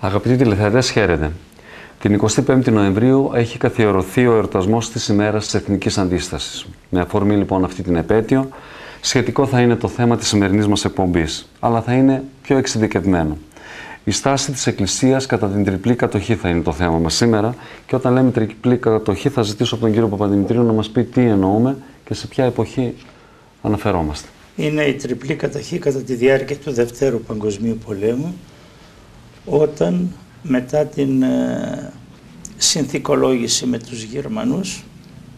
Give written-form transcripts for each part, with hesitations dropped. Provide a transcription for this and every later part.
Αγαπητοί τηλεθεατές, χαίρετε. Την 25η Νοεμβρίου έχει καθιερωθεί ο εορτασμός της ημέρας της Εθνικής Αντίστασης. Με αφορμή λοιπόν αυτή την επέτειο, σχετικό θα είναι το θέμα της σημερινής μας εκπομπής, αλλά θα είναι πιο εξειδικευμένο. Η στάση της Εκκλησίας κατά την τριπλή κατοχή θα είναι το θέμα μας σήμερα, και όταν λέμε τριπλή κατοχή θα ζητήσω από τον κύριο Παπαδημητρίου να μας πει τι εννοούμε και σε ποια εποχή αναφερόμαστε. Είναι η τριπλή κατοχή κατά τη διάρκεια του Δευτέρου Παγκοσμίου Πολέμου, όταν μετά την συνθηκολόγηση με τους Γερμανούς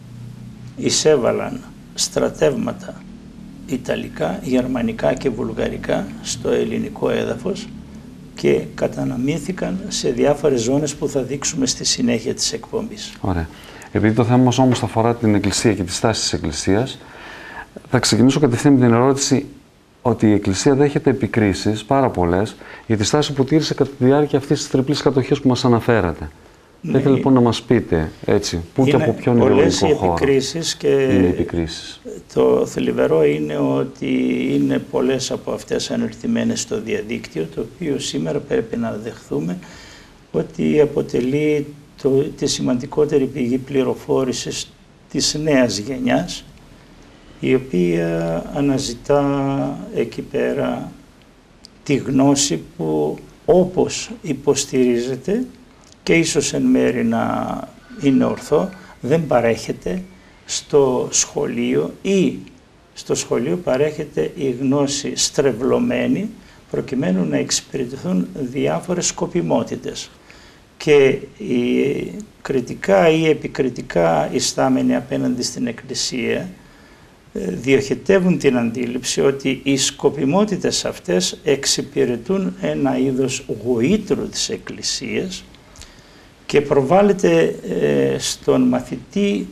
εισέβαλαν στρατεύματα Ιταλικά, Γερμανικά και Βουλγαρικά στο ελληνικό έδαφος και καταναμήθηκαν σε διάφορες ζώνες που θα δείξουμε στη συνέχεια της εκπομπής. Ωραία. Επειδή το θέμα μας όμως αφορά την Εκκλησία και τη στάση της Εκκλησίας, θα ξεκινήσω κατευθείαν με την ερώτηση ότι η Εκκλησία δέχεται επικρίσεις, πάρα πολλές, για τη στάση που τήρησε κατά τη διάρκεια αυτής της τριπλής κατοχής που μας αναφέρατε. Ναι, θα ήθελα λοιπόν να μας πείτε έτσι, πού και από ποιον ιδεολογικό χώρο επικρίσεις και είναι οι επικρίσεις. Το θλιβερό είναι ότι είναι πολλές από αυτές ανερτημένες στο διαδίκτυο, το οποίο σήμερα πρέπει να δεχθούμε ότι αποτελεί τη σημαντικότερη πηγή πληροφόρησης της νέας γενιάς, η οποία αναζητά εκεί πέρα τη γνώση που όπως υποστηρίζεται και ίσως εν μέρει να είναι ορθό, δεν παρέχεται στο σχολείο, ή στο σχολείο παρέχεται η γνώση στρεβλωμένη προκειμένου να εξυπηρετηθούν διάφορες σκοπιμότητες. Και οι κριτικά ή επικριτικά ιστάμενοι απέναντι στην Εκκλησία διοχετεύουν την αντίληψη ότι οι σκοπιμότητες αυτές εξυπηρετούν ένα είδος γοήτρου της Εκκλησίας και προβάλλεται στον μαθητή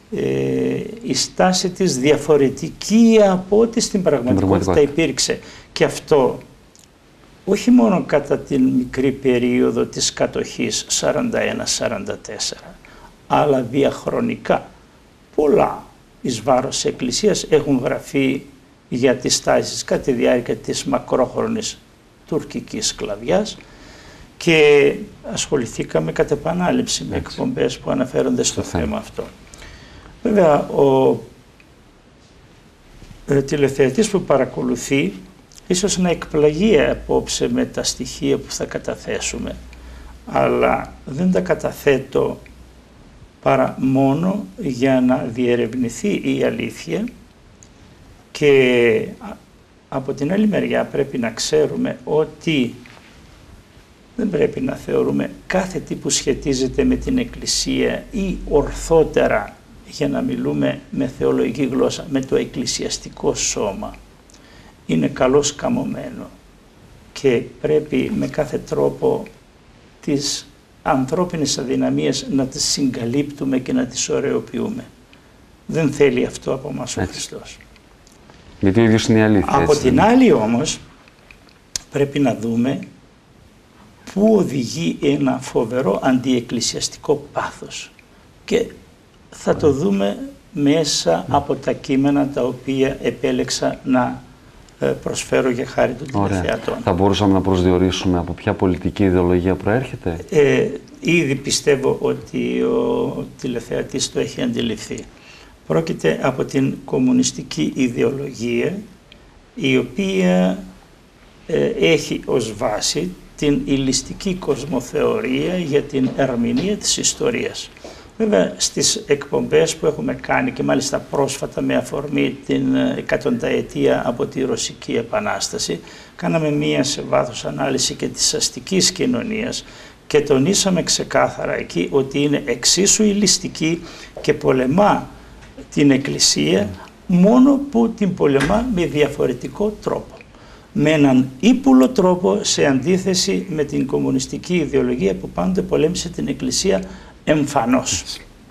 η στάση της διαφορετική από ό,τι στην πραγματικότητα υπήρξε. Και αυτό όχι μόνο κατά την μικρή περίοδο της κατοχής 41-44, αλλά διαχρονικά. Πολλά εις βάρος Εκκλησίας έχουν γραφεί για τις στάσεις κατά τη διάρκεια της μακρόχρονης τουρκικής σκλαβιάς και ασχοληθήκαμε κατ' επανάληψη με εκπομπές που αναφέρονται στο θέμα αυτό. Βέβαια, ο τηλεθεατής που παρακολουθεί ίσως να εκπλαγεί απόψε με τα στοιχεία που θα καταθέσουμε, αλλά δεν τα καταθέτω παρά μόνο για να διερευνηθεί η αλήθεια, και από την άλλη μεριά πρέπει να ξέρουμε ότι δεν πρέπει να θεωρούμε κάθε τι που σχετίζεται με την Εκκλησία, ή ορθότερα, για να μιλούμε με θεολογική γλώσσα, με το εκκλησιαστικό σώμα, είναι καλώς καμωμένο και πρέπει με κάθε τρόπο τις ανθρώπινες αδυναμίες να τις συγκαλύπτουμε και να τις ωραιοποιούμε. Δεν θέλει αυτό από μας ο Χριστός. Γιατί ο ίδιος είναι η αλήθεια. Από την άλλη όμως πρέπει να δούμε πού οδηγεί ένα φοβερό αντιεκκλησιαστικό πάθος, και θα το δούμε μέσα από τα κείμενα τα οποία επέλεξα να προσφέρω για χάρη των τηλεθεατών. Θα μπορούσαμε να προσδιορίσουμε από ποια πολιτική ιδεολογία προέρχεται. Ήδη πιστεύω ότι ο τηλεθεατής το έχει αντιληφθεί. Πρόκειται από την κομμουνιστική ιδεολογία, η οποία έχει ως βάση την ηλιστική κοσμοθεωρία για την ερμηνεία της ιστορίας. Βέβαια, στις εκπομπές που έχουμε κάνει, και μάλιστα πρόσφατα με αφορμή την 100ετία από τη Ρωσική Επανάσταση, κάναμε μία σε βάθος ανάλυση και της αστικής κοινωνίας και τονίσαμε ξεκάθαρα εκεί ότι είναι εξίσου ηλιστική και πολεμά την Εκκλησία, μόνο που την πολεμά με διαφορετικό τρόπο. Με έναν ύπουλο τρόπο, σε αντίθεση με την κομμουνιστική ιδεολογία που πάντοτε πολέμησε την Εκκλησία εμφανώς.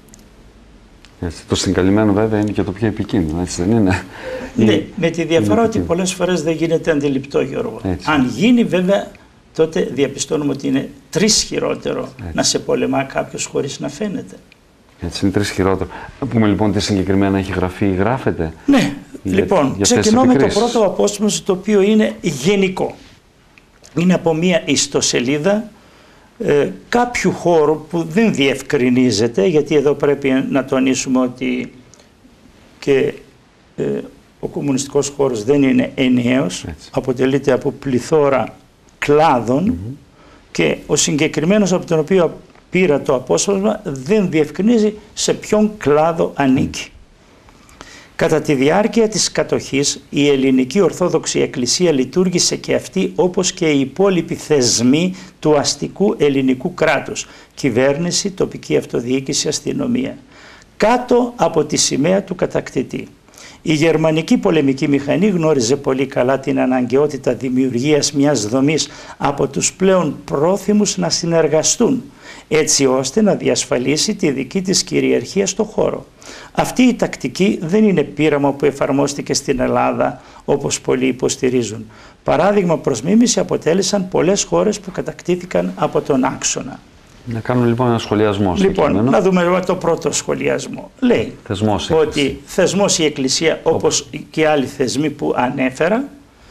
Έτσι. Το συγκαλυμμένο βέβαια είναι και το πιο επικίνδυνο, έτσι δεν είναι? Ναι, με τη διαφορά ότι πολλές φορές δεν γίνεται αντιληπτό, Γιώργο. Αν γίνει βέβαια, τότε διαπιστώνουμε ότι είναι 3 χειρότερο να σε πολεμά κάποιος χωρίς να φαίνεται. Έτσι, είναι 3 χειρότερο. Να πούμε λοιπόν τι συγκεκριμένα έχει γραφεί ή γράφεται. Ναι, λοιπόν, ξεκινώ με το πρώτο απόσπασμα, το οποίο είναι γενικό. Είναι από μία ιστοσελίδα κάποιου χώρου που δεν διευκρινίζεται, γιατί εδώ πρέπει να τονίσουμε ότι και ο κομμουνιστικός χώρος δεν είναι ενιαίος, αποτελείται από πληθώρα κλάδων και ο συγκεκριμένος από τον οποίο πήρα το απόσπασμα δεν διευκρινίζει σε ποιον κλάδο ανήκει. Κατά τη διάρκεια της κατοχής η Ελληνική Ορθόδοξη Εκκλησία λειτουργήσε και αυτή όπως και οι υπόλοιποι θεσμοί του αστικού ελληνικού κράτους, κυβέρνηση, τοπική αυτοδιοίκηση, αστυνομία, κάτω από τη σημαία του κατακτητή. Η γερμανική πολεμική μηχανή γνώριζε πολύ καλά την αναγκαιότητα δημιουργίας μιας δομής από τους πλέον πρόθυμους να συνεργαστούν, έτσι ώστε να διασφαλίσει τη δική της κυριαρχία στο χώρο. Αυτή η τακτική δεν είναι πείραμα που εφαρμόστηκε στην Ελλάδα όπως πολλοί υποστηρίζουν. Παράδειγμα προς μίμηση αποτέλεσαν πολλές χώρες που κατακτήθηκαν από τον άξονα. Να κάνουμε λοιπόν ένα σχολιασμό. Λοιπόν, να δούμε το πρώτο σχολιασμό. Λέει ότι θεσμός η Εκκλησία, όπως και άλλοι θεσμοί που ανέφερα,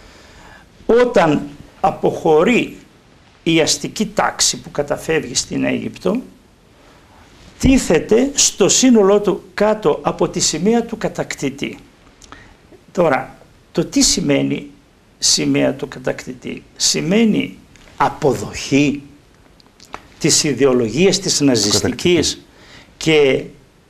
όταν αποχωρεί η αστική τάξη που καταφεύγει στην Αίγυπτο, τίθεται στο σύνολό του κάτω από τη σημαία του κατακτητή. Τώρα, το τι σημαίνει σημαία του κατακτητή? Σημαίνει αποδοχή της ιδεολογίας της ναζιστικής και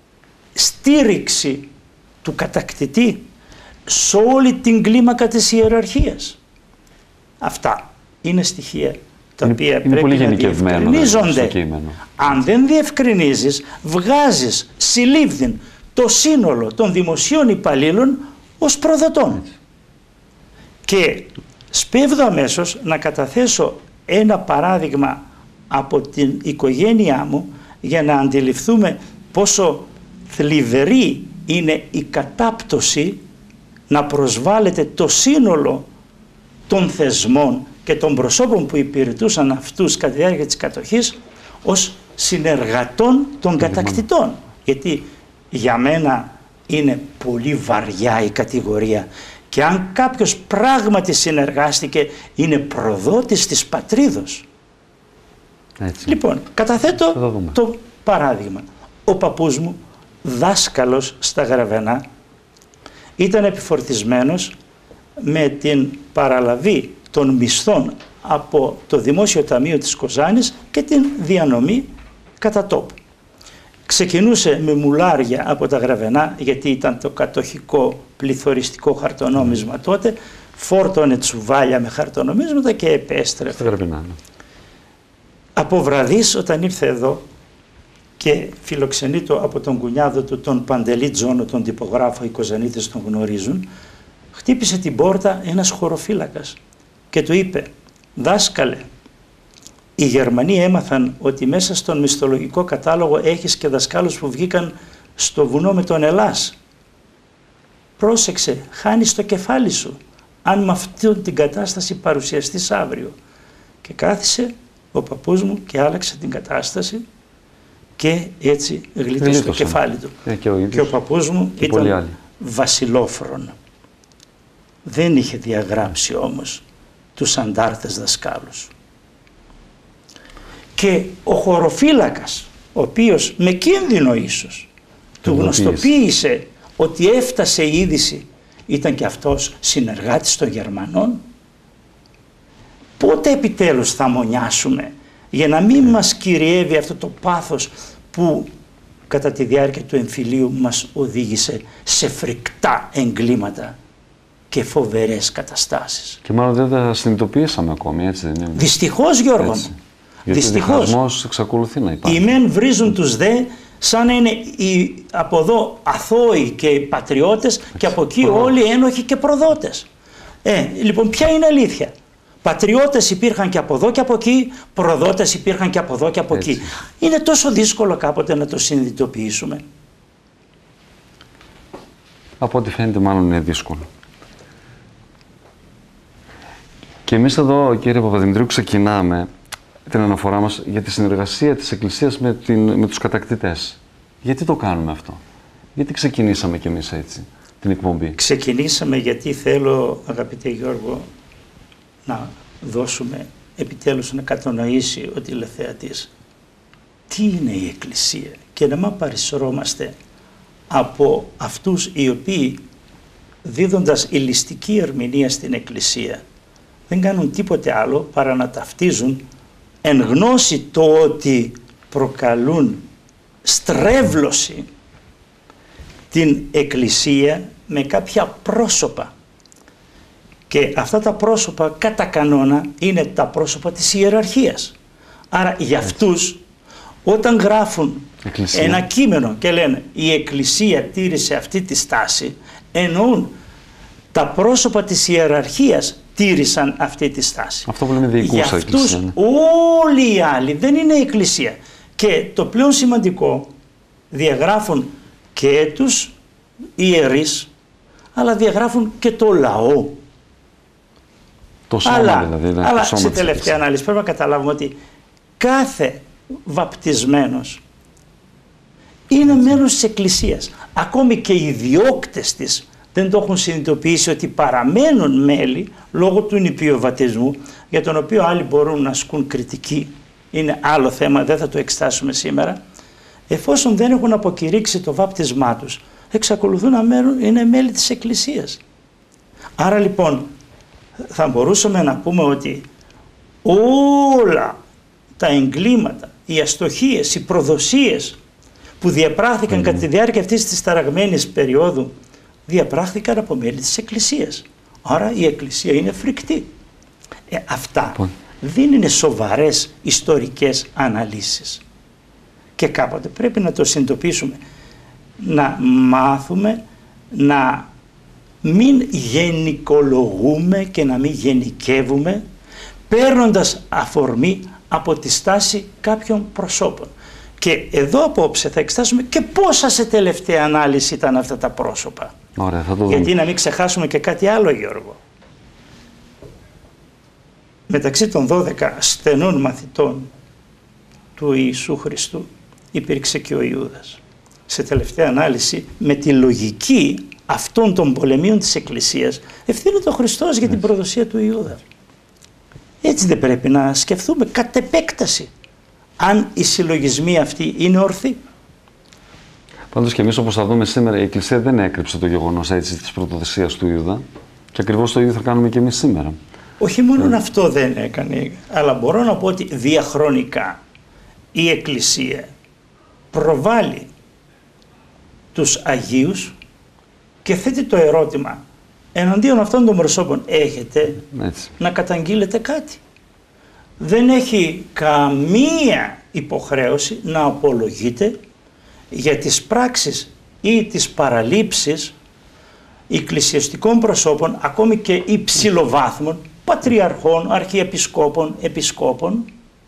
στήριξη του κατακτητή σε όλη την κλίμακα της ιεραρχίας. Αυτά είναι στοιχεία τα οποία πρέπει να διευκρινίζονται. Αν δεν διευκρινίζεις, βγάζεις συλλήβδιν το σύνολο των δημοσίων υπαλλήλων ως προδοτών. Και σπέβδω αμέσως να καταθέσω ένα παράδειγμα από την οικογένειά μου για να αντιληφθούμε πόσο θλιβερή είναι η κατάπτωση να προσβάλλεται το σύνολο των θεσμών και των προσώπων που υπηρετούσαν αυτούς κατά τη διάρκεια της κατοχής ως συνεργατών των κατακτητών. Γιατί για μένα είναι πολύ βαριά η κατηγορία και αν κάποιος πράγματι συνεργάστηκε είναι προδότης της πατρίδος. Έτσι. Λοιπόν, καταθέτω το παράδειγμα. Ο παππούς μου, δάσκαλος στα Γραβενά, ήταν επιφορτισμένος με την παραλαβή των μισθών από το Δημόσιο Ταμείο της Κοζάνης και την διανομή κατά τόπου. Ξεκινούσε με μουλάρια από τα Γραβενά, γιατί ήταν το κατοχικό πληθωριστικό χαρτονόμισμα τότε, φόρτωνε τσουβάλια με χαρτονομίσματα και επέστρεφε. Στα Γραβενά. Από βραδύς όταν ήρθε εδώ και φιλοξενείτο από τον κουνιάδο του, τον Παντελή Τζόνο, τον τυπογράφο, οι Κοζανίτες τον γνωρίζουν, χτύπησε την πόρτα ένας χωροφύλακας και του είπε: «Δάσκαλε, οι Γερμανοί έμαθαν ότι μέσα στον μισθολογικό κατάλογο έχεις και δασκάλους που βγήκαν στο βουνό με τον Ελλάς. Πρόσεξε, χάνεις το κεφάλι σου αν με αυτή την κατάσταση παρουσιαστείς αύριο». Και κάθισε ο παππούς μου και άλλαξε την κατάσταση και έτσι γλίτωσε το κεφάλι του. Και ο παππούς μου ήταν βασιλόφρον. Δεν είχε διαγράψει όμως τους αντάρτες δασκάλους. Και ο χωροφύλακας, ο οποίος με κίνδυνο ίσως του γνωστοποίησε ότι έφτασε η είδηση, ήταν και αυτός συνεργάτης των Γερμανών. Πότε επιτέλους θα μονιάσουμε για να μην μας κυριεύει αυτό το πάθος που κατά τη διάρκεια του εμφυλίου μας οδήγησε σε φρικτά εγκλήματα και φοβερές καταστάσεις. Και μάλλον δεν τα συνειδητοποιήσαμε ακόμη, έτσι δεν είναι? Δυστυχώς, Γιώργο μου. Γιατί ο διχασμός εξακολουθεί να υπάρχει. Οι μεν βρίζουν τους δε, σαν να είναι οι από εδώ αθώοι και οι πατριώτες και από εκεί όλοι ένοχοι και προδότες. Λοιπόν, ποια είναι αλήθεια? Πατριώτες υπήρχαν και από εδώ και από εκεί, προδότες υπήρχαν και από εδώ και από εκεί. Είναι τόσο δύσκολο κάποτε να το συνειδητοποιήσουμε. Από ό,τι φαίνεται μάλλον είναι δύσκολο. Και εμείς εδώ, κύριε Παπαδημητρίου, ξεκινάμε την αναφορά μας για τη συνεργασία της Εκκλησίας με τους κατακτητές. Γιατί το κάνουμε αυτό? Γιατί ξεκινήσαμε κι εμείς έτσι την εκπομπή? Ξεκινήσαμε γιατί θέλω, αγαπητέ Γιώργο, να δώσουμε επιτέλους να κατανοήσει ο τηλεθεατής τι είναι η Εκκλησία και να μην παρισρώμαστε από αυτούς οι οποίοι, δίδοντας ηλιστική ερμηνεία στην Εκκλησία, δεν κάνουν τίποτε άλλο παρά να ταυτίζουν εν γνώση το ότι προκαλούν στρέβλωση την Εκκλησία με κάποια πρόσωπα. Και αυτά τα πρόσωπα κατά κανόνα είναι τα πρόσωπα της ιεραρχίας. Άρα για αυτούς όταν γράφουν ένα κείμενο και λένε η Εκκλησία τήρησε αυτή τη στάση, εννοούν τα πρόσωπα της ιεραρχίας τήρησαν αυτή τη στάση. Αυτό που λέμε διοικούσα για αυτούς όλοι οι άλλοι δεν είναι η Εκκλησία. Και το πλέον σημαντικό, διαγράφουν και τους ιερείς, αλλά διαγράφουν και το λαό. Το σώμα δηλαδή. Αλλά το σώμα σε τελευταία ανάλυση πρέπει να καταλάβουμε ότι κάθε βαπτισμένος είναι μέλος της Εκκλησίας. Ακόμη και οι διώκτες της δεν το έχουν συνειδητοποιήσει ότι παραμένουν μέλη λόγω του νηπιοβατισμού, για τον οποίο άλλοι μπορούν να ασκούν κριτική. Είναι άλλο θέμα, δεν θα το εξετάσουμε σήμερα. Εφόσον δεν έχουν αποκηρύξει το βάπτισμά τους, εξακολουθούν να είναι μέλη της Εκκλησίας. Άρα λοιπόν θα μπορούσαμε να πούμε ότι όλα τα εγκλήματα, οι αστοχίες, οι προδοσίες που διαπράχθηκαν κατά τη διάρκεια αυτής της ταραγμένης περίοδου διαπράχθηκαν από μέλη της Εκκλησίας. Άρα η Εκκλησία είναι φρικτή. Αυτά δεν είναι σοβαρές ιστορικές αναλύσεις. Και κάποτε πρέπει να το συνειδητοποιήσουμε. Να μάθουμε να μην γενικολογούμε και να μην γενικεύουμε παίρνοντας αφορμή από τη στάση κάποιων προσώπων. Και εδώ απόψε θα εξετάσουμε και πόσα σε τελευταία ανάλυση ήταν αυτά τα πρόσωπα. Ωραία, θα το δούμε. Γιατί να μην ξεχάσουμε και κάτι άλλο, Γιώργο. Μεταξύ των 12 στενών μαθητών του Ιησού Χριστού υπήρξε και ο Ιούδας. Σε τελευταία ανάλυση, με τη λογική αυτών των πολεμίων της Εκκλησίας, ευθύνεται ο Χριστός για την προδοσία του Ιούδα. Έτσι δεν πρέπει να σκεφτούμε κατ' επέκταση, αν οι συλλογισμοί αυτοί είναι ορθοί. Πάντως και εμείς, όπως θα δούμε σήμερα, η Εκκλησία δεν έκρυψε το γεγονός της προδοσίας του Ιούδα και ακριβώς το ίδιο θα κάνουμε και εμείς σήμερα. Όχι μόνο αυτό δεν έκανε, αλλά μπορώ να πω ότι διαχρονικά η Εκκλησία προβάλλει τους Αγίους και θέτει το ερώτημα, εναντίον αυτών των προσώπων έχετε να καταγγείλετε κάτι? Δεν έχει καμία υποχρέωση να απολογείται για τις πράξεις ή τις παραλήψεις εκκλησιαστικών προσώπων, ακόμη και υψηλοβάθμων, πατριαρχών, αρχιεπισκόπων, επισκόπων,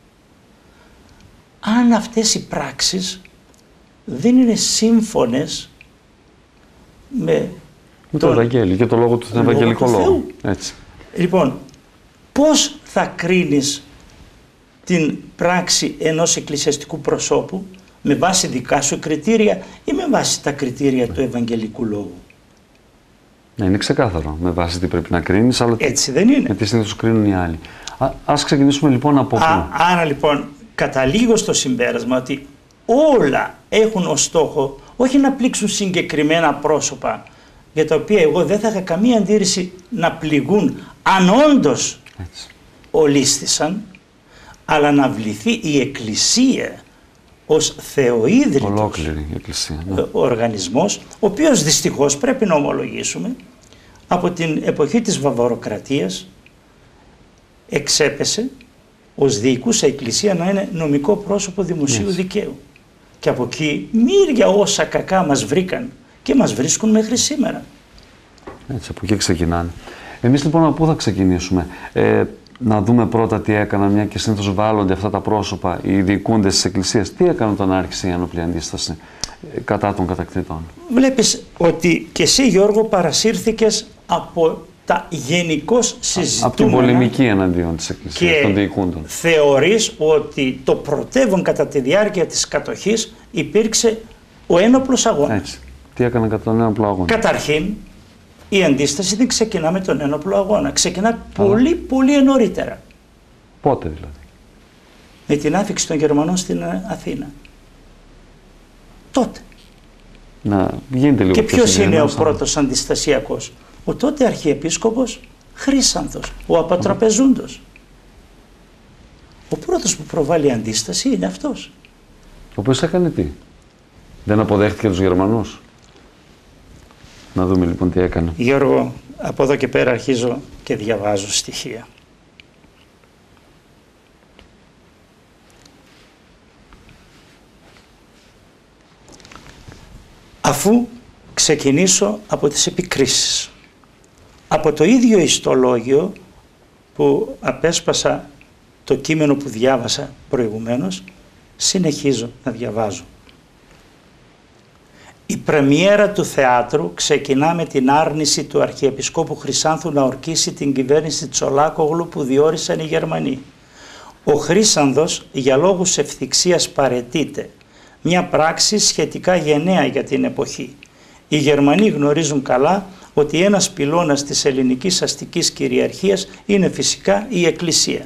αν αυτές οι πράξεις δεν είναι σύμφωνες με το Ευαγγέλιο και το λόγο του Ευαγγελικό λόγο. Έτσι. Λοιπόν, πώς θα κρίνεις την πράξη ενός εκκλησιαστικού προσώπου, με βάση δικά σου κριτήρια ή με βάση τα κριτήρια του Ευαγγελικού λόγου? Ναι, είναι ξεκάθαρο με βάση τι πρέπει να κρίνεις, αλλά έτσι δεν είναι. Γιατί συνήθως κρίνουν οι άλλοι. Ας ξεκινήσουμε λοιπόν από πού. Άρα λοιπόν καταλήγω στο συμπέρασμα ότι όλα έχουν ως στόχο όχι να πλήξουν συγκεκριμένα πρόσωπα, για τα οποία εγώ δεν θα είχα καμία αντίρρηση να πληγούν αν όντως ολίσθησαν, αλλά να βληθεί η Εκκλησία ως θεοίδρυτος ολόκληρη η Εκκλησία, οργανισμός, ο οποίος δυστυχώς πρέπει να ομολογήσουμε από την εποχή της Βαβαροκρατίας εξέπεσε ως διοικούσα Εκκλησία να είναι νομικό πρόσωπο δημοσίου δικαίου. Και από εκεί μύρια όσα κακά μας βρήκαν και μας βρίσκουν μέχρι σήμερα. Έτσι, από εκεί ξεκινάνε. Εμείς λοιπόν από πού θα ξεκινήσουμε? Να δούμε πρώτα τι έκαναν, μια και συνήθως βάλλονται αυτά τα πρόσωπα, οι διοικούντες της Εκκλησίας. Τι έκαναν όταν άρχισε η ένοπλη αντίσταση κατά των κατακτητών? Βλέπεις ότι και εσύ, Γιώργο, παρασύρθηκες από τα γενικώς συζητούμενα. Από την πολεμική εναντίον της Εκκλησίας, των διοικούντων. Θεωρείς ότι το πρωτεύον κατά τη διάρκεια της κατοχής υπήρξε ο ένοπλος αγώνας. Έτσι. Τι έκαναν κατά τον ένοπλο αγώνα? Καταρχήν, η αντίσταση δεν ξεκινά με τον ένοπλο αγώνα. Ξεκινά πολύ νωρίτερα. Πότε δηλαδή? Με την άφιξη των Γερμανών στην Αθήνα. Τότε. Να γίνεται λίγο και πιο ποιος είναι ο συγκεκριμένος, πρώτος αντιστασιακός? Ο τότε Αρχιεπίσκοπος Χρύσανθος, ο Απατραπεζούντος. Ο πρώτος που προβάλλει αντίσταση είναι αυτός. Ο οποίος έκανε τι? Δεν αποδέχτηκε τους Γερμανούς? Να δούμε λοιπόν τι έκανε. Γιώργο, από εδώ και πέρα αρχίζω και διαβάζω στοιχεία. Αφού ξεκινήσω από τις επικρίσεις, από το ίδιο ιστολόγιο που απέσπασα το κείμενο που διάβασα προηγουμένως, συνεχίζω να διαβάζω. Η πρεμιέρα του θεάτρου ξεκινά με την άρνηση του Αρχιεπισκόπου Χρυσάνθου να ορκίσει την κυβέρνηση Τσολάκογλου που διόρισαν οι Γερμανοί. Ο Χρύσανθος για λόγους ευθυξίας παραιτείται, μια πράξη σχετικά γενναία για την εποχή. Οι Γερμανοί γνωρίζουν καλά ότι ένας πυλώνας της ελληνικής αστικής κυριαρχίας είναι φυσικά η Εκκλησία.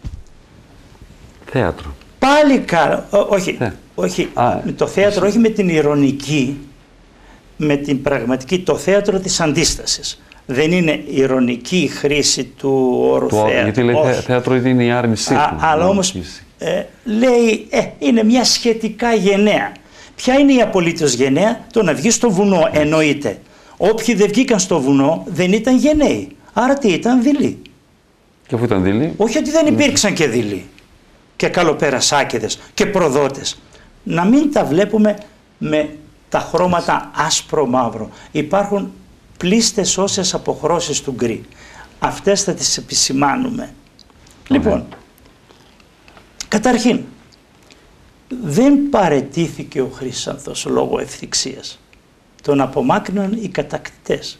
Θέατρο. Πάλι καλά, όχι, το θέατρο όχι με την ειρωνική, με την πραγματική, το θέατρο της αντίστασης. Δεν είναι ειρωνική η χρήση του όρου θέατρο. Γιατί λέει θέατρο είναι η άρνησή του. Αλλά όμως λέει είναι μια σχετικά γενναία. Ποια είναι η απολύτως γενναία? Το να βγει στο βουνό εννοείται. Όποιοι δεν βγήκαν στο βουνό δεν ήταν γενναίοι. Άρα τι ήταν? δειλοί. Και αφού ήταν δειλοί. Όχι ότι δεν υπήρξαν και δειλοί και καλοπερασάκηδες και προδότες. Να μην τα βλέπουμε με τα χρώματα άσπρο-μαύρο. Υπάρχουν πλήστες όσες αποχρώσεις του γκρι. Αυτές θα τις επισημάνουμε. Λοιπόν, καταρχήν, δεν παραιτήθηκε ο Χρύσανθος λόγω ευθυξίας. Τον απομάκρυναν οι κατακτητές.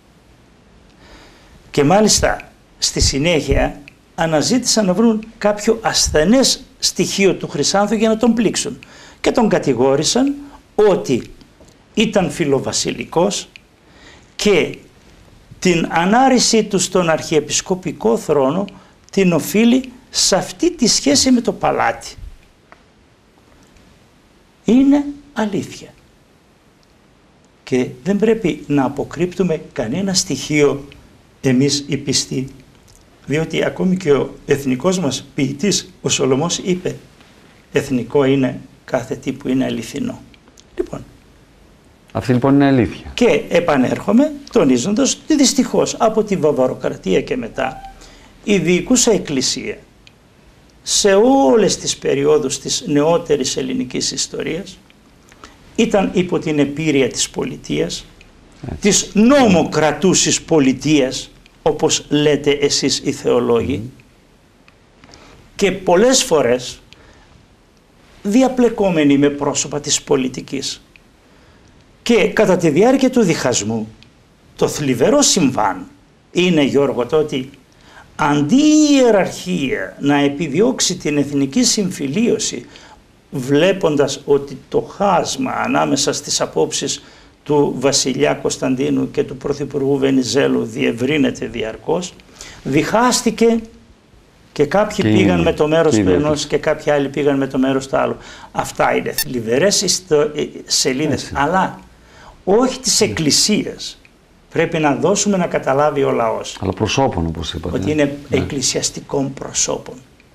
Και μάλιστα στη συνέχεια αναζήτησαν να βρουν κάποιο ασθενές στοιχείο του Χρυσάνθου για να τον πλήξουν. Και τον κατηγόρησαν ότι ήταν φιλοβασιλικός και την ανάρρησή του στον αρχιεπισκοπικό θρόνο την οφείλει σε αυτή τη σχέση με το παλάτι. Είναι αλήθεια. Και δεν πρέπει να αποκρύπτουμε κανένα στοιχείο εμείς οι πιστοί. Διότι ακόμη και ο εθνικός μας ποιητής, ο Σολωμός, είπε εθνικό είναι κάθε τι που είναι αληθινό. Λοιπόν. Αυτή λοιπόν είναι αλήθεια. Και επανέρχομαι τονίζοντας ότι δυστυχώς από τη Βαβαροκρατία και μετά η διοικούσα εκκλησία σε όλες τις περιόδους της νεότερης ελληνικής ιστορίας ήταν υπό την επίρρεια της πολιτείας, της νόμοκρατούσης πολιτείας, όπως λέτε εσείς οι θεολόγοι, και πολλές φορές διαπλεκόμενοι με πρόσωπα της πολιτικής. Και κατά τη διάρκεια του διχασμού το θλιβερό συμβάν είναι, Γιώργο, το ότι αντί η ιεραρχία να επιδιώξει την εθνική συμφιλίωση, βλέποντας ότι το χάσμα ανάμεσα στις απόψεις του βασιλιά Κωνσταντίνου και του πρωθυπουργού Βενιζέλου διευρύνεται διαρκώς, διχάστηκε και κάποιοι πήγαν με το μέρος του ενός και κάποιοι άλλοι πήγαν με το μέρος του άλλου. Αυτά είναι θλιβερές σελίδες, αλλά όχι της Εκκλησίας. Πρέπει να δώσουμε να καταλάβει ο λαός. Αλλά προσώπων, όπως είπατε. Ότι είναι εκκλησιαστικών προσώπων.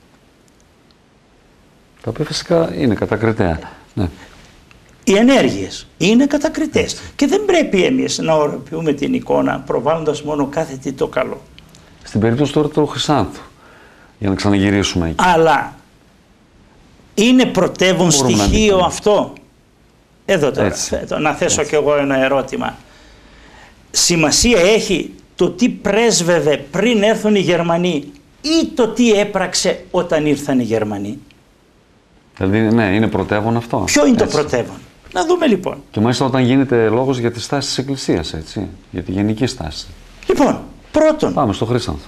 Τα οποία φυσικά είναι κατακριτέα. Ναι. Οι ενέργειες είναι κατακριτές. Και δεν πρέπει εμείς να οροποιούμε την εικόνα προβάλλοντας μόνο κάθε τι το καλό. Στην περίπτωση τώρα του Χρυσάνθου, για να ξαναγυρίσουμε εκεί. Αλλά είναι πρωτεύον στοιχείο αυτό. Εδώ τώρα, να θέσω κι εγώ ένα ερώτημα. Σημασία έχει το τι πρέσβευε πριν έρθουν οι Γερμανοί ή το τι έπραξε όταν ήρθαν οι Γερμανοί? Δηλαδή, ναι, είναι πρωτεύον αυτό. Ποιο είναι το πρωτεύον? Να δούμε λοιπόν. Και μάλιστα όταν γίνεται λόγος για τη στάση της Εκκλησίας, έτσι, για τη γενική στάση. Λοιπόν, πρώτον, πάμε στο Χρύσανθο.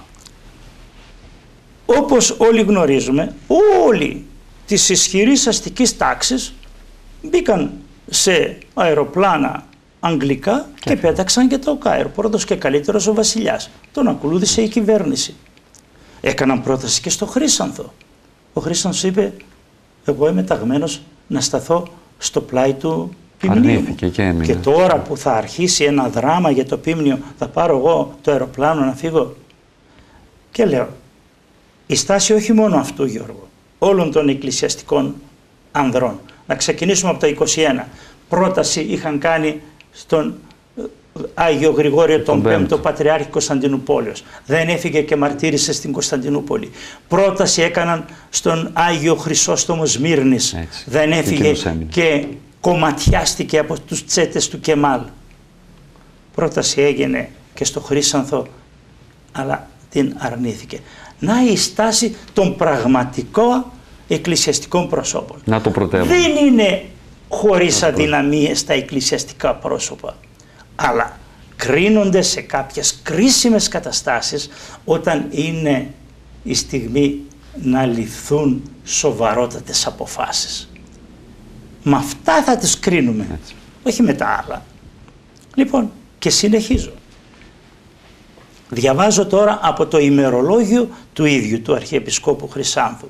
Όπως όλοι γνωρίζουμε, όλοι της ισχυρής αστικής τάξης μπήκαν σε αεροπλάνα αγγλικά και πέταξαν και το Κάιρο. Πρώτος και καλύτερος ο βασιλιάς. Τον ακολούθησε η κυβέρνηση. Έκαναν πρόταση και στο Χρύσανθο. Ο Χρύσανθος είπε, εγώ είμαι ταγμένος να σταθώ στο πλάι του ποιμνίου. Και τώρα που θα αρχίσει ένα δράμα για το ποίμνιο, θα πάρω εγώ το αεροπλάνο να φύγω. Και λέω, η στάση όχι μόνο αυτού, Γιώργο, όλων των εκκλησιαστικών ανδρών. Να ξεκινήσουμε από το 21. Πρόταση είχαν κάνει στον Άγιο Γρηγόριο τον Πέμπτο, Πατριάρχη Κωνσταντινούπολεως. Δεν έφυγε και μαρτύρησε στην Κωνσταντινούπολη. Πρόταση έκαναν στον Άγιο Χρυσόστομο Σμύρνης. Δεν έφυγε και κομματιάστηκε από τους τσέτες του Κεμάλ. Πρόταση έγινε και στο Χρύσανθο, αλλά την αρνήθηκε. Να η στάση των πραγματικών εκκλησιαστικών προσώπων. Να το πρωτεύουν. Δεν είναι χωρίς αδυναμίες τα εκκλησιαστικά πρόσωπα, αλλά κρίνονται σε κάποιες κρίσιμες καταστάσεις όταν είναι η στιγμή να ληφθούν σοβαρότατες αποφάσεις. Με αυτά θα τις κρίνουμε, έτσι, όχι με τα άλλα. Λοιπόν, και συνεχίζω. Διαβάζω τώρα από το ημερολόγιο του ίδιου του Αρχιεπισκόπου Χρυσάνθου.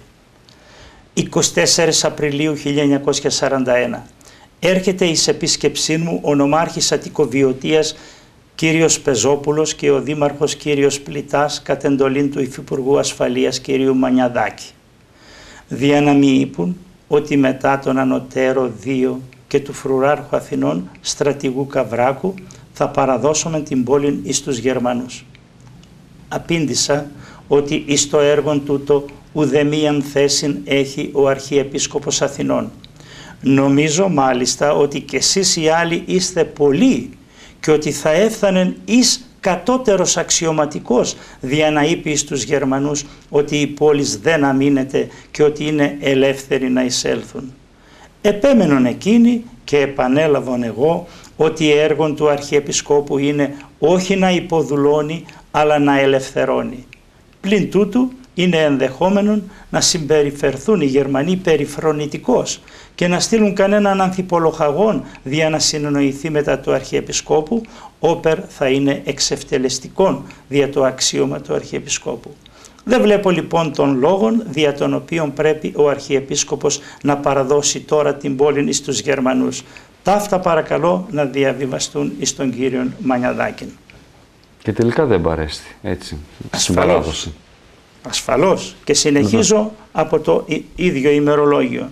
24 Απριλίου 1941. Έρχεται εις επίσκεψή μου ο νομάρχης Αττικοβιωτίας κύριος Πεζόπουλος και ο δήμαρχος κύριος Πλητάς κατ' εντολήν του Υφυπουργού Ασφαλείας κυρίου Μανιαδάκη. Δια να μη είπουν ότι μετά τον Ανωτέρο 2 και του Φρουράρχου Αθηνών στρατηγού Καβράκου θα παραδώσουμε την πόλη εις τους Γερμανούς. Απήντησα ότι εις το έργον τούτο ουδεμίαν θέσιν έχει ο Αρχιεπίσκοπος Αθηνών. Νομίζω μάλιστα ότι κι εσείς οι άλλοι είστε πολλοί και ότι θα έφθανεν εις κατώτερος αξιωματικός δια να είπε στους Γερμανούς ότι η πόλης δεν αμήνεται και ότι είναι ελεύθεροι να εισέλθουν. Επέμενον εκείνοι και επανέλαβον εγώ ότι έργον του Αρχιεπισκόπου είναι όχι να υποδουλώνει αλλά να ελευθερώνει. Πλην τούτου είναι ενδεχόμενον να συμπεριφερθούν οι Γερμανοί περιφρονητικώς και να στείλουν κανέναν ανθιπολοχαγόν δια να συνεννοηθεί μετά του Αρχιεπισκόπου, όπερ θα είναι εξευτελεστικόν δια το αξίωμα του Αρχιεπισκόπου. Δεν βλέπω λοιπόν των λόγων δια των οποίων πρέπει ο Αρχιεπίσκοπος να παραδώσει τώρα την πόλη εις τους Γερμανούς. Ταύτα παρακαλώ να διαβιβαστούν εις τον κύριο Μανιαδάκη. Και τελικά δεν παρέστη, έτσι, στην παράδοση. Ασφαλώς. Και συνεχίζω από το ίδιο ημερολόγιο.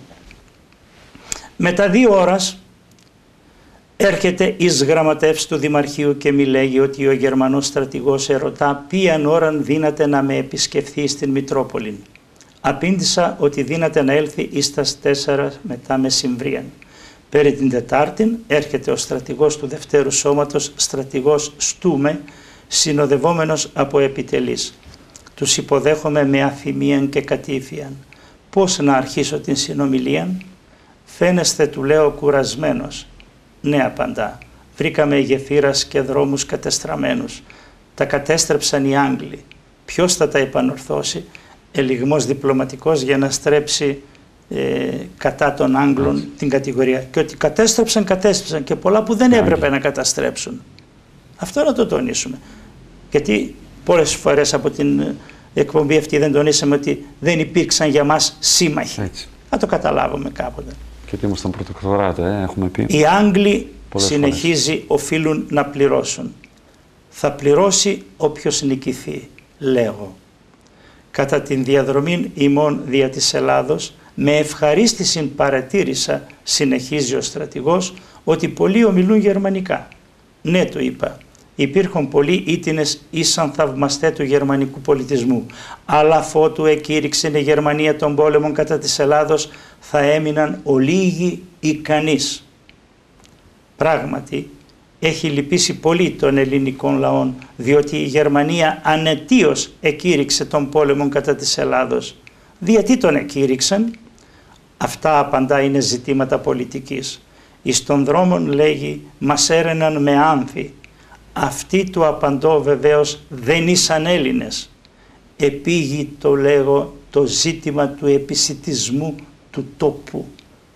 Μετά 2 ώρες έρχεται εις γραμματεύς του Δημαρχείου και μη λέγει ότι ο Γερμανός στρατηγός ερωτά ποιαν ώραν δύναται να με επισκεφθεί στην Μητρόπολη. Απήντησα ότι δύναται να έλθει εις τας 4 μετά μεσημβρίαν. Περί την Τετάρτην έρχεται ο στρατηγός του Δευτέρου Σώματος, στρατηγός Στούμε, συνοδευόμενος από επιτελείς. Τους υποδέχομαι με αφημίαν και κατήφιαν. Πώς να αρχίσω την συνομιλία? Φαίνεστε, του λέω, κουρασμένος. Ναι, απαντά. Βρήκαμε γεφύρας και δρόμους κατεστραμμένους. Τα κατέστρεψαν οι Άγγλοι. Ποιος θα τα επανορθώσει? Ελιγμός διπλωματικός για να στρέψει κατά των Άγγλων την κατηγορία. Και ότι κατέστρεψαν και πολλά που δεν έπρεπε να καταστρέψουν. Αυτό να το τονίσουμε. Γιατί πολλές φορές από την εκπομπή αυτή δεν τονίσαμε ότι δεν υπήρξαν για μας σύμμαχοι. Έτσι. Να το καταλάβουμε κάποτε. Και ότι ήμασταν πρωτοκτοράτο, έχουμε πει. Οι Άγγλοι συνεχίζει οφείλουν να πληρώσουν. Θα πληρώσει όποιος νικηθεί, λέγω. Κατά την διαδρομή ημών δια της Ελλάδος, με ευχαρίστηση παρατήρησα, συνεχίζει ο στρατηγός, ότι πολλοί ομιλούν γερμανικά. Ναι, του είπα. Υπήρχαν πολλοί ήτινες ήσαν θαυμαστέ του γερμανικού πολιτισμού. Αλλά αφότου εκήρυξε η Γερμανία των πόλεμων κατά της Ελλάδος, θα έμειναν ολίγοι ικανείς. Πράγματι, έχει λυπήσει πολύ των ελληνικών λαών, διότι η Γερμανία ανετίως εκήρυξε τον πόλεμο κατά της Ελλάδος. Γιατί τον εκήρυξαν? Αυτά, απαντά, είναι ζητήματα πολιτικής. Εις των δρόμων, λέγει, μας έρεναν με άνθη. Αυτοί, του απαντώ, βεβαίως δεν ήσαν Έλληνες. Επήγει, το λέγω, το ζήτημα του επισιτισμού του τόπου.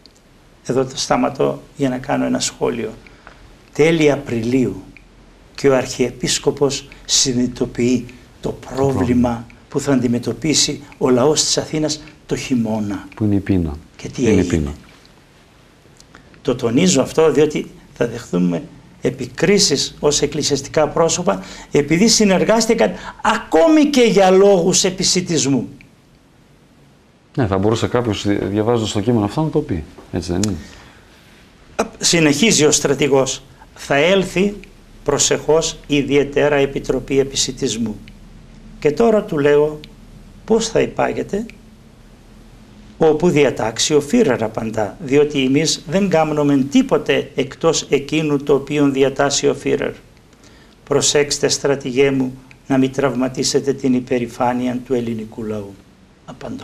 Εδώ το σταματώ για να κάνω ένα σχόλιο. Τέλη Απριλίου και ο Αρχιεπίσκοπος συνειδητοποιεί το πρόβλημα που θα αντιμετωπίσει ο λαός της Αθήνας το χειμώνα. Που είναι η πείνα. Και τι έγινε. Το τονίζω αυτό διότι θα δεχθούμε επικρίσεις ως εκκλησιαστικά πρόσωπα επειδή συνεργάστηκαν ακόμη και για λόγους επισιτισμού. Ναι, θα μπορούσε κάποιος διαβάζοντας το κείμενο αυτό να το πει. Έτσι δεν είναι? Συνεχίζει ο στρατηγός. Θα έλθει προσεχώς ιδιαιτέρα επιτροπή επισιτισμού. Και τώρα του λέω πώς θα υπάγεται? Όπου διατάξει ο Φύρερ απαντά, διότι εμείς δεν κάνουμε τίποτε εκτός εκείνου το οποίο διατάσσει ο Φύρερ. Προσέξτε, στρατηγέ μου, να μην τραυματίσετε την υπερηφάνεια του ελληνικού λαού. Απαντώ.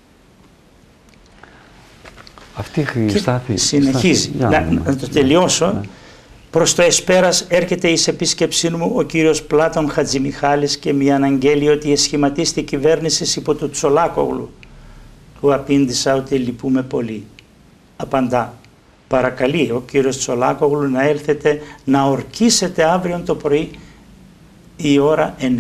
Αυτή η στάθη... Συνεχίζει. Να το τελειώσω. Ναι. Προς το εσπέρας έρχεται εις επίσκεψή μου ο κύριος Πλάτων Χατζημιχάλης και με αναγγέλει ότι εσχηματίστη κυβέρνηση υπό του Τσολάκογλου. Του απήντησα ότι λυπούμε πολύ. Απαντά, παρακαλεί ο κύριος Τσολάκογλου να έλθετε να ορκίσετε αύριο το πρωί η ώρα 9.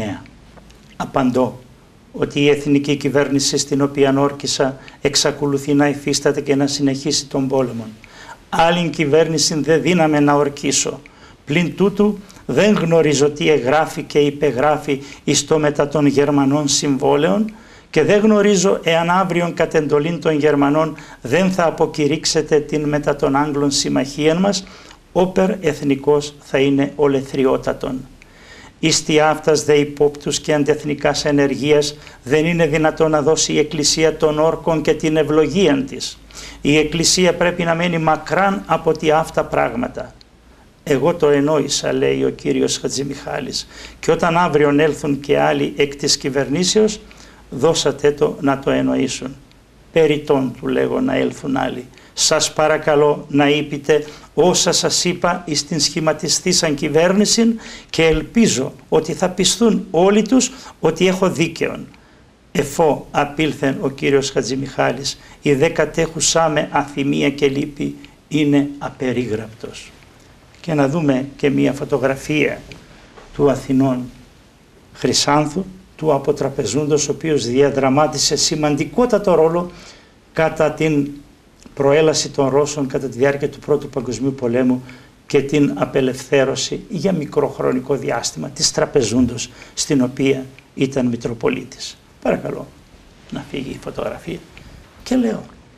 Απαντώ ότι η εθνική κυβέρνηση στην οποία όρκισα εξακολουθεί να υφίσταται και να συνεχίσει τον πόλεμο. Άλλη κυβέρνηση δεν δύναμε να ορκίσω. Πλην τούτου δεν γνωρίζω τι εγγράφει και υπεγράφει εις το μετά των Γερμανών συμβόλαιων και δεν γνωρίζω εάν αύριον κατ' εντολήν των Γερμανών δεν θα αποκηρύξετε την μετά των Άγγλων συμμαχία μας, όπερ εθνικός θα είναι ολεθριότατον. Ίστι αυτάς δε υπόπτους και αντεθνικάς ενεργείας δεν είναι δυνατόν να δώσει η Εκκλησία των όρκων και την ευλογία της. Η Εκκλησία πρέπει να μένει μακράν από τι αυτά πράγματα. Εγώ το εννοήσα, λέει ο κύριος Χατζημιχάλης, και όταν αύριον έλθουν και άλλοι εκ της κυβερνήσεως, δώσατε το να το εννοήσουν. Περιττόν, του λέγω, να έλθουν άλλοι. Σας παρακαλώ να είπετε όσα σας είπα εις την σχηματιστήσαν κυβέρνηση και ελπίζω ότι θα πιστούν όλοι τους ότι έχω δίκαιον. Εφώ απήλθεν ο κύριος Χατζημιχάλης, η δε κατέχουσά με αθυμία και λύπη είναι απερίγραπτος. Και να δούμε και μία φωτογραφία του Αθηνών Χρυσάνθου, του αποτραπεζούντος, ο οποίος διαδραμάτισε σημαντικότατο ρόλο κατά την προέλαση των Ρώσων κατά τη διάρκεια του Πρώτου Παγκοσμίου Πολέμου και την απελευθέρωση για μικροχρονικό διάστημα της Τραπεζούντος, στην οποία ήταν Μητροπολίτης. Παρακαλώ να φύγει η φωτογραφία και λέω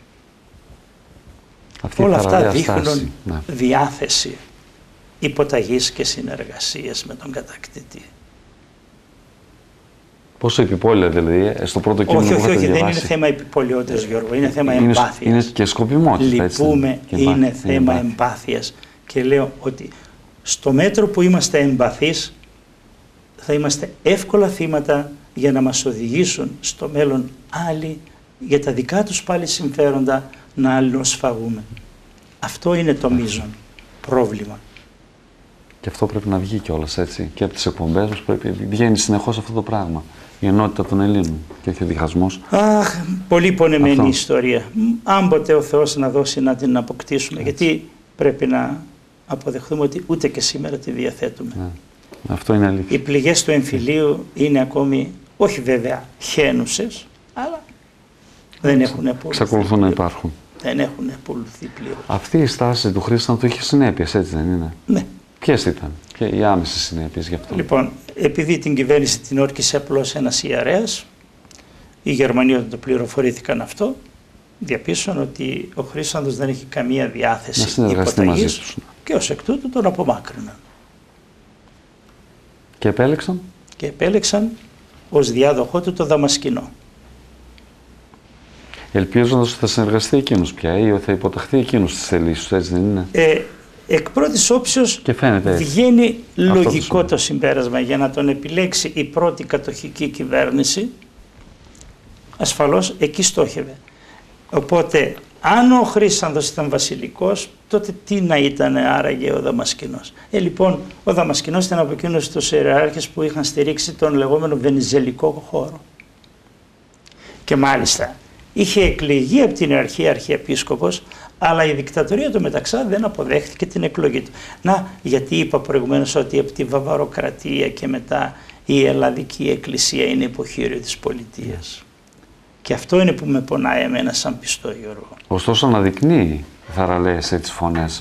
όλα αυτά δείχνουν διάθεση υποταγής και συνεργασίας με τον κατακτητή. Πόσο επιπόλαια δηλαδή, στο πρώτο κείμενο που όχι, δεν είναι θέμα επιπολαιότητας, Γιώργο, είναι θέμα εμπάθειας. Είναι και σκοπιμότητα. Λυπούμε, είναι θέμα εμπάθειας. Και λέω ότι στο μέτρο που είμαστε εμπαθείς, θα είμαστε εύκολα θύματα για να μας οδηγήσουν στο μέλλον άλλοι για τα δικά τους πάλι συμφέροντα να αλληλοσφαγούμε. Αυτό είναι το μείζον πρόβλημα. Και αυτό πρέπει να βγει κιόλας, έτσι. Και από τις εκπομπές μας πρέπει βγαίνει συνεχώς αυτό το πράγμα. Η ενότητα των Ελλήνων και όχι ο διχασμός. Αχ, πολύ πονεμένη ιστορία. Αν ποτέ ο Θεός να δώσει να την αποκτήσουμε, έτσι. Γιατί πρέπει να αποδεχθούμε ότι ούτε και σήμερα τη διαθέτουμε. Ναι. Αυτό είναι αλήθεια. Οι πληγές του εμφυλίου είναι ακόμη, όχι βέβαια χαίνουσες, αλλά δεν έχουν πουλθεί. Εξακολουθούν να υπάρχουν. Δεν έχουν πουλθεί πλήρως. Αυτή η στάση του Χρήσταντου είχε συνέπειες, έτσι δεν είναι? Ναι. Ποιες ήταν και οι άμεσες συνέπειες γι' αυτό? Λοιπόν, επειδή την κυβέρνηση την όρκησε απλώς ένας ιερέας, οι Γερμανοί όταν το πληροφορήθηκαν αυτό, διαπίστωσαν ότι ο Χρήσταντος δεν έχει καμία διάθεση υποταγής και ως εκ τούτου τον απομάκρυναν. Και επέλεξαν? Και επέλεξαν ως διάδοχό του το Δαμασκηνό. Ελπίζοντας ότι θα συνεργαστεί εκείνος πια ή ότι θα υποταχθεί εκείνος στις θελήσεις του, έτσι δεν είναι? Εκ πρώτης όψεως βγαίνει λογικό το συμπέρασμα. Για να τον επιλέξει η πρώτη κατοχική κυβέρνηση, ασφαλώς εκεί στόχευε. Οπότε, αν ο Χρήσταντος ήταν βασιλικός, τότε τι να ήταν άραγε ο Δαμασκηνός? Λοιπόν, ο Δαμασκηνός ήταν από εκείνους τους ιεράρχες που είχαν στηρίξει τον λεγόμενο βενιζελικό χώρο. Και μάλιστα είχε εκλεγεί από την ιεραρχία αρχιεπίσκοπος, αλλά η δικτατορία του Μεταξά δεν αποδέχτηκε την εκλογή του. Να, γιατί είπα προηγουμένως ότι από τη Βαβαροκρατία και μετά η Ελλαδική Εκκλησία είναι υποχείριο της πολιτείας. Και αυτό είναι που με πονάει εμένα σαν πιστό, Γιώργο. Ωστόσο αναδεικνύει θαραλέες τις φωνές.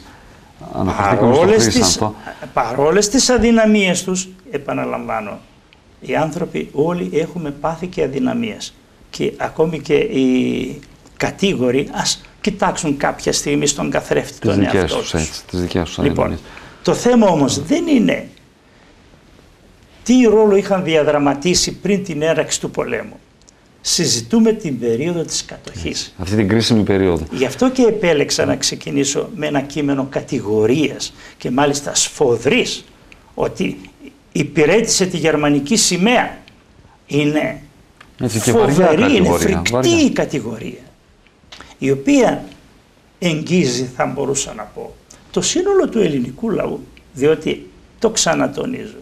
Παρόλες τις αδυναμίες τους, επαναλαμβάνω, οι άνθρωποι όλοι έχουμε πάθει και αδυναμίες. Και ακόμη και οι κατήγοροι ας κοιτάξουν κάποια στιγμή στον καθρέφτη τον εαυτό τους. Τις δικές τους λοιπόν, το θέμα όμως δεν είναι τι ρόλο είχαν διαδραματίσει πριν την έναρξη του πολέμου. Συζητούμε την περίοδο της κατοχής. Αυτή την κρίσιμη περίοδο. Γι' αυτό και επέλεξα να ξεκινήσω με ένα κείμενο κατηγορίας και μάλιστα σφοδρής, ότι υπηρέτησε τη γερμανική σημαία. Είναι φοβερή, είναι φρικτή η κατηγορία, η οποία εγγύζει, θα μπορούσα να πω, το σύνολο του ελληνικού λαού, διότι το ξανατονίζω,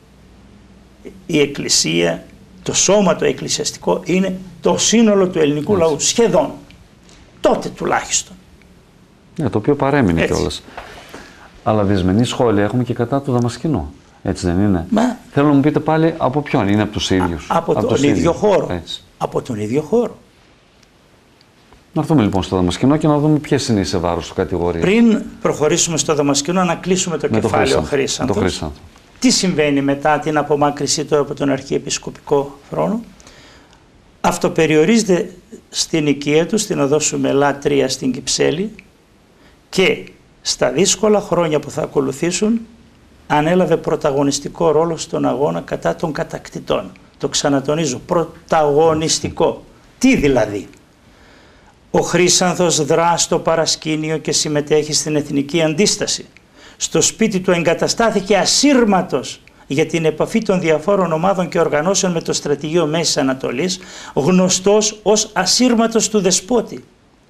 η Εκκλησία, το σώμα το εκκλησιαστικό είναι το σύνολο του ελληνικού λαού, σχεδόν, τότε τουλάχιστον. Το οποίο παρέμεινε κιόλας. Αλλά δυσμενή σχόλια έχουμε και κατά του Δαμασκηνού. Έτσι δεν είναι? Θέλω να μου πείτε πάλι από ποιον είναι, από τους ίδιους? Από τον ίδιο χώρο. Από τον ίδιο χώρο. Να έρθουμε λοιπόν στο Δαμασκηνό και να δούμε ποιες είναι οι σε βάρος του κατηγορίες. Πριν προχωρήσουμε στο Δαμασκηνό, να κλείσουμε το κεφάλαιο Χρήσανθος. Τι συμβαίνει μετά την απομάκρυσή του από τον αρχιεπισκοπικό θρόνο? Αυτοπεριορίζεται στην οικία του, στην οδό Σουμελά 3 στην Κυψέλη, και στα δύσκολα χρόνια που θα ακολουθήσουν ανέλαβε πρωταγωνιστικό ρόλο στον αγώνα κατά των κατακτητών. Το ξανατονίζω, πρωταγωνιστικό. Τι δηλαδή? Ο Χρήσανθος δρά στο παρασκήνιο και συμμετέχει στην εθνική αντίσταση. Στο σπίτι του εγκαταστάθηκε ασύρματος για την επαφή των διαφόρων ομάδων και οργανώσεων με το στρατηγείο Μέσης Ανατολής, γνωστός ως ασύρματος του δεσπότη.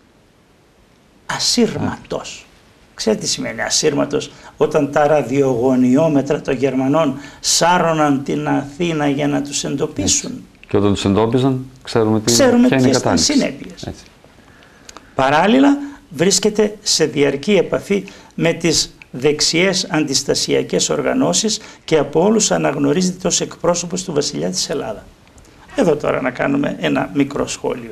Ασύρματος. Ξέρετε τι σημαίνει ασύρματος? Όταν τα ραδιογωνιόμετρα των Γερμανών σάρωναν την Αθήνα για να τους εντοπίσουν. Και όταν τους εντόπιζαν, ξέρουμε ποιες ήταν οι συνέπειες. Παράλληλα βρίσκεται σε διαρκή επαφή με τις δεξιές αντιστασιακές οργανώσεις και από όλους αναγνωρίζεται ως εκπρόσωπος του βασιλιά της Ελλάδα. Εδώ τώρα να κάνουμε ένα μικρό σχόλιο.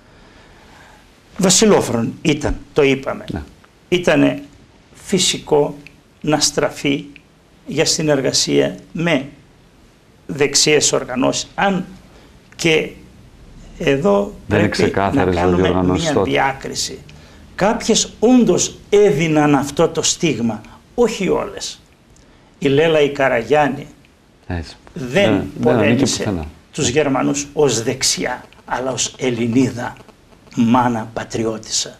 Βασιλόφρον ήταν, το είπαμε. Ήτανε φυσικό να στραφεί για συνεργασία με δεξιές οργανώσεις. Αν και εδώ πρέπει να κάνουμε μια διάκριση. Κάποιες όντως έδιναν αυτό το στίγμα, όχι όλες. Η Λέλα η Καραγιάννη δεν πολέμησε τους Γερμανούς ως δεξιά, αλλά ως Ελληνίδα, μάνα πατριώτισσα.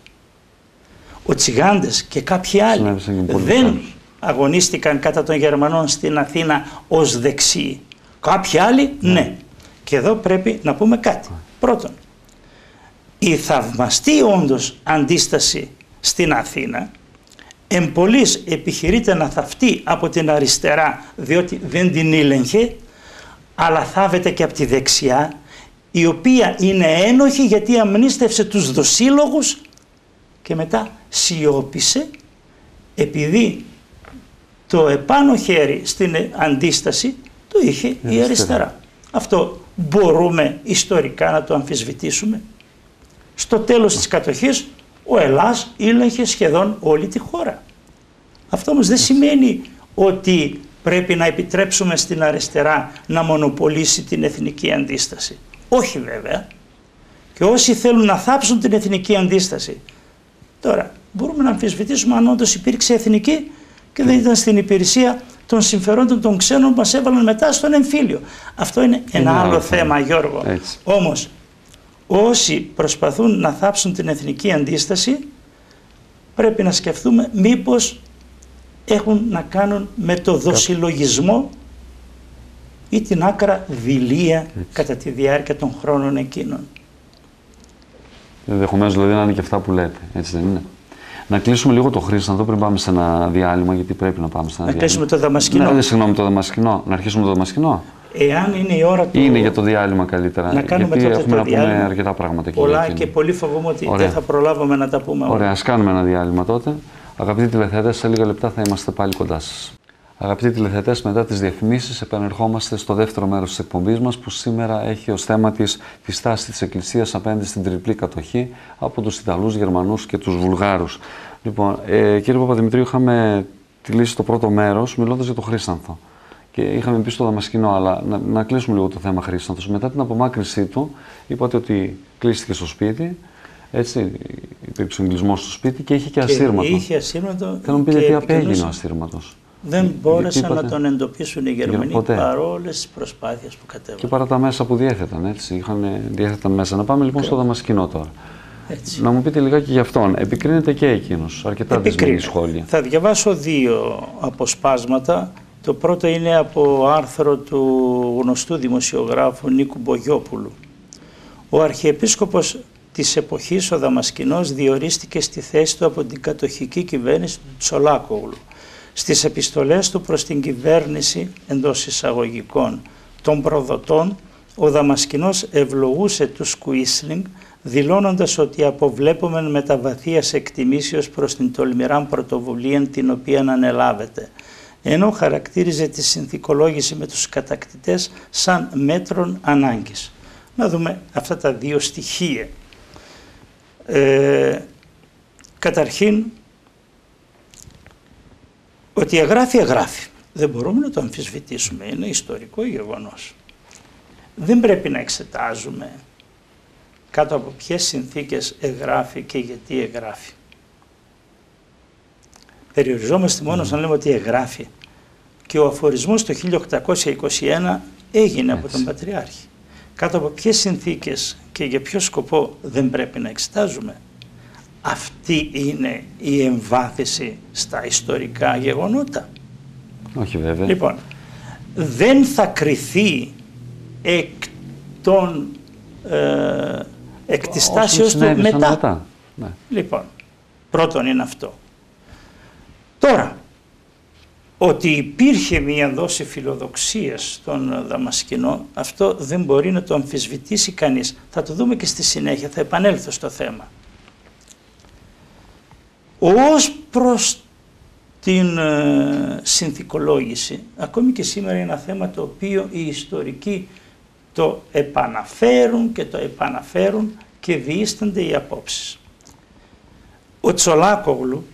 Ο Τσιγάντες και κάποιοι άλλοι δεν αγωνίστηκαν κατά των Γερμανών στην Αθήνα ως δεξιοί. Κάποιοι άλλοι ναι. Και εδώ πρέπει να πούμε κάτι. Πρώτον, η θαυμαστή όντως αντίσταση στην Αθήνα εμπολής επιχειρείται να θαυτεί από την αριστερά, διότι δεν την ήλεγχε, αλλά θάβεται και από τη δεξιά, η οποία είναι ένοχη γιατί αμνίστευσε τους δοσύλλογους και μετά σιώπησε, επειδή το επάνω χέρι στην αντίσταση το είχε η αριστερά. Αυτό μπορούμε ιστορικά να το αμφισβητήσουμε. Στο τέλος της κατοχής ο Ελλάς ήλεγχε σχεδόν όλη τη χώρα. Αυτό όμως δεν σημαίνει ότι πρέπει να επιτρέψουμε στην αριστερά να μονοπολίσει την εθνική αντίσταση. Όχι βέβαια. Και όσοι θέλουν να θάψουν την εθνική αντίσταση, τώρα μπορούμε να αμφισβητήσουμε αν όντως υπήρξε εθνική και δεν ήταν στην υπηρεσία των συμφερόντων των ξένων που μας έβαλαν μετά στον εμφύλιο. Αυτό είναι ένα άλλο θέμα, Γιώργο. Όμως όσοι προσπαθούν να θάψουν την εθνική αντίσταση πρέπει να σκεφτούμε μήπως έχουν να κάνουν με το δοσυλλογισμό ή την άκρα δειλία κατά τη διάρκεια των χρόνων εκείνων. Ενδεχομένως δηλαδή να είναι και αυτά που λέτε, έτσι δεν είναι? Να κλείσουμε λίγο το Χρήσανθο πριν πάμε σε ένα διάλειμμα, γιατί πρέπει να πάμε σε ένα διάλειμμα. Να κλείσουμε το Δαμασκηνό. Ναι, συγγνώμη, το Δαμασκηνό. Να αρχίσουμε το Δαμασκηνό. Εάν είναι η ώρα του. Είναι για το διάλειμμα καλύτερα. Να κάνουμε γιατί τότε έχουμε το να διάλειμμα. πούμε αρκετά πράγματα εκεί. Πολλά και πολύ φοβούμαι ότι δεν θα προλάβουμε να τα πούμε. Ωραία, ας κάνουμε ένα διάλειμμα τότε. Αγαπητοί τηλεθεατές, σε λίγα λεπτά θα είμαστε πάλι κοντά σας. Αγαπητοί τηλεθεατές, μετά τις διαφημίσεις επανερχόμαστε στο δεύτερο μέρος της εκπομπής μας, που σήμερα έχει ως θέμα τη στάση της Εκκλησίας απέναντι στην τριπλή κατοχή από τους Ιταλούς, Γερμανούς και τους Βουλγάρους. Λοιπόν, κύριε Παπαδημητρίου, είχαμε λύσει το πρώτο μέρος μιλώντας για το Χρήσανθο και είχαμε πει στο Δαμασκηνό, αλλά να κλείσουμε λίγο το θέμα Χρήσανθος. Μετά την απομάκρυνσή του, είπατε ότι κλείστηκε στο σπίτι. Έτσι, υπήρξε εγκλισμός στο σπίτι και είχε και ασύρματο. Είχε ασύρματο. Θέλω να μου πείτε τι απέγινε ο ασύρματος. Δεν μπόρεσαν να τον εντοπίσουν οι Γερμανοί παρόλες τις προσπάθειες που κατέβαλαν. Και παρά τα μέσα που διέθεταν, έτσι. Διέθεταν μέσα. Να πάμε λοιπόν στο Δαμασκηνό τώρα. Έτσι. Να μου πείτε λιγάκι για αυτόν. Επικρίνεται και εκείνος. Αρκετά δυσμενή σχόλια. Θα διαβάσω δύο αποσπάσματα. Το πρώτο είναι από άρθρο του γνωστού δημοσιογράφου Νίκου Μπογιόπουλου. Ο Αρχιεπίσκοπος της εποχής, ο Δαμασκηνός, διορίστηκε στη θέση του από την κατοχική κυβέρνηση του Τσολάκογλου. Στις επιστολές του προς την κυβέρνηση, εντός εισαγωγικών, των προδοτών, ο Δαμασκηνός ευλογούσε τους Κουίσλινγκ, δηλώνοντας ότι αποβλέπομεν με τα βαθίας εκτιμήσεως προς την τολμηράν πρωτοβουλία την οποία ανελάβεται, ενώ χαρακτήριζε τη συνθηκολόγηση με τους κατακτητές σαν μέτρον ανάγκης. Να δούμε αυτά τα δύο στοιχεία. Καταρχήν, ότι εγγράφει. Δεν μπορούμε να το αμφισβητήσουμε, είναι ιστορικό γεγονός. Δεν πρέπει να εξετάζουμε κάτω από ποιες συνθήκες εγγράφει και γιατί εγγράφει. Περιοριζόμαστε μόνο να λέμε ότι εγγράφει. Και ο αφορισμός το 1821 έγινε από τον Πατριάρχη. Κάτω από ποιες συνθήκες και για ποιο σκοπό δεν πρέπει να εξετάζουμε. Αυτή είναι η εμβάθυνση στα ιστορικά γεγονότα. Όχι βέβαια. Λοιπόν, δεν θα κριθεί εκ της στάσεως του μετά. Ναι. Λοιπόν, πρώτον είναι αυτό. Τώρα, ότι υπήρχε μία δόση φιλοδοξίας στον Δαμασκηνό, αυτό δεν μπορεί να το αμφισβητήσει κανείς. Θα το δούμε και στη συνέχεια, θα επανέλθω στο θέμα. Ως προς την συνθηκολόγηση, ακόμη και σήμερα είναι ένα θέμα το οποίο οι ιστορικοί το επαναφέρουν και διείστανται οι απόψεις. Ο Τσολάκογλου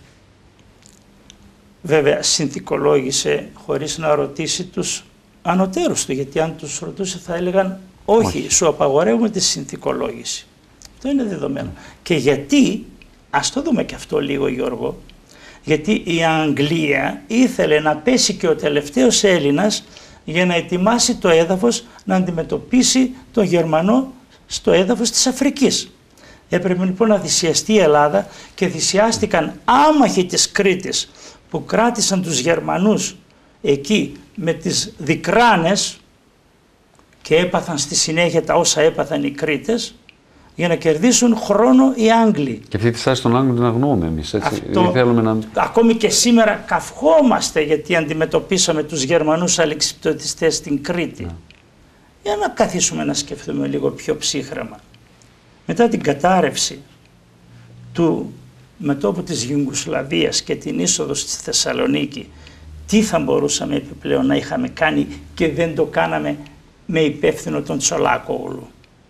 βέβαια συνθηκολόγησε χωρίς να ρωτήσει τους ανωτέρους του, γιατί αν τους ρωτούσε θα έλεγαν όχι. Σου απαγορεύουμε τη συνθηκολόγηση. Αυτό είναι δεδομένο. Και γιατί, ας το δούμε και αυτό λίγο Γιώργο, γιατί η Αγγλία ήθελε να πέσει και ο τελευταίος Έλληνας για να ετοιμάσει το έδαφος να αντιμετωπίσει τον Γερμανό στο έδαφος της Αφρικής. Έπρεπε λοιπόν να θυσιαστεί η Ελλάδα και θυσιάστηκαν άμαχοι της Κρήτης που κράτησαν τους Γερμανούς εκεί με τις δικράνες και έπαθαν στη συνέχεια τα όσα έπαθαν οι Κρήτες για να κερδίσουν χρόνο οι Άγγλοι. Και αυτή τη στάση των Άγγλων την αγνοούμε εμείς, έτσι. Θέλουμε να... Ακόμη και σήμερα καυχόμαστε γιατί αντιμετωπίσαμε τους Γερμανούς αλεξιπτωτιστές στην Κρήτη. Ναι. Για να καθίσουμε να σκεφτούμε λίγο πιο ψύχρεμα. Μετά την κατάρρευση του μετώπου της Ιουγκοσλαβίας και την είσοδο στη Θεσσαλονίκη, τι θα μπορούσαμε επιπλέον να είχαμε κάνει και δεν το κάναμε με υπεύθυνο τον Τσολάκογλου.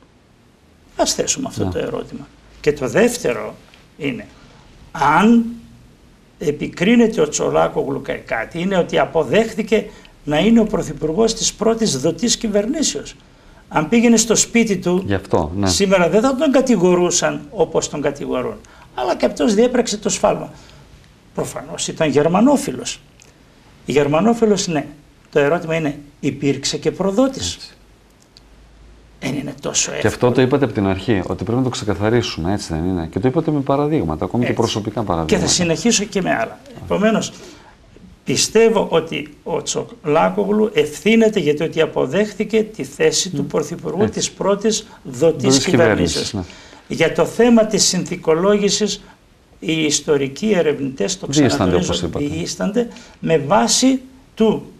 Ας θέσουμε αυτό το ερώτημα. Και το δεύτερο είναι, αν επικρίνεται ο Τσολάκογλου κάτι, είναι ότι αποδέχθηκε να είναι ο πρωθυπουργός της πρώτης δοτής κυβερνήσεως. Αν πήγαινε στο σπίτι του, αυτό, ναι, σήμερα δεν θα τον κατηγορούσαν όπως τον κατηγορούν. Αλλά και αυτός διέπραξε το σφάλμα. Προφανώς ήταν γερμανόφιλος. Γερμανόφιλος, ναι. Το ερώτημα είναι, υπήρξε και προδότης. Έτσι. Δεν είναι τόσο εύκολο. Και αυτό το είπατε από την αρχή, ότι πρέπει να το ξεκαθαρίσουμε, έτσι δεν είναι? Και το είπατε με παραδείγματα, ακόμη και προσωπικά παραδείγματα. Και θα συνεχίσω και με άλλα. Επομένως, πιστεύω ότι ο Τσολάκογλου ευθύνεται γιατί ότι αποδέχθηκε τη θέση του πρωθυπουργού της πρώτης δοτής κυβερνήσεως. Ναι. Για το θέμα της συνθηκολόγησης, οι ιστορικοί ερευνητές το ξανατονίζουν, διείστανται με βάση του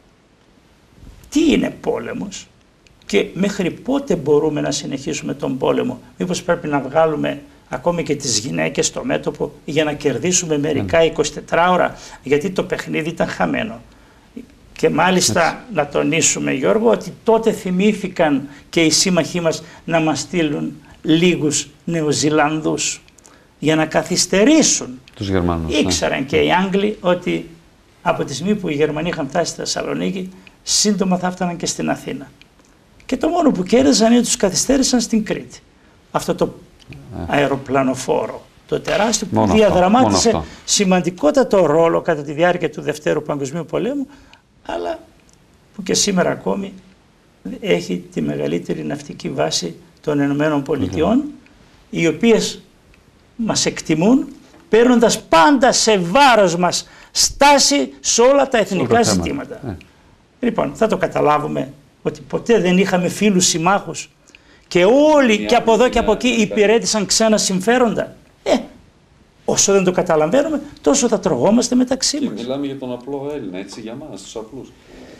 τι είναι πόλεμος και μέχρι πότε μπορούμε να συνεχίσουμε τον πόλεμο. Μήπως πρέπει να βγάλουμε ακόμη και τις γυναίκες στο μέτωπο για να κερδίσουμε μερικά 24 ώρα, γιατί το παιχνίδι ήταν χαμένο. Και μάλιστα να τονίσουμε, Γιώργο, ότι τότε θυμήθηκαν και οι σύμμαχοί μας να μας στείλουν λίγους Νεοζηλανδούς για να καθυστερήσουν. Τους Γερμανούς. Ήξεραν και οι Άγγλοι ότι από τη στιγμή που οι Γερμανοί είχαν φτάσει στη Θεσσαλονίκη, σύντομα θα έφταναν και στην Αθήνα. Και το μόνο που κέρδιζαν είναι ότι τους καθυστέρησαν στην Κρήτη. Αυτό το αεροπλανοφόρο, το τεράστιο που διαδραμάτισε σημαντικότατο ρόλο κατά τη διάρκεια του Δευτέρου Παγκοσμίου Πολέμου, αλλά που και σήμερα ακόμη έχει τη μεγαλύτερη ναυτική βάση των Ηνωμένων Πολιτειών, οι οποίες μας εκτιμούν παίρνοντας πάντα σε βάρος μας στάση σε όλα τα εθνικά ζητήματα. Λοιπόν, θα το καταλάβουμε ότι ποτέ δεν είχαμε φίλους συμμάχους και όλοι και από εδώ και από εκεί υπηρέτησαν ξένα συμφέροντα. Όσο δεν το καταλαβαίνουμε, τόσο θα τρογόμαστε μεταξύ μας. Μιλάμε για τον απλό Έλληνα, έτσι, για μας, τους απλούς.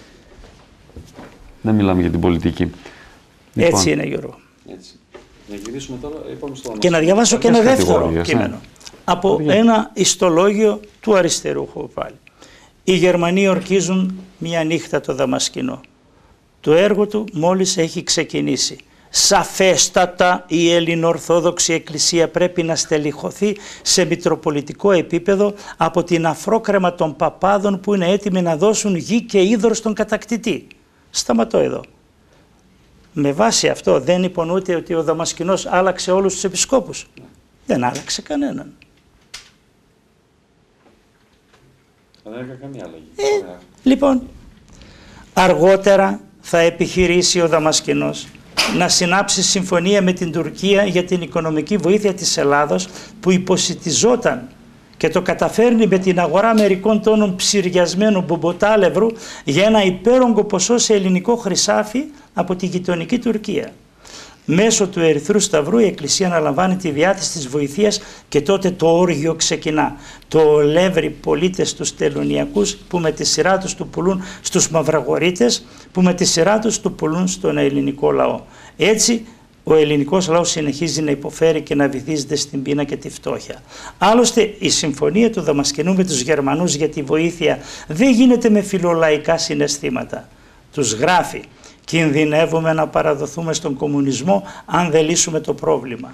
Δεν μιλάμε για την πολιτική. Έτσι είναι, Γιώργο. Έτσι. Να γυρίσουμε τώρα, είπαμε στο και να διαβάσω και ένα δεύτερο κείμενο. Από ένα ιστολόγιο του Αριστερούχου πάλι. Οι Γερμανοί ορκίζουν μια νύχτα το Δαμασκηνό. Το έργο του μόλις έχει ξεκινήσει. Σαφέστατα η Ελληνοορθόδοξη Εκκλησία πρέπει να στελιχωθεί σε μητροπολιτικό επίπεδο από την αφρόκρεμα των παπάδων που είναι έτοιμοι να δώσουν γη και είδωρ στον κατακτητή. Σταματώ εδώ. Με βάση αυτό δεν υπονοείται ότι ο Δαμασκηνός άλλαξε όλους τους επισκόπους. Δεν άλλαξε κανέναν. Δεν έκανε καμία αλλαγή. Λοιπόν, αργότερα θα επιχειρήσει ο Δαμασκηνός να συνάψει συμφωνία με την Τουρκία για την οικονομική βοήθεια της Ελλάδος που υποσιτιζόταν και το καταφέρνει με την αγορά μερικών τόνων ψυριασμένου μπομποτάλευρου για ένα υπέρογκο ποσό σε ελληνικό χρυσάφι από τη γειτονική Τουρκία. Μέσω του Ερυθρού Σταυρού η Εκκλησία αναλαμβάνει τη διάθεση της βοηθείας και τότε το όργιο ξεκινά. Το ολεύρι πολίτες τους τελωνιακούς που με τη σειρά τους του πουλούν στους μαυραγορείτες που με τη σειρά τους του πουλούν στον ελληνικό λαό. Έτσι ο ελληνικός λαός συνεχίζει να υποφέρει και να βυθίζεται στην πείνα και τη φτώχεια. Άλλωστε η συμφωνία του Δαμασκηνού με τους Γερμανούς για τη βοήθεια δεν γίνεται με φιλολαϊκά συναισθήματα. Τους γράφει: κινδυνεύουμε να παραδοθούμε στον κομμουνισμό αν δεν λύσουμε το πρόβλημα.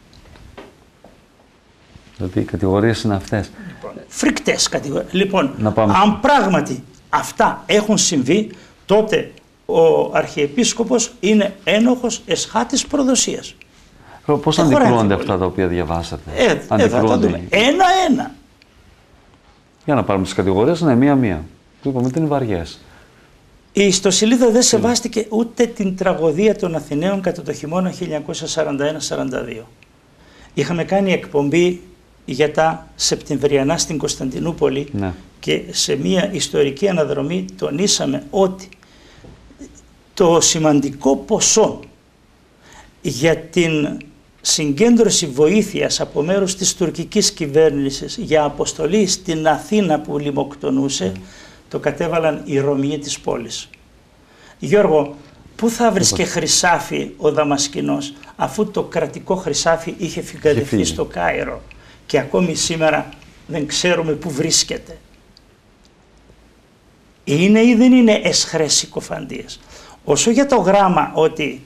Δηλαδή οι κατηγορίες είναι αυτές. Φρικτές κατηγορίες. Λοιπόν, αν πράγματι αυτά έχουν συμβεί, τότε ο Αρχιεπίσκοπος είναι ένοχος εσχάτης προδοσίας. Πώς αντικρούονται αυτά τα οποία διαβάσατε? Αντικρούονται ένα-ένα. Για να πάρουμε τις κατηγορίες, ναι, μία-μία. Που είπαμε ότι είναι βαριές. Η ιστοσελίδα δεν σεβάστηκε ούτε την τραγωδία των Αθηναίων κατά το χειμώνα 1941-42. Είχαμε κάνει εκπομπή για τα Σεπτεμβριανά στην Κωνσταντινούπολη και σε μια ιστορική αναδρομή τονίσαμε ότι το σημαντικό ποσό για την συγκέντρωση βοήθειας από μέρους της τουρκικής κυβέρνησης για αποστολή στην Αθήνα που λιμοκτονούσε το κατέβαλαν οι Ρωμιοί της πόλης. Γιώργο, πού θα βρίσκε χρυσάφι ο Δαμασκηνός αφού το κρατικό χρυσάφι είχε φυγαδευτεί στο Κάιρο και ακόμη σήμερα δεν ξέρουμε πού βρίσκεται? Είναι ή δεν είναι εσχρές συκοφαντίες? Όσο για το γράμμα ότι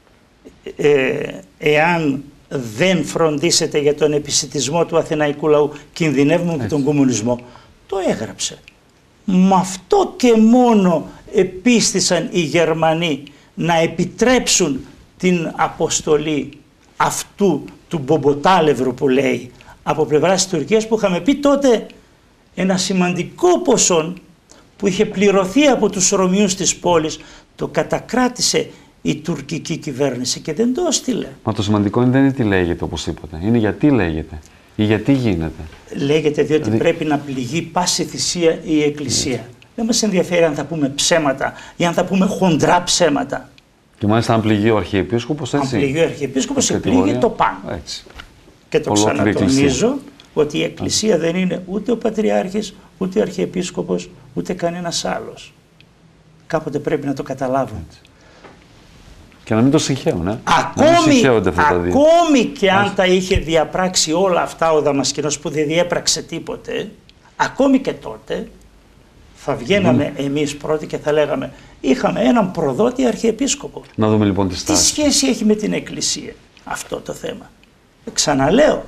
εάν δεν φροντίσετε για τον επισιτισμό του αθηναϊκού λαού κινδυνεύουμε με τον κομμουνισμό, το έγραψε. Με αυτό και μόνο επίστησαν οι Γερμανοί να επιτρέψουν την αποστολή αυτού του μπομποτάλευρου που λέει από πλευράς της Τουρκίας, που είχαμε πει τότε ένα σημαντικό ποσό που είχε πληρωθεί από τους Ρωμιούς της πόλης, το κατακράτησε η τουρκική κυβέρνηση και δεν το έστειλε. Μα το σημαντικό δεν είναι τι λέγεται, όπως είπατε, είναι γιατί λέγεται ή γιατί γίνεται. Λέγεται διότι πρέπει να πληγεί πάση θυσία η Εκκλησία. Δεν μας ενδιαφέρει αν θα πούμε ψέματα ή αν θα πούμε χοντρά ψέματα. Και μάλιστα αν πληγεί ο Αρχιεπίσκοπος, έτσι. Αν πληγεί ο Αρχιεπίσκοπος, επλήγει το πάνω. Έτσι. Και το ξανατονίζω ότι η Εκκλησία δεν είναι ούτε ο Πατριάρχης, ούτε ο Αρχιεπίσκοπος, ούτε κανένας άλλος. Κάποτε πρέπει να το καταλάβουν. Έτσι. Και να μην το συγχαίουν, Ακόμη και αν τα είχε διαπράξει όλα αυτά ο Δαμασκηνός που δεν διέπραξε τίποτε, ακόμη και τότε θα βγαίναμε εμείς πρώτοι και θα λέγαμε είχαμε έναν προδότη αρχιεπίσκοπο. Να δούμε λοιπόν τη στάση. Τι σχέση έχει με την Εκκλησία αυτό το θέμα? Ξαναλέω,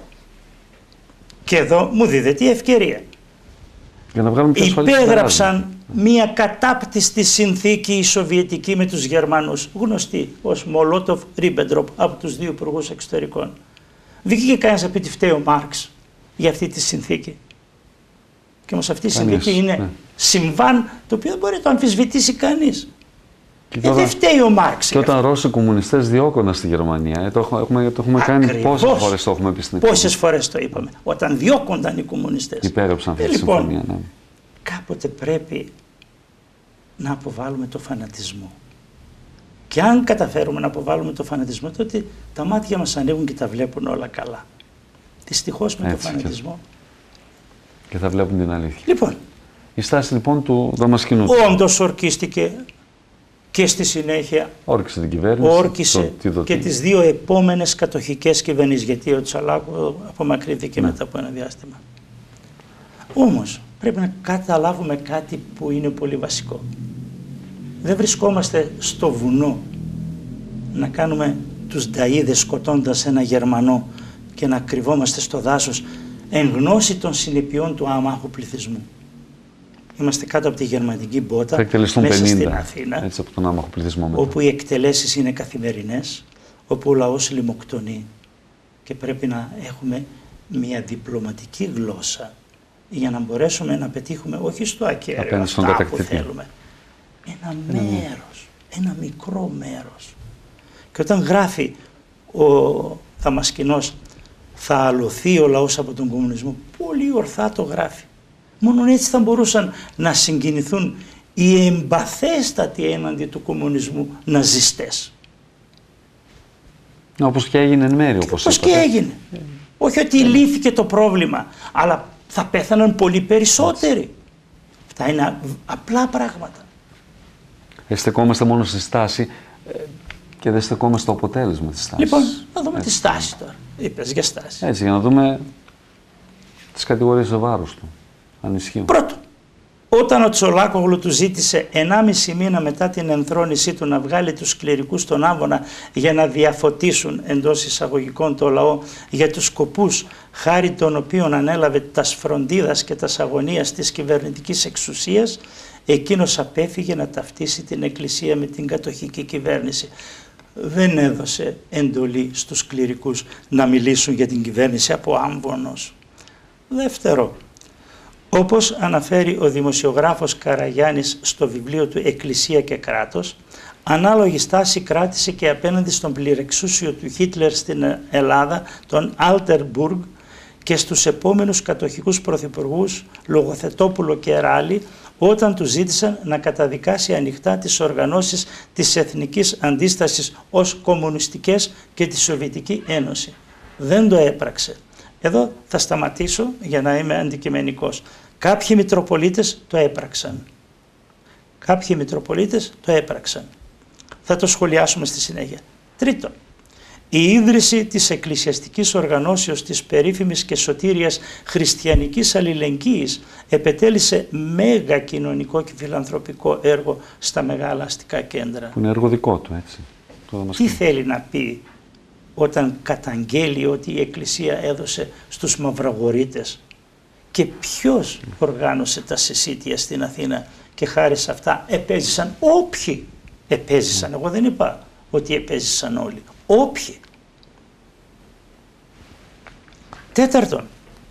και εδώ μου δίδεται η ευκαιρία. Για να βγάλουμε πιο ασφαλή Υπέγραψαν μία κατάπτυστη συνθήκη η Σοβιετική με τους Γερμανούς, γνωστή ως Μολότοφ-Ρίμπεντροπ, από τους δύο υπουργούς εξωτερικών. Βγήκε κανένας να πει τι φταίει ο Μάρξ για αυτή τη συνθήκη? Και όμως αυτή η συνθήκη είναι συμβάν το οποίο δεν μπορεί να το αμφισβητήσει κανείς. Δεν φταίει ο Μάρξ. Και όταν Ρώσοι κομμουνιστές διώκονταν στη Γερμανία, το έχουμε κάνει πόσες φορές το έχουμε πει στην εκπομπή. Πόσες φορές το είπαμε. Όταν διώκονταν οι κομμουνιστές. Υπέγραψαν αυτή τη συμφωνία. Ναι. Κάποτε πρέπει να αποβάλουμε το φανατισμό. Και αν καταφέρουμε να αποβάλουμε το φανατισμό, τότε τα μάτια μας ανοίγουν και τα βλέπουν όλα καλά. Δυστυχώς με το φανατισμό. Και θα βλέπουν την αλήθεια. Λοιπόν, η στάση λοιπόν του Δαμασκηνού. Όντως ορκίστηκε και στη συνέχεια όρκισε την κυβέρνηση. Όρκισε και τις δύο επόμενες κατοχικές κυβερνήσεις, γιατί ο Τσαλάκου απομακρύνθηκε μετά από ένα διάστημα. Όμως πρέπει να καταλάβουμε κάτι που είναι πολύ βασικό. Δεν βρισκόμαστε στο βουνό να κάνουμε τους νταΐδες σκοτώντας ένα Γερμανό και να κρυβόμαστε στο δάσος εν γνώση των συνεπειών του άμαχου πληθυσμού. Είμαστε κάτω από τη γερμανική μπότα, μέσα 50, στην Αθήνα, έτσι, από τον άμαχο πληθυσμό μετά. Όπου οι εκτελέσεις είναι καθημερινές, όπου ο λαός λιμοκτονεί και πρέπει να έχουμε μια διπλωματική γλώσσα για να μπορέσουμε να πετύχουμε όχι στο ακέραιο αυτά που θέλουμε. Ένα μέρος, ένα μικρό μέρος. Και όταν γράφει ο Δαμασκηνός θα αλωθεί ο λαός από τον κομμουνισμό, πολύ ορθά το γράφει. Μόνο έτσι θα μπορούσαν να συγκινηθούν οι εμπαθέστατοι έναντι του κομμουνισμού ναζιστές. Όπως και έγινε εν μέρει, όπως και έγινε. Όχι ότι λύθηκε το πρόβλημα, αλλά θα πέθαναν πολύ περισσότεροι. Αυτά είναι απλά πράγματα. Στεκόμαστε μόνο στη στάση και δεν στεκόμαστε στο αποτέλεσμα της στάσης. Λοιπόν, να δούμε τη στάση τώρα. Είπες για στάση. Έτσι, για να δούμε τις κατηγορίες σε βάρος του. Αν ισχύουν. Πρώτον, όταν ο Τσολάκογλου του ζήτησε 1,5 μήνα μετά την ενθρόνησή του να βγάλει τους κληρικούς στον Άμβονα για να διαφωτίσουν εντός εισαγωγικών το λαό για τους σκοπούς χάρη των οποίων ανέλαβε τας φροντίδας και τας αγωνίας της κυβερνητικής εξουσίας, εκείνος απέφυγε να ταυτίσει την Εκκλησία με την κατοχική κυβέρνηση. Δεν έδωσε εντολή στους κληρικούς να μιλήσουν για την κυβέρνηση από άμβονος. Δεύτερο, όπως αναφέρει ο δημοσιογράφος Καραγιάννης στο βιβλίο του «Εκκλησία και κράτος», ανάλογη στάση κράτησε και απέναντι στον πληρεξούσιο του Χίτλερ στην Ελλάδα, τον Altenburg, και στους επόμενους κατοχικούς πρωθυπουργούς Λογοθετόπουλο και Ράλη, όταν του ζήτησαν να καταδικάσει ανοιχτά τις οργανώσεις της εθνικής αντίστασης ως κομμουνιστικές και τη Σοβιετική Ένωση. Δεν το έπραξε. Εδώ θα σταματήσω για να είμαι αντικειμενικός. Κάποιοι Μητροπολίτες το έπραξαν. Κάποιοι Μητροπολίτες το έπραξαν. Θα το σχολιάσουμε στη συνέχεια. Τρίτον, η ίδρυση της εκκλησιαστικής οργανώσεως της περίφημης και σωτήριας χριστιανικής αλληλεγγύης επετέλεσε μέγα κοινωνικό και φιλανθρωπικό έργο στα μεγάλα αστικά κέντρα. Που είναι έργο δικό του, έτσι. Τι θέλει να πει όταν καταγγέλει ότι η Εκκλησία έδωσε στους μαυραγορείτες? Και ποιος οργάνωσε τα συσίτια στην Αθήνα και χάρη σε αυτά επέζησαν όποιοι επέζησαν. Εγώ δεν είπα ότι επέζησαν όλοι. Όποιοι. Τέταρτον,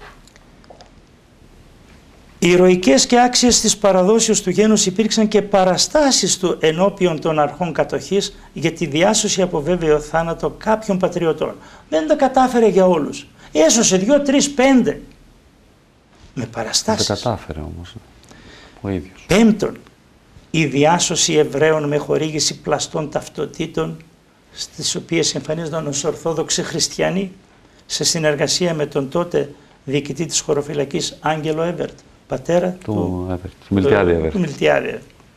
οι ηρωικές και άξιες της παραδόσεως του γένους υπήρξαν και παραστάσεις του ενώπιον των αρχών κατοχής για τη διάσωση από βέβαιο θάνατο κάποιων πατριωτών. Δεν τα κατάφερε για όλους. Έσωσε 2, 3, 5 με παραστάσεις. Δεν τα κατάφερε όμως ο ίδιος. Πέμπτον, η διάσωση Εβραίων με χορήγηση πλαστών ταυτοτήτων, στις οποίες εμφανίζονταν ως Ορθόδοξοι Χριστιανοί, σε συνεργασία με τον τότε διοικητή της χωροφυλακής Άγγελο Έβερτ, πατέρα του Μιλτιάδη.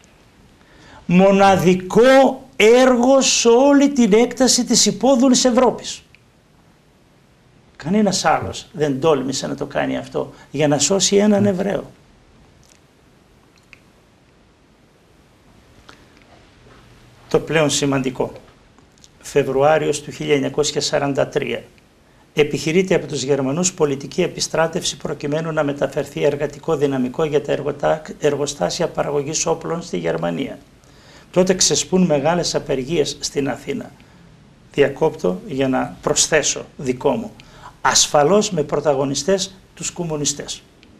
Μοναδικό έργο σε όλη την έκταση της υπόδουλης Ευρώπης. Κανένας άλλος δεν τόλμησε να το κάνει αυτό για να σώσει έναν Εβραίο. το πλέον σημαντικό. Φεβρουάριος του 1943. Επιχειρείται από τους Γερμανούς πολιτική επιστράτευση προκειμένου να μεταφερθεί εργατικό δυναμικό για τα εργοστάσια παραγωγής όπλων στη Γερμανία. Τότε ξεσπούν μεγάλες απεργίες στην Αθήνα. Διακόπτω για να προσθέσω δικό μου. Ασφαλώς με πρωταγωνιστές τους κομμουνιστές.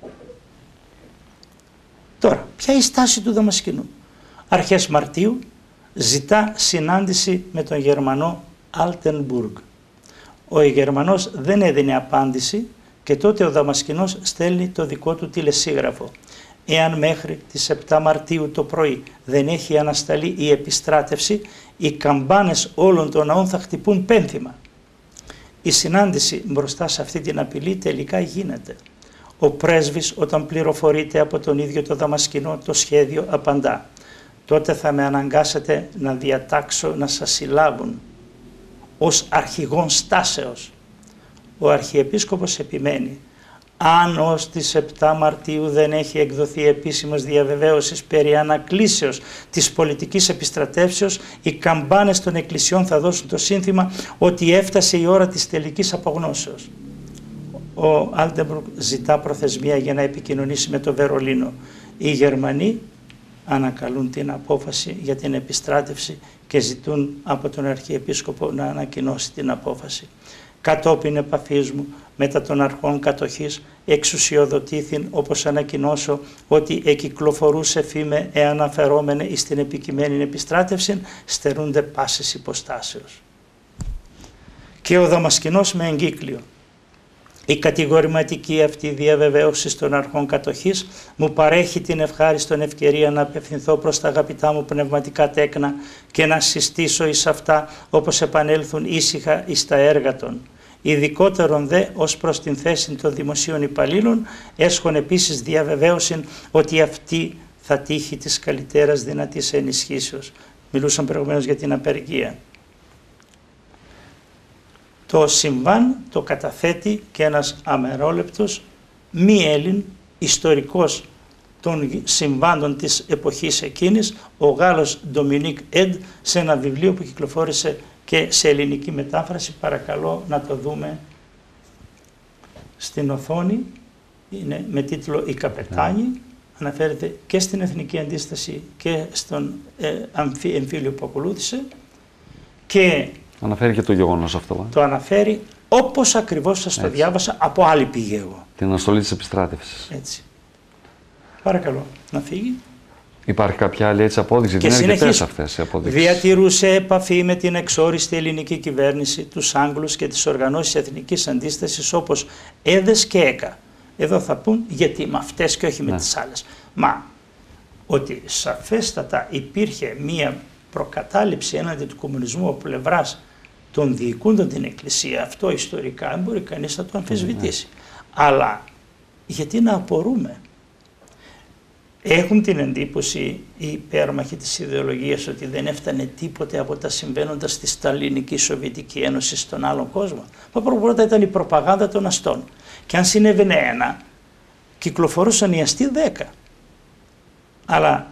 Τώρα, ποια είναι η στάση του Δαμασκηνού? Αρχές Μαρτίου ζητά συνάντηση με τον Γερμανό Αλτενμπουργκ. Ο Γερμανός δεν έδινε απάντηση και τότε ο Δαμασκηνός στέλνει το δικό του τηλεσίγραφο. Εάν μέχρι τις 7 Μαρτίου το πρωί δεν έχει ανασταλεί η επιστράτευση, οι καμπάνες όλων των ναών θα χτυπούν πένθυμα. Η συνάντηση μπροστά σε αυτή την απειλή τελικά γίνεται. Ο πρέσβης, όταν πληροφορείται από τον ίδιο το Δαμασκηνό το σχέδιο, απαντά: τότε θα με αναγκάσετε να διατάξω να σας συλλάβουν ως αρχηγόν στάσεως. Ο Αρχιεπίσκοπος επιμένει: αν ως τις 7 Μαρτίου δεν έχει εκδοθεί επίσημος διαβεβαίωσης περί ανακλήσεως της πολιτικής επιστρατεύσεως, οι καμπάνες των εκκλησιών θα δώσουν το σύνθημα ότι έφτασε η ώρα της τελικής απογνώσεως. Ο Άλτεμπουργκ ζητά προθεσμία για να επικοινωνήσει με το Βερολίνο. Οι Γερμανοί ανακαλούν την απόφαση για την επιστράτευση και ζητούν από τον Αρχιεπίσκοπο να ανακοινώσει την απόφαση. Κατόπιν επαφής μου μετά των αρχών κατοχής εξουσιοδοτήθην όπως ανακοινώσω ότι εκυκλοφορούσε φήμε εάν αφαιρόμενε στην επικειμένη επιστράτευση στερούνται πάσης υποστάσεως. Και ο Δαμασκηνός με εγκύκλιο. Η κατηγορηματική αυτή διαβεβαίωση των αρχών κατοχής μου παρέχει την ευχάριστον ευκαιρία να απευθυνθώ προς τα αγαπητά μου πνευματικά τέκνα και να συστήσω εις αυτά όπως επανέλθουν ήσυχα εις τα έργα των. Ειδικότερον δε ως προς την θέση των δημοσίων υπαλλήλων έσχον επίσης διαβεβαίωση ότι αυτή θα τύχει της καλύτερας δυνατής ενισχύσεως. Μιλούσαν προηγουμένως για την απεργία. Το συμβάν το καταθέτει και ένας αμερόλεπτος μη Έλλην ιστορικός των συμβάντων της εποχής εκείνης, ο Γάλλος Ντομινίκ Εντ, σε ένα βιβλίο που κυκλοφόρησε και σε ελληνική μετάφραση. Παρακαλώ να το δούμε στην οθόνη. Είναι με τίτλο «Η Καπετάνη». Αναφέρεται και στην Εθνική Αντίσταση και στον εμφύλιο που ακολούθησε. Και αναφέρει και το γεγονός αυτό. Το αναφέρει όπως ακριβώς σας το διάβασα από άλλη πηγή εγώ. Την αναστολή της επιστράτευσης. Έτσι. Παρακαλώ να φύγει. Υπάρχει κάποια άλλη έτσι απόδειξη? Και δεν είναι αρκετές αυτές οι αποδείξεις. Διατηρούσε επαφή με την εξόριστη ελληνική κυβέρνηση, τους Άγγλους και τις οργανώσεις εθνικής αντίστασης όπως ΕΔΕΣ και ΕΚΑ. Εδώ θα πούν γιατί με αυτές και όχι με τις άλλες. Μα ότι σαφέστατα υπήρχε μία προκατάληψη έναντι του κομμουνισμού από πλευράς των διοικούντων την Εκκλησία, αυτό ιστορικά δεν μπορεί κανείς να το αμφισβητήσει. Αλλά γιατί να απορούμε? Έχουν την εντύπωση οι υπέρμαχοι της ιδεολογίας ότι δεν έφτανε τίποτε από τα συμβαίνοντα στη Σταλινική Σοβιετική Ένωση στον άλλον κόσμο. Μα πρώτα ήταν η προπαγάνδα των αστών. Και αν συνέβαινε ένα, κυκλοφορούσαν οι αστεί 10. Αλλά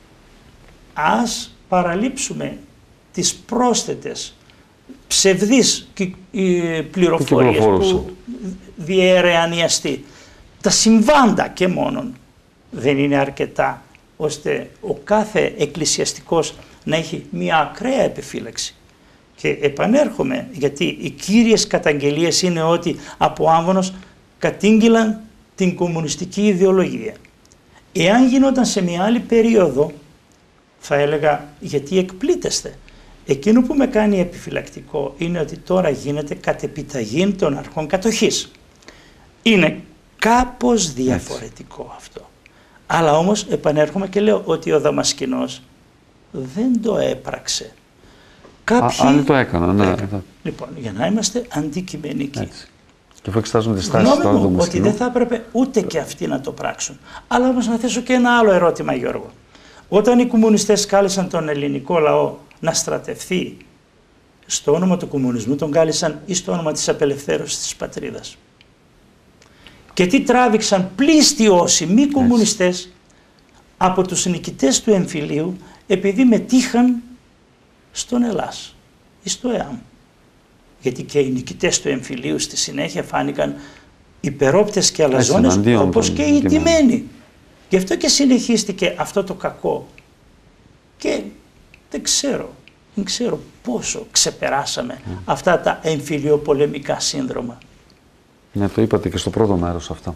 ας παραλείψουμε τις πρόσθετες ψευδείς πληροφορίες που διέρεαν οι αστεί. Τα συμβάντα και μόνον δεν είναι αρκετά ώστε ο κάθε εκκλησιαστικός να έχει μια ακραία επιφύλαξη. Και επανέρχομαι, γιατί οι κύριες καταγγελίες είναι ότι από άμβονος κατήγγυλαν την κομμουνιστική ιδεολογία. Εάν γινόταν σε μια άλλη περίοδο, θα έλεγα γιατί εκπλήτεστε. Εκείνο που με κάνει επιφυλακτικό είναι ότι τώρα γίνεται κατ' επιταγή των αρχών κατοχής. Είναι κάπως διαφορετικό αυτό. Αλλά όμως επανέρχομαι και λέω ότι ο Δαμασκηνός δεν το έπραξε. Κάποιοι άλλοι το έκαναν, ναι. Λοιπόν, για να είμαστε αντικειμενικοί. Έτσι. Και αφού εξετάζουν τις τάσεις του Δαμασκηνού, ότι δεν θα έπρεπε ούτε και αυτοί να το πράξουν. Αλλά όμως να θέσω και ένα άλλο ερώτημα, Γιώργο. Όταν οι κομμουνιστές κάλεσαν τον ελληνικό λαό να στρατευθεί, στο όνομα του κομμουνισμού τον κάλεσαν ή στο όνομα της απελευθέρωσης της πατρίδας. Και τι τράβηξαν πλήστοι όσοι μη κομμουνιστές από τους νικητές του εμφυλίου, επειδή μετήχαν στον Ελλάς ή στο ΕΑΜ. Γιατί και οι νικητές του εμφυλίου στη συνέχεια φάνηκαν υπερόπτες και αλαζόνες, όπως και οι τιμένοι. Γι' αυτό και συνεχίστηκε αυτό το κακό. Και δεν ξέρω πόσο ξεπεράσαμε αυτά τα εμφυλιοπολεμικά σύνδρομα. Ναι, το είπατε και στο πρώτο μέρος αυτό.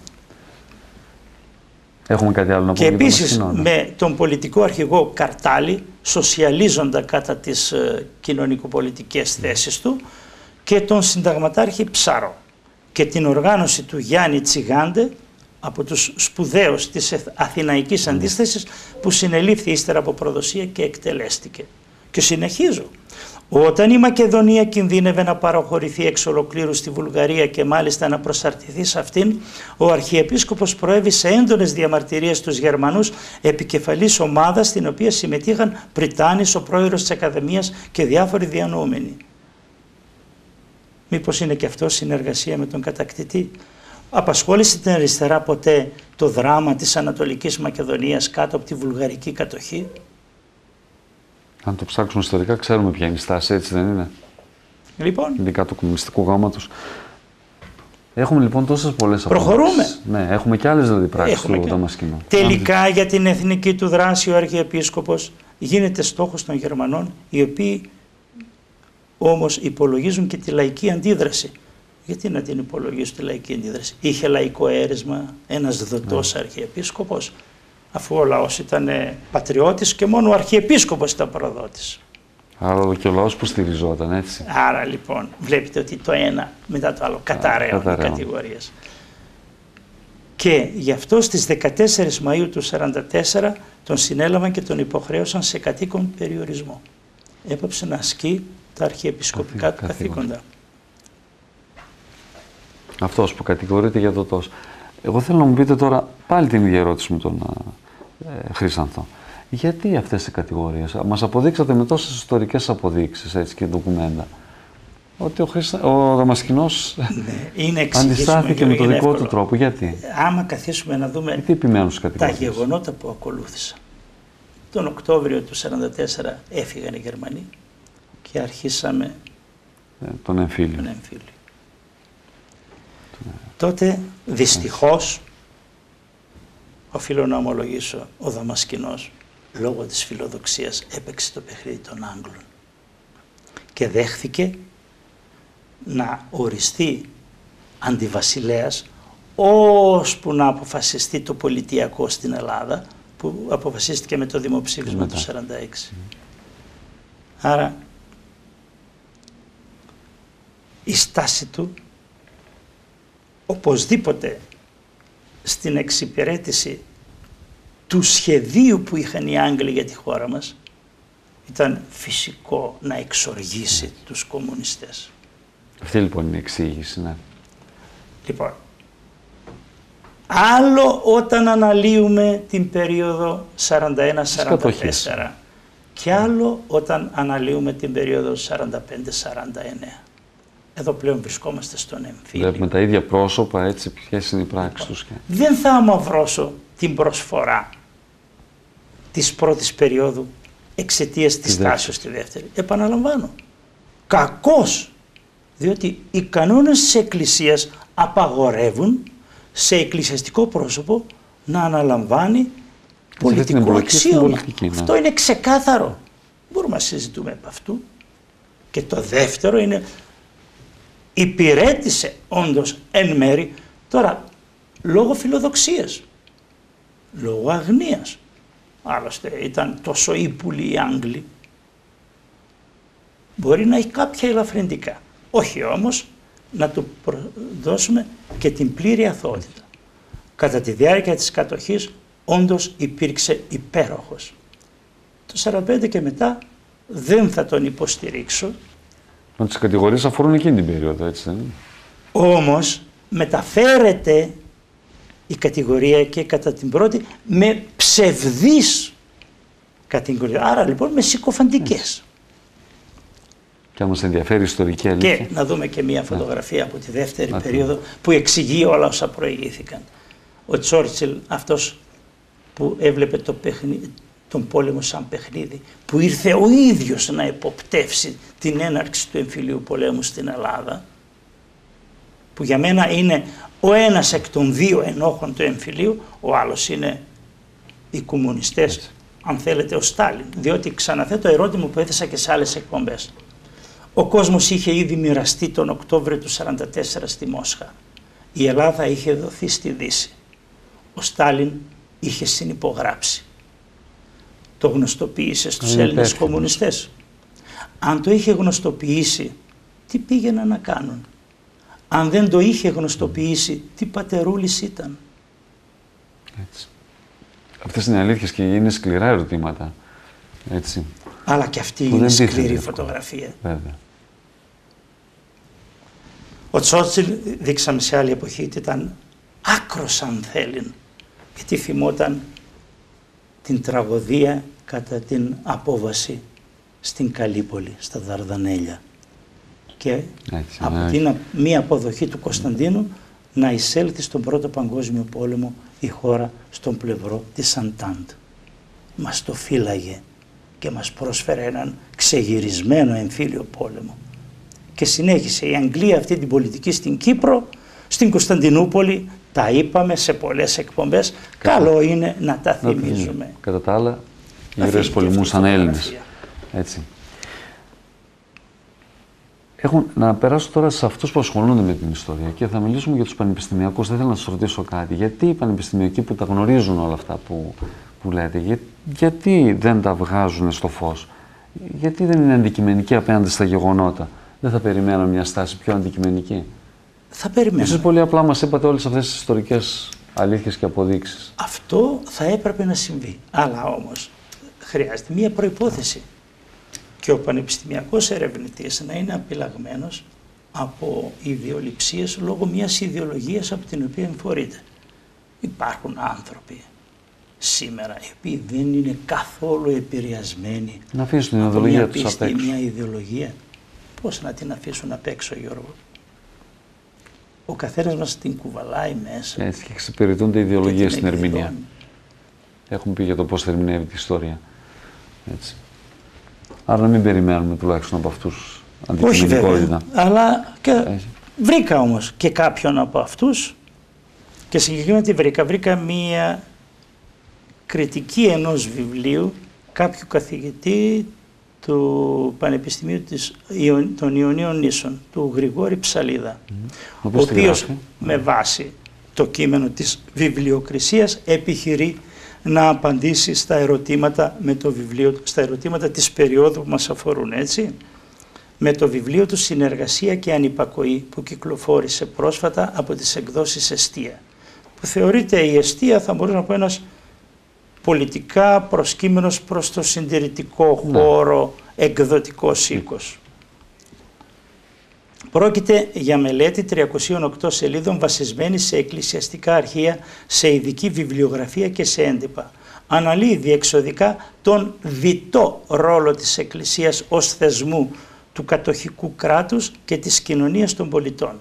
Έχουμε κάτι άλλο να πούμε? Και επίσης με τον πολιτικό αρχηγό Καρτάλη, σοσιαλίζοντα κατά τις κοινωνικοπολιτικές θέσεις του, και τον συνταγματάρχη Ψάρο και την οργάνωση του Γιάννη Τσιγάντε, από τους σπουδαίους της Αθηναϊκής Αντίστασης, που συνελήφθη ύστερα από προδοσία και εκτελέστηκε. Και συνεχίζω. Όταν η Μακεδονία κινδύνευε να παραχωρηθεί εξ ολοκλήρου στη Βουλγαρία και μάλιστα να προσαρτηθεί σε αυτήν, ο Αρχιεπίσκοπος προέβη σε έντονες διαμαρτυρίες στους Γερμανούς, επικεφαλής ομάδας στην οποία συμμετείχαν Πριτάνης, ο πρόεδρος της Ακαδημίας και διάφοροι διανοούμενοι. Μήπως είναι και αυτό συνεργασία με τον κατακτητή? Απασχόλησε την αριστερά ποτέ το δράμα της Ανατολικής Μακεδονίας κάτω από τη βουλγαρική κατοχή? Αν το ψάξουμε ιστορικά, ξέρουμε ποια είναι η στάση, έτσι δεν είναι? Λοιπόν. Ειδικά του Κομμουνιστικού Γάμματος. Έχουμε λοιπόν τόσες πολλές απόψεις. Προχωρούμε. Ναι, έχουμε και άλλες δηλαδή πράξεις του Δαμασκηνού. Τελικά για την εθνική του δράση ο Αρχιεπίσκοπος γίνεται στόχος των Γερμανών, οι οποίοι όμως υπολογίζουν και τη λαϊκή αντίδραση. Γιατί να την υπολογίσουν τη λαϊκή αντίδραση? Είχε λαϊκό αίρισμα ένας δοτός Αρχιεπίσκοπος, αφού ο λαός ήταν πατριώτης και μόνο ο Αρχιεπίσκοπος ήταν προδότης. Άρα και ο λαός που στηριζόταν, έτσι. Άρα λοιπόν βλέπετε ότι το ένα μετά το άλλο καταραίουν οι κατηγορίες. Και γι' αυτό στις 14 Μαΐου του 1944 τον συνέλαβαν και τον υποχρέωσαν σε κατοίκον περιορισμό. Έπαψε να ασκεί τα αρχιεπισκοπικά του καθήκοντα. Αυτός που κατηγορείται για το τόσο. Εγώ θέλω να μου πείτε τώρα πάλι την ίδια ερώτηση με τον Χρύσανθο. Γιατί αυτές οι κατηγορίες? Μας αποδείξατε με τόσες ιστορικές αποδείξεις, έτσι, και ντοκουμέντα, ότι ο Δαμασκηνός αντιστάθηκε με τον δικό του τρόπο. Γιατί? Άμα καθίσουμε να δούμε τα γεγονότα που ακολούθησαν. Τον Οκτώβριο του 1944 έφυγαν οι Γερμανοί και αρχίσαμε τον εμφύλιο. Τότε δυστυχώς, οφείλω να ομολογήσω, ο Δαμασκηνός λόγω της φιλοδοξίας έπαιξε το παιχνίδι των Άγγλων και δέχθηκε να οριστεί αντιβασιλέας ώσπου να αποφασιστεί το πολιτιακό στην Ελλάδα, που αποφασίστηκε με το δημοψήφισμα του 1946. Άρα η στάση του οπωσδήποτε στην εξυπηρέτηση του σχεδίου που είχαν οι Άγγλοι για τη χώρα μας ήταν φυσικό να εξοργήσει τους κομμουνιστές. Αυτή λοιπόν είναι η εξήγηση, ναι. Λοιπόν, άλλο όταν αναλύουμε την περίοδο 41-44 και άλλο όταν αναλύουμε την περίοδο 45-49. Εδώ πλέον βρισκόμαστε στον εμφύλιο. Βλέπουμε τα ίδια πρόσωπα, έτσι, ποιες είναι οι πράξεις τους. Δεν θα αμαυρώσω την προσφορά της πρώτης περίοδου εξαιτίας της τάσης στη δεύτερη. Επαναλαμβάνω, κακώς, διότι οι κανόνες της Εκκλησίας απαγορεύουν σε εκκλησιαστικό πρόσωπο να αναλαμβάνει πολιτικό αξίωμα. Αυτό είναι ξεκάθαρο. Μπορούμε να συζητούμε από αυτού. Και το δεύτερο είναι, υπηρέτησε όντως εν μέρη, τώρα λόγω φιλοδοξίας, λόγω αγνίας. Άλλωστε ήταν τόσο ύπουλοι οι Άγγλοι. Μπορεί να έχει κάποια ελαφρυντικά. Όχι όμως να του δώσουμε και την πλήρη αθωότητα. Κατά τη διάρκεια της κατοχής όντως υπήρξε υπέροχος. Το 1945 και μετά δεν θα τον υποστηρίξω. Μα τις κατηγορίες αφορούν εκείνη την περίοδο, έτσι δεν είναι? Όμως μεταφέρεται η κατηγορία και κατά την πρώτη με ψευδείς κατηγορίες. Άρα λοιπόν με συκοφαντικές. Και αν μας ενδιαφέρει η ιστορική αλήθεια. Και να δούμε και μία φωτογραφία από τη δεύτερη περίοδο που εξηγεί όλα όσα προηγήθηκαν. Ο Τσόρτσιλ, αυτός που έβλεπε τον πόλεμο σαν παιχνίδι, που ήρθε ο ίδιος να υποπτεύσει την έναρξη του εμφυλίου πολέμου στην Ελλάδα, που για μένα είναι ο ένας εκ των δύο ενόχων του εμφυλίου, ο άλλος είναι οι κομμουνιστές, αν θέλετε ο Στάλιν, διότι ξαναθέτω ερώτημα που έθεσα και σε άλλες εκπομπές. Ο κόσμος είχε ήδη μοιραστεί τον Οκτώβριο του 1944 στη Μόσχα. Η Ελλάδα είχε δοθεί στη Δύση. Ο Στάλιν είχε συνυπογράψει. Το γνωστοποίησε στους Έλληνες κομμουνιστές. Αν το είχε γνωστοποιήσει, τι πήγαιναν να κάνουν? Αν δεν το είχε γνωστοποιήσει, τι πατερούλης ήταν? Έτσι. Αυτές είναι αλήθειες και είναι σκληρά ερωτήματα. Έτσι. Αλλά και αυτή είναι σκληρή φωτογραφία. Βέβαια. Ο Τσόρτσιλ, δείξαμε σε άλλη εποχή, ήταν άκρος ανθέλην, γιατί θυμόταν την τραγωδία κατά την απόβαση στην Καλύπολη, στα Δαρδανέλια. Και από την μία αποδοχή του Κωνσταντίνου να εισέλθει στον Πρώτο Παγκόσμιο Πόλεμο η χώρα στον πλευρό της Αντάντ. Μας το φύλαγε και μας πρόσφερε έναν ξεγυρισμένο εμφύλιο πόλεμο. Και συνέχισε η Αγγλία αυτή την πολιτική στην Κύπρο, στην Κωνσταντινούπολη, τα είπαμε σε πολλές εκπομπές, καλό είναι να τα θυμίζουμε. Κατά τα άλλα, οι ήρωες πολεμούσαν Έλληνες. Έτσι. Να περάσω τώρα σε αυτούς που ασχολούνται με την ιστορία και θα μιλήσουμε για τους πανεπιστημιακούς. Δεν θέλω να σας ρωτήσω κάτι. Γιατί οι πανεπιστημιακοί που τα γνωρίζουν όλα αυτά που λέτε, γιατί δεν τα βγάζουν στο φως? Γιατί δεν είναι αντικειμενικοί απέναντι στα γεγονότα? Δεν θα περιμέναν μια στάση πιο αντικειμενική? Θα περιμένω. Εσείς πολύ απλά μας είπατε όλες αυτές τις ιστορικές αλήθειες και αποδείξεις. Αυτό θα έπρεπε να συμβεί. Αλλά όμως χρειάζεται μια προϋπόθεση. Και ο πανεπιστημιακός ερευνητής να είναι απειλαγμένος από ιδεολειψίες λόγω μιας ιδεολογίας από την οποία εμφορείται. Υπάρχουν άνθρωποι σήμερα οι οποίοι δεν είναι καθόλου επηρεασμένοι να αφήσουν την ιδεολογία τους απ' έξω. Μια ιδεολογία. Πώς να την αφήσουν απ' έξω, Γιώργο? Ο καθένας μας την κουβαλάει μέσα. Έτσι, και εξυπηρετούνται ιδεολογίες στην ερμηνεία. Έχουμε πει για το πώς θα ερμηνεύει την ιστορία. Έτσι. Άρα να μην περιμένουμε τουλάχιστον από αυτούς αντικειμενικότητα. Όχι βέβαια, αλλά και βρήκα όμως και κάποιον από αυτούς και συγκεκριμένα τι βρήκα? Βρήκα μία κριτική ενός βιβλίου κάποιου καθηγητή του Πανεπιστημίου των Ιωνίων Νήσων, του Γρηγόρη Ψαλίδα, ο οποίος με βάση το κείμενο της βιβλιοκρισίας επιχειρεί να απαντήσει στα ερωτήματα με το βιβλίο, στα ερωτήματα της περίοδου που μας αφορούν, έτσι, με το βιβλίο του «Συνεργασία και Ανυπακοή» που κυκλοφόρησε πρόσφατα από τις εκδόσεις Εστία, που θεωρείται η Εστία, θα μπορούσα να πω, ένας πολιτικά προσκύμενος προς το συντηρητικό χώρο, εκδοτικός οίκος. Πρόκειται για μελέτη 308 σελίδων βασισμένη σε εκκλησιαστικά αρχεία, σε ειδική βιβλιογραφία και σε έντυπα. Αναλύει διεξοδικά τον διτό ρόλο της Εκκλησίας ως θεσμού του κατοχικού κράτους και της κοινωνίας των πολιτών.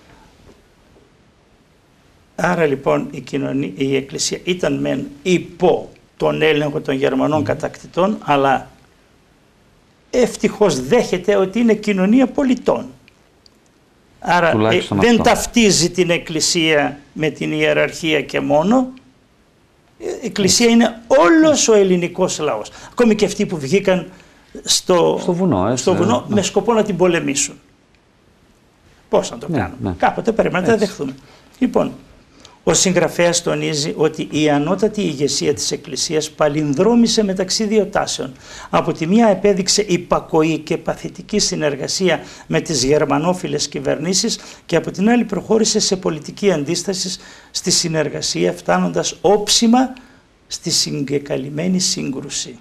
Άρα λοιπόν η Εκκλησία ήταν μεν υπό τον έλεγχο των Γερμανών κατακτητών, αλλά ευτυχώς δέχεται ότι είναι κοινωνία πολιτών. Άρα δεν ταυτίζει την Εκκλησία με την ιεραρχία και μόνο. Η Εκκλησία είναι όλος ο ελληνικός λαός. Ακόμη και αυτοί που βγήκαν στο βουνό με σκοπό να την πολεμήσουν. Πώς να το κάνουμε? Κάποτε πρέπει να τα δεχθούμε. Λοιπόν, ο συγγραφέας τονίζει ότι η ανώτατη ηγεσία της Εκκλησίας παλινδρόμησε μεταξύ δύο τάσεων. Από τη μία επέδειξε υπακοή και παθητική συνεργασία με τις γερμανόφιλες κυβερνήσεις και από την άλλη προχώρησε σε πολιτική αντίσταση στη συνεργασία, φτάνοντας όψιμα στη συγκεκαλυμμένη σύγκρουση.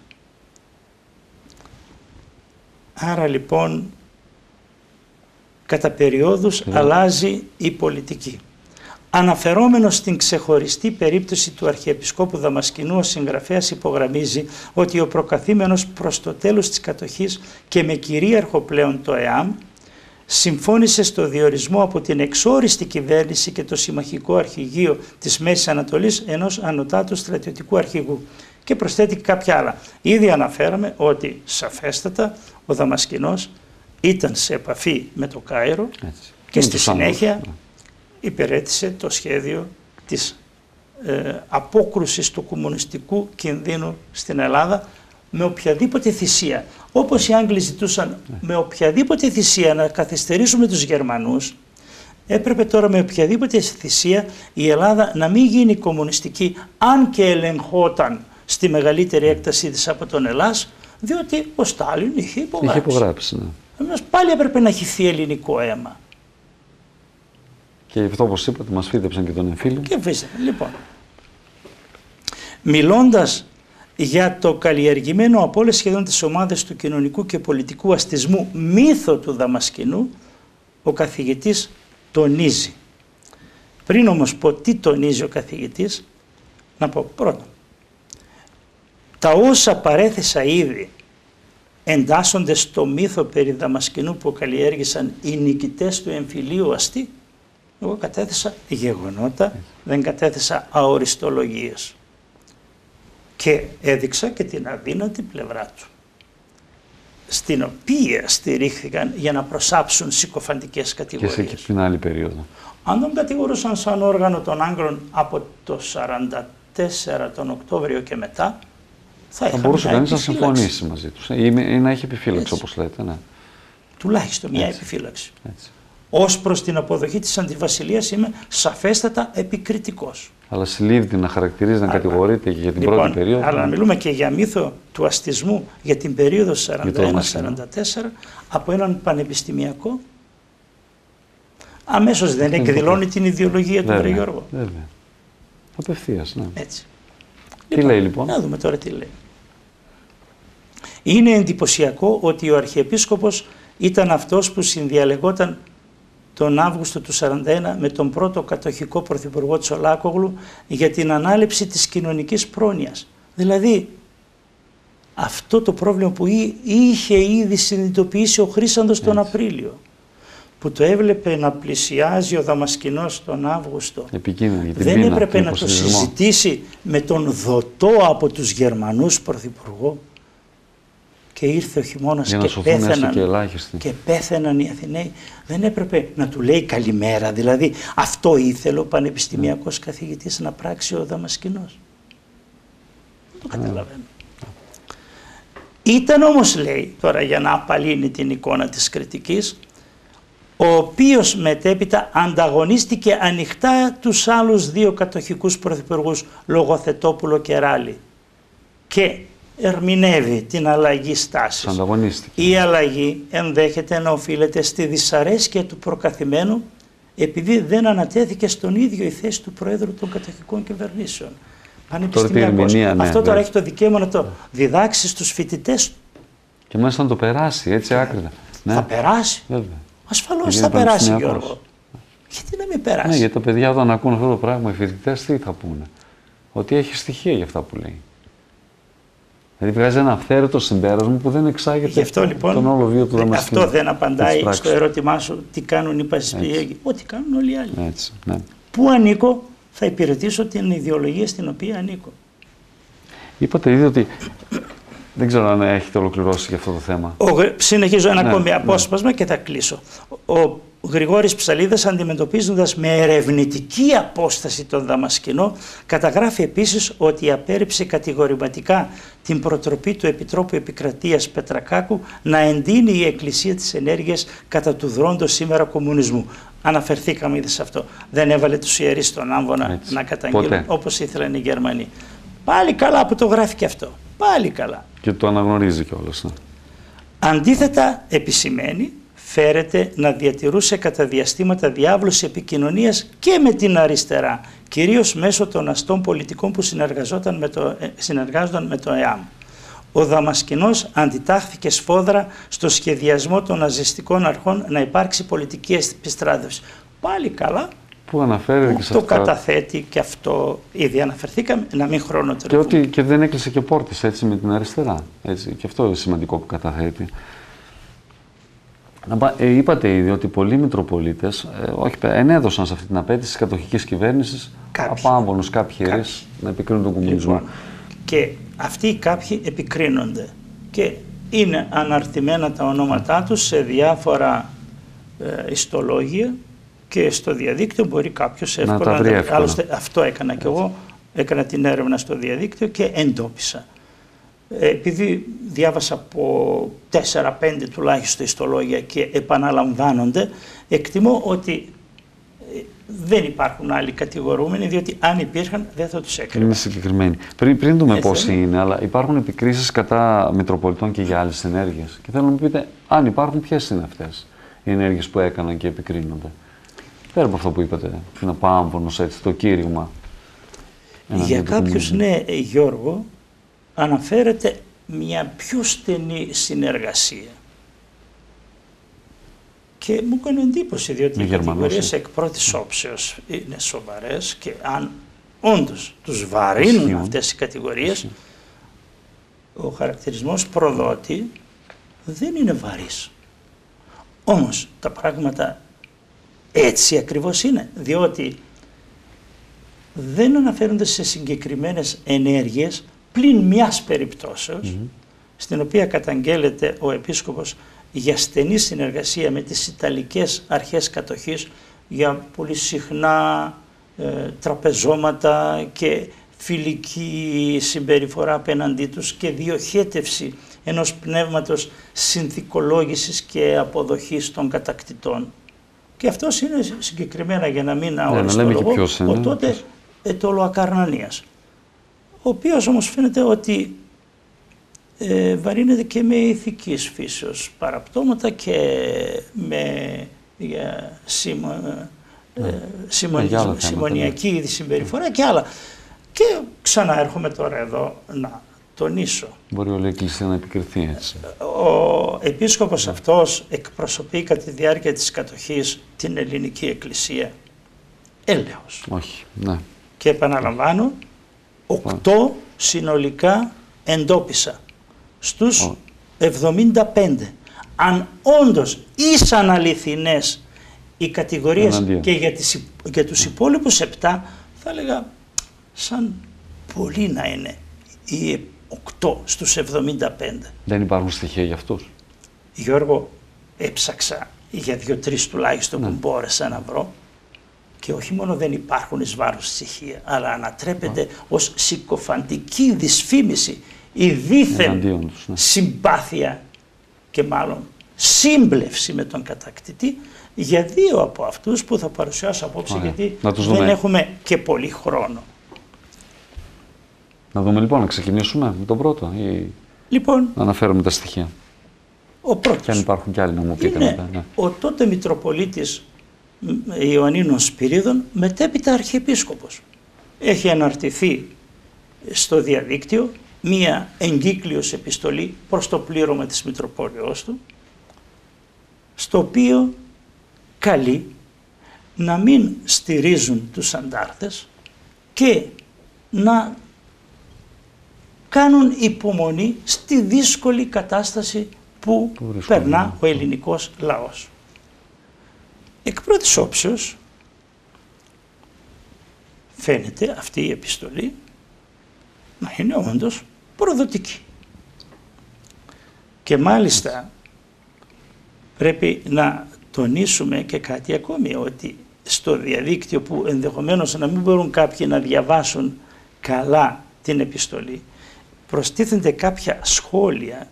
Άρα λοιπόν κατά περιόδους αλλάζει η πολιτική. Αναφερόμενος στην ξεχωριστή περίπτωση του Αρχιεπισκόπου Δαμασκηνού, ο συγγραφέας υπογραμμίζει ότι ο προκαθήμενος προς το τέλος της κατοχής και με κυρίαρχο πλέον το ΕΑΜ συμφώνησε στο διορισμό από την εξόριστη κυβέρνηση και το συμμαχικό αρχηγείο της Μέσης Ανατολής ενός ανωτάτου στρατιωτικού αρχηγού Και προσθέτει και κάποια άλλα. Ήδη αναφέραμε ότι σαφέστατα ο Δαμασκηνός ήταν σε επαφή με το Κάιρο και στη συνέχεια υπηρέτησε το σχέδιο της απόκρουσης του κομμουνιστικού κινδύνου στην Ελλάδα με οποιαδήποτε θυσία. Όπως οι Άγγλοι ζητούσαν με οποιαδήποτε θυσία να καθυστερήσουμε τους Γερμανούς, έπρεπε τώρα με οποιαδήποτε θυσία η Ελλάδα να μην γίνει κομμουνιστική, αν και ελεγχόταν στη μεγαλύτερη έκτασή της από τον Ελλάς, διότι ο Στάλιν είχε υπογράψει. Εμείς πάλι έπρεπε να χυθεί ελληνικό αίμα. Και αυτό, όπως είπατε, μας φύτεψαν και τον εμφύλιο. Και φύτεψαν. Λοιπόν, μιλώντας για το καλλιεργημένο από όλες σχεδόν τις ομάδες του κοινωνικού και πολιτικού αστισμού μύθο του Δαμασκηνού, ο καθηγητής τονίζει. Πριν όμως πω τι τονίζει ο καθηγητής, να πω πρώτα. Τα όσα παρέθεσα ήδη εντάσσονται στο μύθο περί Δαμασκηνού που καλλιέργησαν οι νικητές του εμφυλίου αστεί. Εγώ κατέθεσα γεγονότα, δεν κατέθεσα αοριστολογίες. Και έδειξα και την αδύνατη πλευρά του, στην οποία στηρίχθηκαν για να προσάψουν συκοφαντικές κατηγορίες. Και σε την άλλη περίοδο. Αν τον κατηγορούσαν σαν όργανο των Άγγλων από το 1944 τον Οκτώβριο και μετά, θα μπορούσε κανείς να συμφωνήσει μαζί τους ή να έχει επιφύλαξη, όπως λέτε. Ναι. Τουλάχιστον μια επιφύλαξη. Ως προς την αποδοχή της αντιβασιλείας είμαι σαφέστατα επικριτικός. Αλλά συλλήβδη να χαρακτηρίζει, να κατηγορείται και για την πρώτη περίοδο. Αλλά να μιλούμε και για μύθο του αστισμού για την περίοδο 41-44 από έναν πανεπιστημιακό, αμέσως δεν εκδηλώνει την ιδεολογία του Βρε Γιώργο. Βέβαια. Απευθείας, ναι. Έτσι. Τι λέει λοιπόν? Να δούμε τώρα τι λέει. Είναι εντυπωσιακό ότι ο Αρχιεπίσκοπος ήταν αυτός που συνδιαλεγόταν τον Αύγουστο του 1941 με τον πρώτο κατοχικό πρωθυπουργό Τσολάκογλου για την ανάληψη της κοινωνικής πρόνοιας. Δηλαδή, αυτό το πρόβλημα που είχε ήδη συνειδητοποιήσει ο Χρήσανδος τον Απρίλιο, που το έβλεπε να πλησιάζει ο Δαμασκηνός τον Αύγουστο, δεν έπρεπε να το συζητήσει με τον δοτό από τους Γερμανούς πρωθυπουργό. Και ήρθε ο χειμώνας και πέθαιναν οι Αθηναίοι. Δεν έπρεπε να του λέει καλημέρα, δηλαδή αυτό ήθελε ο πανεπιστημιακός καθηγητής να πράξει ο Δαμασκηνός. Δεν το καταλαβαίνω. Ήταν όμως, λέει, τώρα για να απαλύνει την εικόνα της κριτικής, ο οποίος μετέπειτα ανταγωνίστηκε ανοιχτά τους άλλους δύο κατοχικούς πρωθυπουργούς, Λογοθετόπουλο και Ράλη, και ερμηνεύει την αλλαγή στάσης. Η αλλαγή ενδέχεται να οφείλεται στη δυσαρέσκεια του προκαθημένου, επειδή δεν ανατέθηκε στον ίδιο η θέση του Προέδρου των κατοχικών κυβερνήσεων. Πανεπιστημιακός. Αυτό τώρα έχει το δικαίωμα να το διδάξει στους φοιτητές του. Και μάλιστα να το περάσει έτσι άκρητα. Θα περάσει. Ασφαλώς θα περάσει, Γιώργο. Γιατί να μην περάσει? Ναι, γιατί τα παιδιά όταν ακούν αυτό το πράγμα, οι φοιτητές τι θα πούνε? Ότι έχει στοιχεία για αυτά που λέει. Δηλαδή βγάζει ένα αυθαίρετο συμπέρασμα που δεν εξάγεται λοιπόν, τον όλο βίο του Δαμασκηνού. Αυτό δεν απαντάει στο ερώτημά σου τι κάνουν οι Πασπιέγοι. Ό,τι κάνουν όλοι οι άλλοι. Έτσι, ναι. Πού ανήκω, θα υπηρετήσω την ιδεολογία στην οποία ανήκω. Είπατε ήδη ότι δεν ξέρω αν έχετε ολοκληρώσει για αυτό το θέμα. Συνεχίζω ένα ακόμη απόσπασμα και θα κλείσω. Ο Γρηγόρης Ψαλίδας, αντιμετωπίζοντας με ερευνητική απόσταση τον Δαμασκηνό, καταγράφει επίσης ότι απέρριψε κατηγορηματικά την προτροπή του Επιτρόπου Επικρατείας Πετρακάκου να εντείνει η Εκκλησία της ενέργειας κατά του δρόντος σήμερα κομμουνισμού. Αναφερθήκαμε ήδη σε αυτό. Δεν έβαλε τους ιερείς στον άμβονα να καταγγείλουν όπως ήθελαν οι Γερμανοί. Πάλι καλά που το γράφει και αυτό. Πάλι καλά. Και το αναγνωρίζει κιόλας. Αντίθετα, επισημαίνει, φέρεται να διατηρούσε κατά διαστήματα διάβλους επικοινωνίας και με την αριστερά, κυρίως μέσω των αστών πολιτικών που συνεργάζονταν με το ΕΑΜ. Ο Δαμασκηνός αντιτάχθηκε σφόδρα στο σχεδιασμό των ναζιστικών αρχών να υπάρξει πολιτική επιστράτευση. Πάλι καλά. Που αναφέρεται και σε αυτό. Το καταθέτει και αυτό, ήδη αναφερθήκαμε, να μην χρονοτρέχουμε. Και ότι και δεν έκλεισε και πόρτες έτσι με την αριστερά. Έτσι. Και αυτό είναι σημαντικό που καταθέτει. Είπατε ήδη ότι πολλοί Μητροπολίτες ενέδωσαν σε αυτή την απέτηση της κατοχικής κυβέρνησης από άμβονους κάποιοι ιερείς να επικρίνουν τον κομμουνισμό. Και αυτοί οι κάποιοι επικρίνονται και είναι αναρτημένα τα ονόματά τους σε διάφορα ιστολόγια και στο διαδίκτυο μπορεί κάποιος εύκολα να τα βρει. Άλλωστε αυτό έκανα και εγώ, έκανα την έρευνα στο διαδίκτυο και εντόπισα. Επειδή διάβασα από 4-5 τουλάχιστον ιστολόγια και επαναλαμβάνονται, εκτιμώ ότι δεν υπάρχουν άλλοι κατηγορούμενοι, διότι αν υπήρχαν δεν θα τους έκρυβα. Είναι συγκεκριμένοι. Πριν δούμε πόσοι είναι, αλλά υπάρχουν επικρίσεις κατά Μητροπολιτών και για άλλες ενέργειες. Και θέλω να μου πείτε, αν υπάρχουν, ποιες είναι αυτές οι ενέργειες που έκαναν και επικρίνονται. Πέρα από αυτό που είπατε, είναι απάμφωνος, έτσι, το κήρυγμα. Για κάποιους, ναι, Γιώργο, αναφέρεται μια πιο στενή συνεργασία. Και μου έκανε εντύπωση, διότι οι κατηγορίες εκ πρώτης όψεως είναι σοβαρές και αν όντως τους βαρύνουν αυτές οι κατηγορίες, ο χαρακτηρισμός προδότη δεν είναι βαρύς. Όμως τα πράγματα έτσι ακριβώς είναι, διότι δεν αναφέρονται σε συγκεκριμένες ενέργειες πλην μιας περιπτώσεως, στην οποία καταγγέλλεται ο Επίσκοπος για στενή συνεργασία με τις Ιταλικές αρχές κατοχής για πολύ συχνά τραπεζώματα και φιλική συμπεριφορά απέναντί τους και διοχέτευση ενός πνεύματος συνθηκολόγησης και αποδοχής των κατακτητών. Και αυτός είναι συγκεκριμένα, για να μην αοριστολογώ, ο τότε Ετώλο Ακαρνανίας, ο οποίος όμως φαίνεται ότι βαρύνεται και με ηθικής φύσεως παραπτώματα και με συμμονιακή συμπεριφορά και άλλα. Και ξαναέρχομαι τώρα εδώ να τονίσω. Μπορεί όλη η Εκκλησία να επικριθεί έτσι. Ο Επίσκοπος αυτός εκπροσωπεί κατά τη διάρκεια της κατοχής την ελληνική Εκκλησία. Έλεος. Όχι, ναι. Και επαναλαμβάνω, 8 συνολικά εντόπισα στους 75. Αν όντως ήσαν αληθινές οι κατηγορίες και για τους υπόλοιπους 7, θα έλεγα σαν πολύ να είναι οι 8 στους 75. Δεν υπάρχουν στοιχεία για αυτούς. Γιώργο, έψαξα για 2-3 τουλάχιστον που μπόρεσα να βρω και όχι μόνο δεν υπάρχουν εις βάρος στοιχεία, αλλά ανατρέπεται ως συκοφαντική δυσφήμιση η δίθεν συμπάθεια και μάλλον σύμπλευση με τον κατακτητή για 2 από αυτούς που θα παρουσιάσω απόψε, γιατί δεν έχουμε και πολύ χρόνο. Να δούμε λοιπόν, να ξεκινήσουμε με τον πρώτο ή λοιπόν, να αναφέρουμε τα στοιχεία. Ο πρώτος. Και αν υπάρχουν κι άλλοι να μου πείτε είναι μετά. Ναι. Ο τότε Μητροπολίτης Ιωαννίνων Σπυρίδων, μετέπειτα Αρχιεπίσκοπος. Έχει αναρτηθεί στο διαδίκτυο μία εγκύκλειος επιστολή προς το πλήρωμα της Μητροπόλεως του, στο οποίο καλεί να μην στηρίζουν τους αντάρτες και να κάνουν υπομονή στη δύσκολη κατάσταση που περνά ο ελληνικός λαός. Εκ πρώτης όψεως φαίνεται αυτή η επιστολή να είναι όντως προδοτική. Και μάλιστα πρέπει να τονίσουμε και κάτι ακόμη, ότι στο διαδίκτυο, που ενδεχομένως να μην μπορούν κάποιοι να διαβάσουν καλά την επιστολή, προστίθενται κάποια σχόλια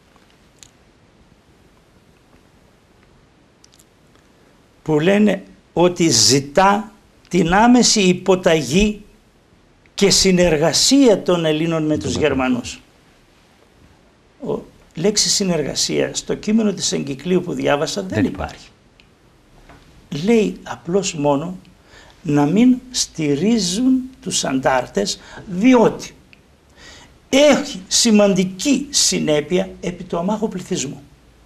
που λένε ότι ζητά την άμεση υποταγή και συνεργασία των Ελλήνων με τους Γερμανούς. Λέξη συνεργασία στο κείμενο της εγκυκλίου που διάβασα δεν υπάρχει. Λέει απλώς μόνο να μην στηρίζουν τους αντάρτες, διότι έχει σημαντική συνέπεια επί του αμάχου πληθυσμού.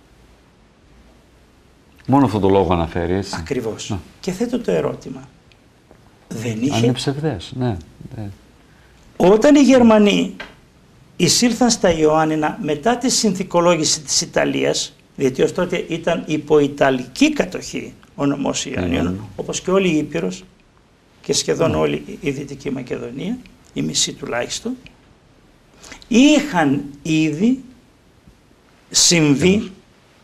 Μόνο αυτόν τον λόγο αναφέρει, έτσι. Ακριβώς. Ναι. Και θέτω το ερώτημα. Δεν είχε... Αν είναι ψευδές, ναι. Όταν οι Γερμανοί εισήλθαν στα Ιωάννινα μετά τη συνθηκολόγηση της Ιταλίας, διότι ως τότε ήταν υπό Ιταλική κατοχή ο νομός Ιωαννίνων, όπως και όλη η Ήπειρος και σχεδόν όλη η Δυτική Μακεδονία, η μισή τουλάχιστον, είχαν ήδη συμβεί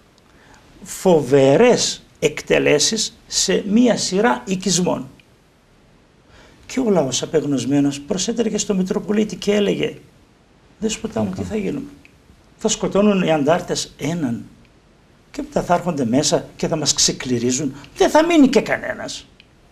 φοβερές εκτελέσεις σε μία σειρά οικισμών. Και ο λαός απεγνωσμένος προσέτρεχε στο Μητροπολίτη και έλεγε «Δέσποτα μου, τι θα γίνουμε? Θα σκοτώνουν οι αντάρτες έναν και μετά θα έρχονται μέσα και θα μας ξεκληρίζουν. Δεν θα μείνει και κανένας».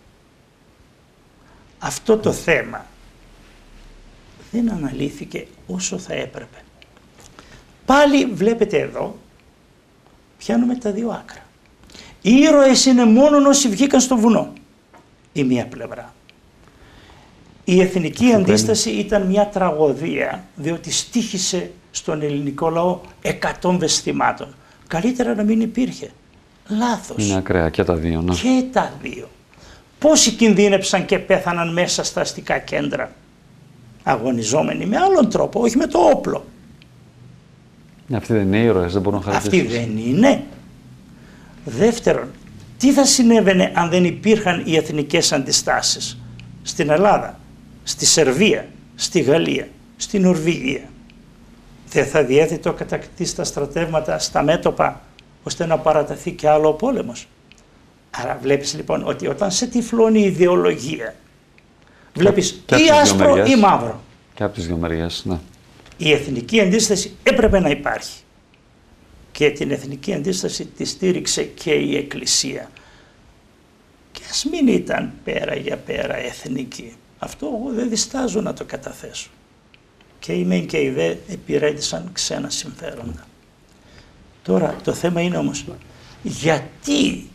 Αυτό το θέμα δεν αναλύθηκε όσο θα έπρεπε. Πάλι βλέπετε εδώ, πιάνουμε τα δύο άκρα. Οι ήρωες είναι μόνο όσοι βγήκαν στο βουνό, η μία πλευρά. Η εθνική αντίσταση ήταν μια τραγωδία, διότι στοίχησε στον ελληνικό λαό εκατόμβες θυμάτων. Καλύτερα να μην υπήρχε. Λάθος. Είναι ακραία και τα δύο. Ναι. Και τα δύο. Πόσοι κινδύνεψαν και πέθαναν μέσα στα αστικά κέντρα, αγωνιζόμενοι με άλλον τρόπο, όχι με το όπλο. Αυτοί δεν είναι ήρωες, δεν μπορούν να χαρακτηριστούν. Αυτοί δεν είναι. Δεύτερον, τι θα συνέβαινε αν δεν υπήρχαν οι εθνικές αντιστάσεις στην Ελλάδα, στη Σερβία, στη Γαλλία, στη Νορβηγία? Δεν θα διέθετε ο κατακτητής τα στρατεύματα στα μέτωπα ώστε να παραταθεί και άλλο ο πόλεμος? Άρα βλέπεις λοιπόν ότι όταν σε τυφλώνει η ιδεολογία, βλέπεις ή άσπρο ή μαύρο. Και από τις δύο μεριές, ναι. Η εθνική αντίσταση έπρεπε να υπάρχει. Και την εθνική αντίσταση τη στήριξε και η Εκκλησία. Και ας μην ήταν πέρα για πέρα εθνική. Αυτό εγώ δεν διστάζω να το καταθέσω. Και οι μεν και οι δε επιρρέτησαν ξένα συμφέροντα. Τώρα το θέμα είναι όμως, γιατί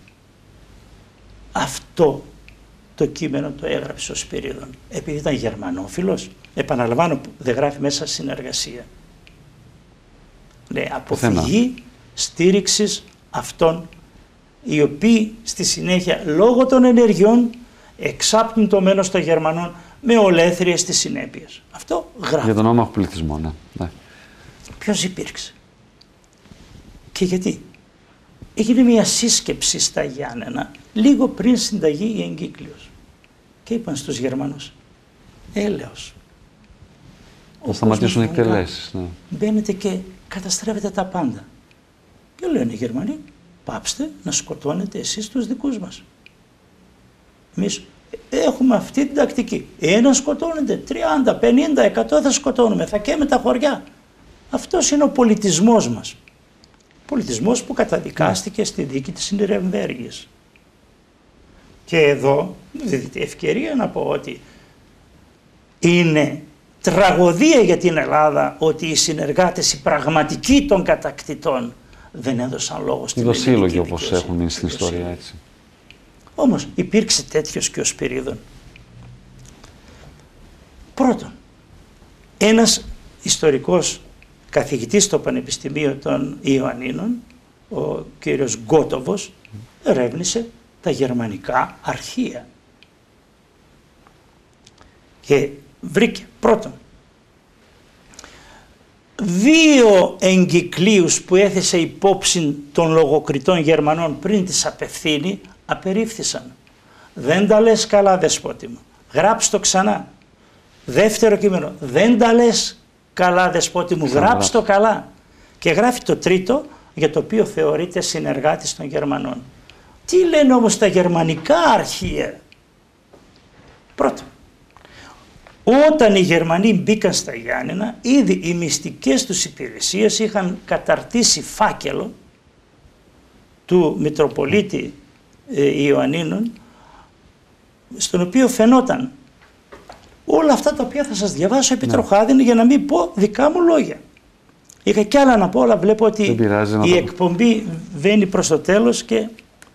αυτό το κείμενο το έγραψε ο Σπυρίδων? Επειδή ήταν γερμανόφιλος? Επαναλαμβάνω, δεν γράφει μέσα συνεργασία. Ναι, αποφυγή στήριξης αυτών οι οποίοι στη συνέχεια λόγω των ενεργειών εξάπτουν το μένος των Γερμανών με ολέθριες τις συνέπειες. Αυτό γράφει. Για τον όμαχο πληθυσμό, ναι. Ναι. Ποιος υπήρξε και γιατί? Έγινε μια σύσκεψη στα Γιάννενα λίγο πριν συνταγεί η εγκύκλειος και είπαν στους Γερμανούς έλεος. Θα σταματήσουν οι εκτελέσεις. Ναι. Μπαίνετε και καταστρέφετε τα πάντα. Και λένε οι Γερμανοί, πάψτε να σκοτώνετε εσείς τους δικούς μας. Εμείς έχουμε αυτή την τακτική. Ένα σκοτώνεται, 30, 50, 100 θα σκοτώνουμε, θα καίμε τα χωριά. Αυτός είναι ο πολιτισμός μας. Πολιτισμός που καταδικάστηκε στη δίκη της Νιρεμβέργης. Και εδώ δίδεται ευκαιρία να πω ότι είναι τραγωδία για την Ελλάδα ότι οι συνεργάτες, οι πραγματικοί των κατακτητών, δεν έδωσαν λόγο στην ελληνική δικαιοσύνη. Οι δοσύλλογοι όπως έχουν μείνει στην ιστορία, έτσι. Όμως υπήρξε τέτοιος και ο Σπυρίδων. Πρώτον, ένας ιστορικός καθηγητής στο Πανεπιστημίο των Ιωαννίνων, ο κύριος Γκότοβος, ερεύνησε τα γερμανικά αρχεία. Και βρήκε πρώτον 2 εγκυκλίους που έθεσε υπόψη των λογοκριτών Γερμανών πριν τις απευθύνει, απερίφθησαν. Δεν τα λες καλά, δεσπότη μου. Γράψ' το ξανά. Δεύτερο κείμενο. Δεν τα λες καλά, δεσπότη μου. Γράψ' το καλά. Και γράφει το τρίτο, για το οποίο θεωρείται συνεργάτης των Γερμανών. Τι λένε όμως τα γερμανικά αρχεία? Πρώτον, όταν οι Γερμανοί μπήκαν στα Γιάννενα, ήδη οι μυστικές τους υπηρεσίες είχαν καταρτήσει φάκελο του Μητροπολίτη Ιωαννίνων, στον οποίο φαινόταν όλα αυτά τα οποία θα σας διαβάσω επί τροχάδιν, για να μην πω δικά μου λόγια. Είχα κι άλλα να πω, αλλά βλέπω ότι η εκπομπή βαίνει προς το τέλος και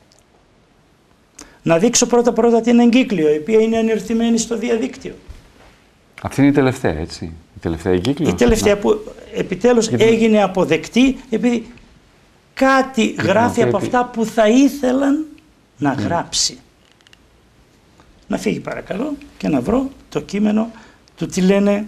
να δείξω πρώτα την εγκύκλιο, η οποία είναι ανερθυμένη στο διαδίκτυο. Αυτή είναι η τελευταία, έτσι, η τελευταία εγκύκλιο. Η τελευταία που επιτέλους έγινε αποδεκτή, επειδή κάτι γράφει από αυτά που θα ήθελαν να γράψει. Να φύγει παρακαλώ και να βρω το κείμενο του τι λένε.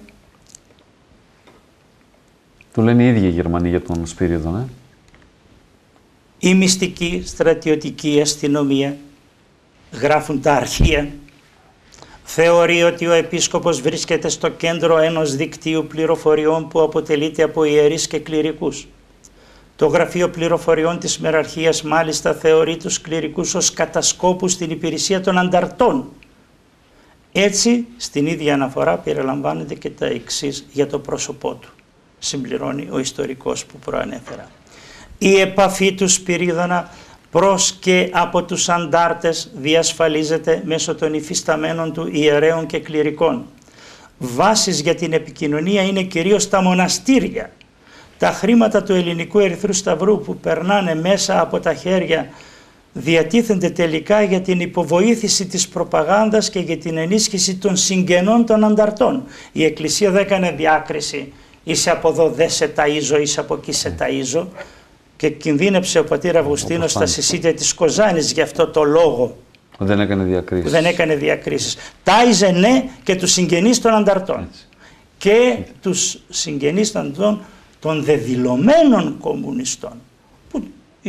Το λένε οι ίδιοι οι Γερμανοί για τον Σπύριδον, Η μυστική στρατιωτική αστυνομία, γράφουν τα αρχεία, Θεωρεί ότι ο επίσκοπος βρίσκεται στο κέντρο ενός δικτύου πληροφοριών που αποτελείται από ιερείς και κληρικούς. Το Γραφείο Πληροφοριών της Μεραρχίας μάλιστα θεωρεί τους κληρικούς ως κατασκόπους στην υπηρεσία των ανταρτών. Έτσι, στην ίδια αναφορά περιλαμβάνεται και τα εξής για το πρόσωπό του, συμπληρώνει ο ιστορικός που προανέφερα. Η επαφή του Σπυρίδωνα προς και από τους αντάρτες διασφαλίζεται μέσω των υφισταμένων του ιερέων και κληρικών. Βάσεις για την επικοινωνία είναι κυρίως τα μοναστήρια. Τα χρήματα του Ελληνικού Ερυθρού Σταυρού που περνάνε μέσα από τα χέρια διατίθενται τελικά για την υποβοήθηση της προπαγάνδας και για την ενίσχυση των συγγενών των ανταρτών. Η Εκκλησία δεν έκανε διάκριση, είσαι από εδώ δεν σε ταΐζω, είσαι από εκεί σε ταΐζω, και κινδύνεψε ο πατήρ Αυγουστίνος στα συσίτια της Κοζάνης γι' αυτό το λόγο. Δεν έκανε διακρίσεις. Δεν έκανε διακρίσεις. Τάιζε ναι και τους συγγενείς των ανταρτών. Έτσι. Και τους συγγενείς των δεδηλωμένων κομμουνιστών, που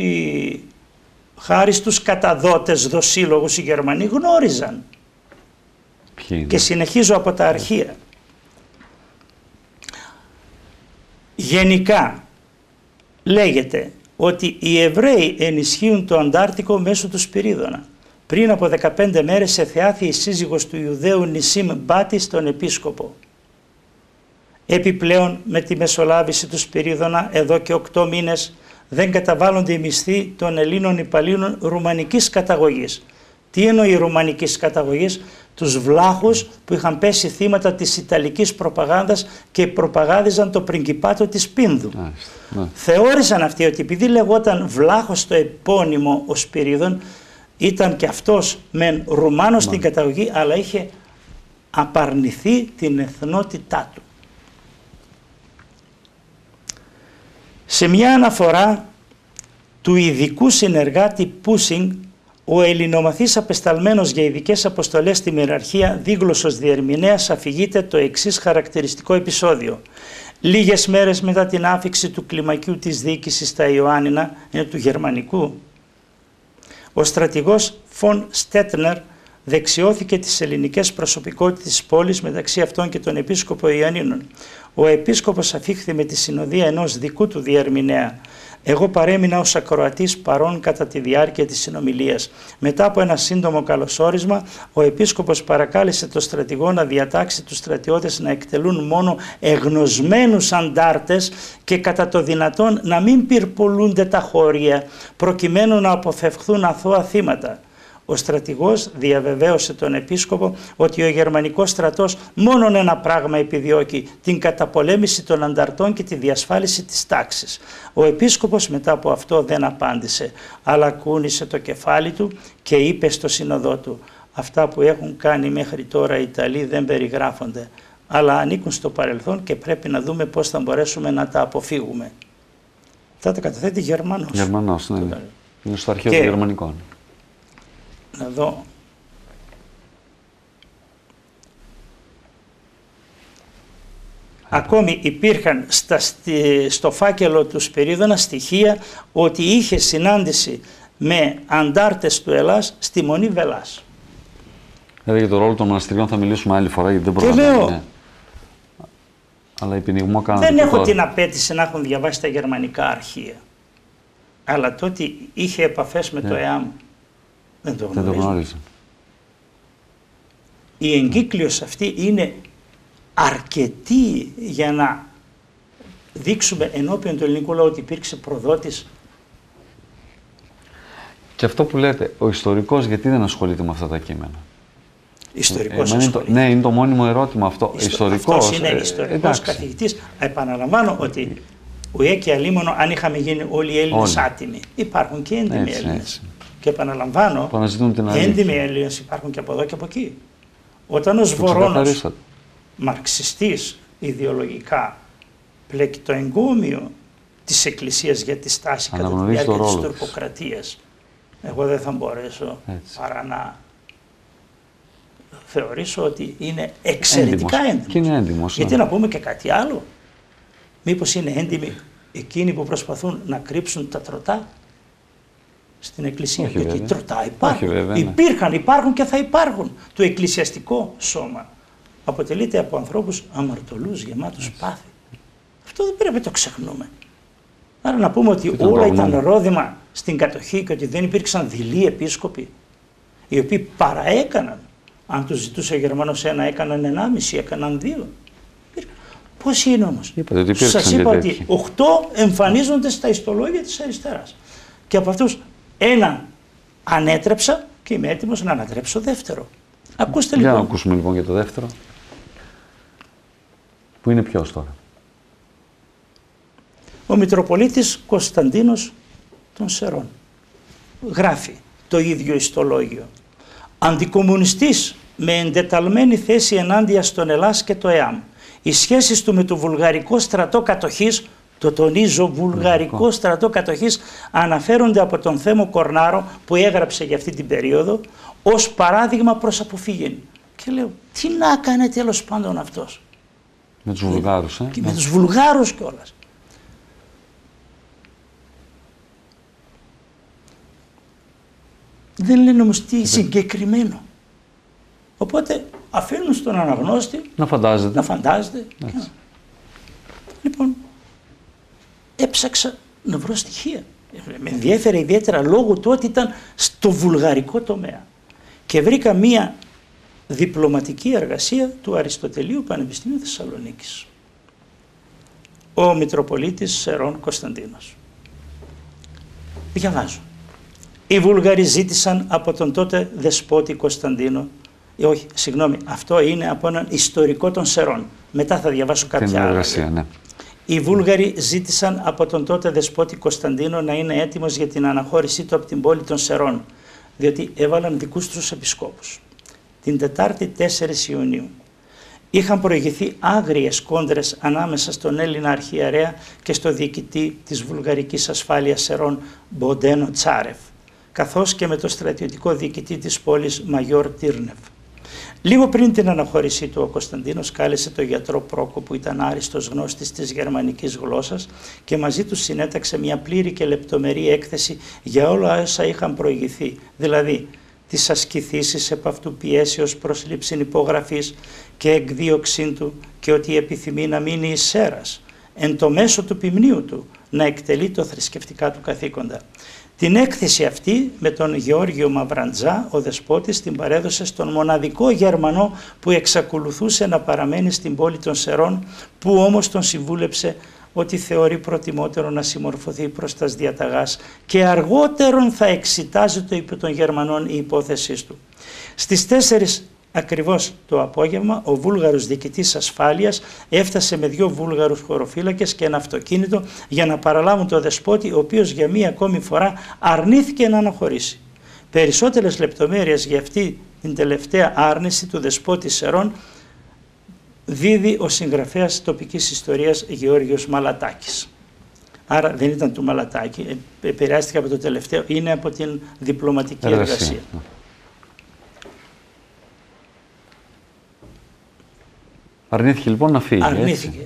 χάρη στους καταδότες δοσύλλογους οι Γερμανοί γνώριζαν. Και συνεχίζω από τα αρχεία. Γενικά λέγεται ότι οι Εβραίοι ενισχύουν το Αντάρτικο μέσω του Σπυρίδωνα. Πριν από 15 μέρες εθεάθη η σύζυγος του Ιουδαίου Νησίμ Μπάτη στον επίσκοπο. Επιπλέον με τη μεσολάβηση του Σπυρίδωνα εδώ και 8 μήνες δεν καταβάλλονται οι μισθοί των Ελλήνων υπαλλήλων ρουμανικής καταγωγής. Τι εννοεί ρουμανικής καταγωγής? Τους βλάχους που είχαν πέσει θύματα της Ιταλικής προπαγάνδας και προπαγάνδιζαν το πριγκιπάτο της Πίνδου. Θεώρησαν αυτοί ότι επειδή λεγόταν βλάχος στο επώνυμο ο Σπυρίδων, ήταν και αυτός μεν Ρουμάνος στην καταγωγή, αλλά είχε απαρνηθεί την εθνότητά του. Σε μια αναφορά του ειδικού συνεργάτη Πούσινγκ, ο ελληνομαθής απεσταλμένος για ειδικές αποστολές στη Μεραρχία, δίγλωσσος διερμηνέας, αφηγείται το εξής χαρακτηριστικό επεισόδιο. Λίγες μέρες μετά την άφιξη του κλιμακίου της διοίκησης στα Ιωάννινα, είναι του Γερμανικού, ο στρατηγός Φον Στέτνερ δεξιώθηκε τις ελληνικές προσωπικότητες της πόλης, μεταξύ αυτών και τον επίσκοπο Ιωαννίνων. Ο επίσκοπος αφήχθη με τη συνοδεία ενός δικού του διερμηνέα. Εγώ παρέμεινα ως ακροατής παρών κατά τη διάρκεια της συνομιλίας. Μετά από ένα σύντομο καλωσόρισμα, ο επίσκοπος παρακάλεσε τον στρατηγό να διατάξει τους στρατιώτες να εκτελούν μόνο εγνωσμένους αντάρτες και κατά το δυνατόν να μην πυρπολούνται τα χώρια, προκειμένου να αποφευχθούν αθώα θύματα. Ο στρατηγός διαβεβαίωσε τον επίσκοπο ότι ο γερμανικός στρατός μόνον ένα πράγμα επιδιώκει, την καταπολέμηση των ανταρτών και τη διασφάλιση της τάξης. Ο επίσκοπος μετά από αυτό δεν απάντησε, αλλά κούνησε το κεφάλι του και είπε στο σύνοδό του: «Αυτά που έχουν κάνει μέχρι τώρα οι Ιταλοί δεν περιγράφονται, αλλά ανήκουν στο παρελθόν και πρέπει να δούμε πώς θα μπορέσουμε να τα αποφύγουμε». Θα τα καταθέτει Γερμανός. Γερμανός, ναι. Είναι στο αρχείο των Γερμανικών. Να δω. Ακόμη υπήρχαν στο φάκελο του Σπυρίδωνα στοιχεία ότι είχε συνάντηση με αντάρτες του Ελλάς στη Μονή Βελάς. Δηλαδή για το ρόλο των μοναστηριών θα μιλήσουμε άλλη φορά, γιατί δεν προλαβαίνουμε. Ναι. Αλλά επινιγμό κάνατε. Δεν έχω την απέτηση να έχουν διαβάσει τα γερμανικά αρχεία. Αλλά το ότι είχε επαφές με το ΕΑΜ δεν το γνωρίζουν. Η εγκύκλειος αυτή είναι αρκετή για να δείξουμε ενώπιον του ελληνικού λαού ότι υπήρξε προδότης. Και αυτό που λέτε, ο ιστορικός γιατί δεν ασχολείται με αυτά τα κείμενα? Ιστορικός ναι, είναι το μόνιμο ερώτημα αυτό. Αυτός είναι ιστορικός καθηγητής. Επαναλαμβάνω ότι ουέ και αλίμονο αν είχαμε γίνει όλοι οι Έλληνες άτιμοι. Υπάρχουν και έντιμοι Έλληνες. Και επαναλαμβάνω, έντιμοι Έλληνες υπάρχουν και από εδώ και από εκεί. Όταν ο Σβορώνος, μαρξιστής ιδεολογικά, πλέκει το εγκόμιο της Εκκλησίας για τη στάση κατά τη διάρκεια της τουρκοκρατίας, εγώ δεν θα μπορέσω παρά να θεωρήσω ότι είναι εξαιρετικά έντιμος. Και είναι έντιμος. Γιατί να πούμε και κάτι άλλο. Μήπως είναι έντιμοι εκείνοι που προσπαθούν να κρύψουν τα τροτά? στην Εκκλησία. Όχι, γιατί βέβαια. τροτά υπάρχουν. Όχι, βέβαια, ναι. Υπήρχαν, υπάρχουν και θα υπάρχουν. Το εκκλησιαστικό σώμα αποτελείται από ανθρώπους αμαρτωλούς, γεμάτους πάθη. Αυτό δεν πρέπει να το ξεχνούμε. Άρα να πούμε ότι όλα ήταν ρόδημα στην κατοχή και ότι δεν υπήρξαν δειλοί επίσκοποι, οι οποίοι παραέκαναν. Αν τους ζητούσε ο Γερμανός ένα, έκαναν 1,5, έκαναν 2. Πώς είναι όμως? Σας είπα ότι 8 εμφανίζονται στα ιστολόγια της αριστεράς. Και από αυτούς έναν ανέτρεψα και είμαι έτοιμος να ανατρέψω δεύτερο. Ακούστε λοιπόν. Για να ακούσουμε λοιπόν για το δεύτερο. Που είναι ποιος τώρα? Ο Μητροπολίτης Κωνσταντίνος των Σερών γράφει το ίδιο ιστολόγιο. Αντικομμουνιστής με εντεταλμένη θέση ενάντια στον Ελλάς και το ΕΑΜ. Οι σχέσεις του με το βουλγαρικό στρατό κατοχής, το τονίζω, βουλγαρικό στρατό κατοχής, αναφέρονται από τον Θέμο Κορνάρο που έγραψε για αυτή την περίοδο ως παράδειγμα προς αποφύγην. Και λέω, τι να έκανε τέλος πάντων αυτός? Με τους Βουλγάρους, Και με τους Βουλγάρους κιόλας. Δεν λένε όμως τι συγκεκριμένο. Οπότε αφήνουν στον αναγνώστη να φαντάζεται. Λοιπόν, έψαξα να βρω στοιχεία. Με ενδιέφερε ιδιαίτερα λόγω του ότι ήταν στο βουλγαρικό τομέα. Και βρήκα μία διπλωματική εργασία του Αριστοτελείου Πανεπιστημίου Θεσσαλονίκης. Ο Μητροπολίτης Σερών Κωνσταντίνος. Διαβάζω. Οι Βούλγαροι ζήτησαν από τον τότε δεσπότη Κωνσταντίνο, όχι, συγγνώμη, αυτό είναι από έναν ιστορικό των Σερών. Μετά θα διαβάσω κάποια άλλα. Ναι. Οι Βούλγαροι ζήτησαν από τον τότε δεσπότη Κωνσταντίνο να είναι έτοιμος για την αναχώρησή του από την πόλη των Σερών, διότι έβαλαν δικούς τους επισκόπους. Την Τετάρτη 4 Ιουνίου είχαν προηγηθεί άγριες κόντρες ανάμεσα στον Έλληνα αρχιερέα και στο διοικητή της βουλγαρικής ασφάλειας Σερών Μποντένο Τσάρεφ, καθώς και με το στρατιωτικό διοικητή της πόλης Μαγιόρ Τύρνευ. Λίγο πριν την αναχώρησή του, ο Κωνσταντίνος κάλεσε τον γιατρό Πρόκο, που ήταν άριστος γνώστης της γερμανικής γλώσσας, και μαζί του συνέταξε μια πλήρη και λεπτομερή έκθεση για όλα όσα είχαν προηγηθεί, δηλαδή τις ασκηθήσεις επ' αυτού πιέσεως προς λήψην υπογραφής και εκδίωξήν του, και ότι επιθυμεί να μείνει εις Σέρας, εν το μέσο του ποιμνίου του, να εκτελεί το θρησκευτικά του καθήκοντα. Την έκθεση αυτή με τον Γεώργιο Μαυραντζά ο δεσπότης την παρέδωσε στον μοναδικό Γερμανό που εξακολουθούσε να παραμένει στην πόλη των Σερών, που όμως τον συμβούλεψε ότι θεωρεί προτιμότερο να συμμορφωθεί προς τας διαταγάς και αργότερον θα εξετάζει το υπό των Γερμανών η υπόθεσή του. Στις 4 ακριβώς το απόγευμα, ο Βούλγαρος διοικητής ασφάλειας έφτασε με 2 Βούλγαρους χωροφύλακες και ένα αυτοκίνητο για να παραλάβουν τον δεσπότη, ο οποίος για μία ακόμη φορά αρνήθηκε να αναχωρήσει. Περισσότερες λεπτομέρειες για αυτή την τελευταία άρνηση του δεσπότη Σερών δίδει ο συγγραφέας τοπικής ιστορίας Γεώργιος Μαλατάκης. Άρα δεν ήταν του Μαλατάκη, επηρεάστηκε από το τελευταίο, είναι από την διπλωματική εργασία. Αρνήθηκε λοιπόν να φύγει. Αρνήθηκε.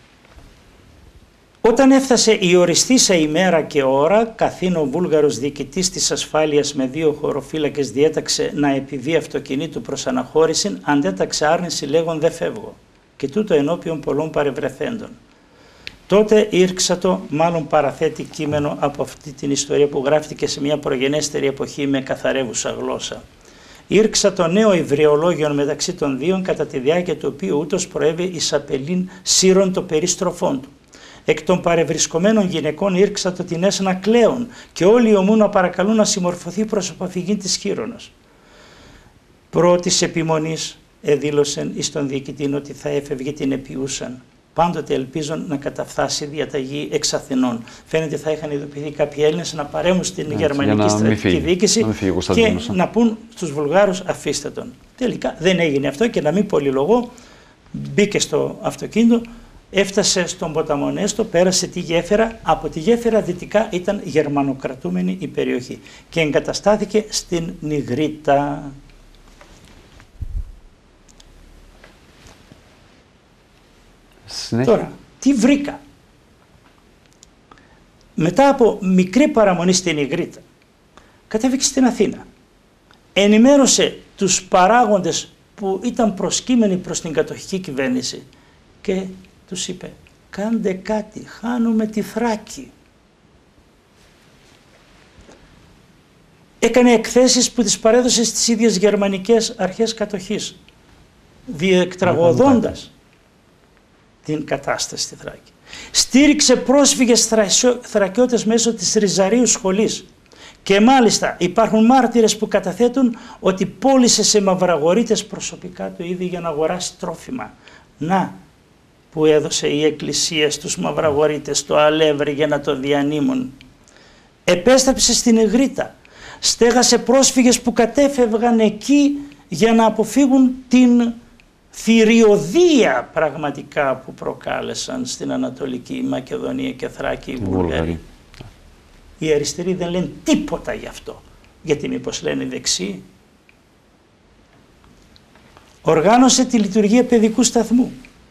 Όταν έφτασε η οριστήσα ημέρα και ώρα, καθήν ο Βούλγαρος διοικητής της ασφάλειας με 2 χωροφύλακες διέταξε να επιβεί αυτοκινήτου προς αναχώρηση, αντέταξε άρνηση λέγον «δε φεύγω», και τούτο ενώπιον πολλών παρευρεθέντων. Τότε ήρξατο, μάλλον παραθέτει κείμενο από αυτή την ιστορία που γράφτηκε σε μια προγενέστερη εποχή με καθαρεύουσα γλώσσα. Ήρξα το νέο υβριολόγιο μεταξύ των δύο, κατά τη διάρκεια του οποίου ούτως προέβη εις απελήν σύρων το περίστροφόν του. Εκ των παρευρισκομένων γυναικών ήρξα το την έσνα κλαίων, και όλοι ομού να παρακαλούν να συμμορφωθεί προς αποφυγή της χείρονος. Πρώτης επιμονής εδήλωσεν εις τον διοικητή ότι θα έφευγε την επιούσαν. Πάντοτε ελπίζουν να καταφθάσει διαταγή εξ Αθηνών. Φαίνεται θα είχαν ειδοποιηθεί κάποιοι Έλληνες να παρέμουν στην γερμανική στρατιωτική διοίκηση και να πούν στους Βουλγάρους αφήστε τον. Τελικά δεν έγινε αυτό, και να μην πολυλογώ, μπήκε στο αυτοκίνητο, έφτασε στον ποταμό Νέστο, πέρασε τη γέφυρα. Από τη γέφυρα δυτικά ήταν γερμανοκρατούμενη η περιοχή και εγκαταστάθηκε στην Νιγρίτα. Συνέχεια. Τώρα, τι βρήκα. Μετά από μικρή παραμονή στην Νιγρίτα, κατέβηκε στην Αθήνα. Ενημέρωσε τους παράγοντες που ήταν προσκύμενοι προς την κατοχική κυβέρνηση και τους είπε: κάντε κάτι, χάνουμε τη Θράκη. Έκανε εκθέσεις που τις παρέδωσε στις ίδιες γερμανικές αρχές κατοχής, διεκτραγωδώντας την κατάσταση στη Θράκη. Στήριξε πρόσφυγες Θρακιώτες μέσω της Ριζαρίου σχολής. Και μάλιστα υπάρχουν μάρτυρες που καταθέτουν ότι πώλησε σε μαυραγορείτες προσωπικά του ήδη για να αγοράσει τρόφιμα. Να, που έδωσε η Εκκλησία στους μαυραγορείτες το αλεύρι για να το διανύμουν. Επέστρεψε στην Αιγρήτα. Στέγασε πρόσφυγες που κατέφευγαν εκεί για να αποφύγουν την θηριωδία πραγματικά που προκάλεσαν στην Ανατολική Μακεδονία και Θράκη οι Βούλγαροι. Οι αριστεροί δεν λένε τίποτα γι' αυτό, γιατί μήπως λένε οι δεξιοί. Οργάνωσε τη λειτουργία παιδικού σταθμού.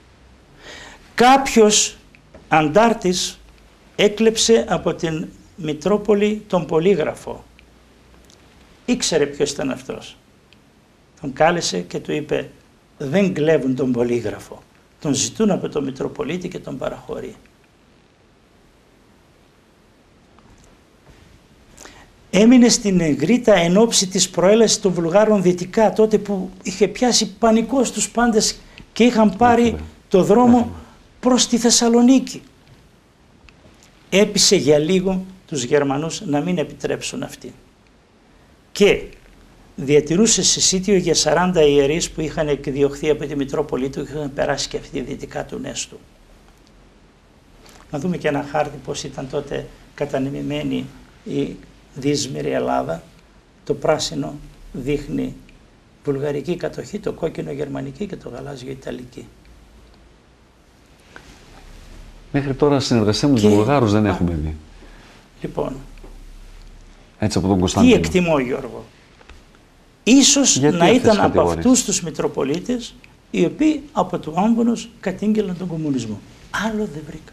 Κάποιος αντάρτης έκλεψε από την Μητρόπολη τον πολύγραφο. Ήξερε ποιος ήταν αυτός. Τον κάλεσε και του είπε: δεν κλέβουν τον πολύγραφο. Τον ζητούν από τον Μητροπολίτη και τον παραχωρεί. Έμεινε στην Αιγρήτα εν ώψη της προέλασης των Βουλγάρων δυτικά, τότε που είχε πιάσει πανικό στους πάντες και είχαν πάρει το δρόμο προς τη Θεσσαλονίκη. Έπεισε για λίγο τους Γερμανούς να μην επιτρέψουν αυτοί. Και διατηρούσε συσίτιο για 40 ιερείς που είχαν εκδιωχθεί από τη Μητρόπολη του και είχαν περάσει και αυτοί δυτικά του Νέστου. Να δούμε και ένα χάρτη πώς ήταν τότε κατανεμημένη η δύσμηρη Ελλάδα. Το πράσινο δείχνει βουλγαρική κατοχή, το κόκκινο γερμανική και το γαλάζιο ιταλική. Μέχρι τώρα συνεργασία με τους Βουλγάρους δεν έχουμε δει. Λοιπόν, έτσι από τον Κωνσταντίνο. τι εκτιμώ, Γιώργο? Ίσως να ήταν από αυτούς τους Μητροπολίτες οι οποίοι από το Άμβονος κατήγγελαν τον κομμουνισμό. Άλλο δεν βρήκα.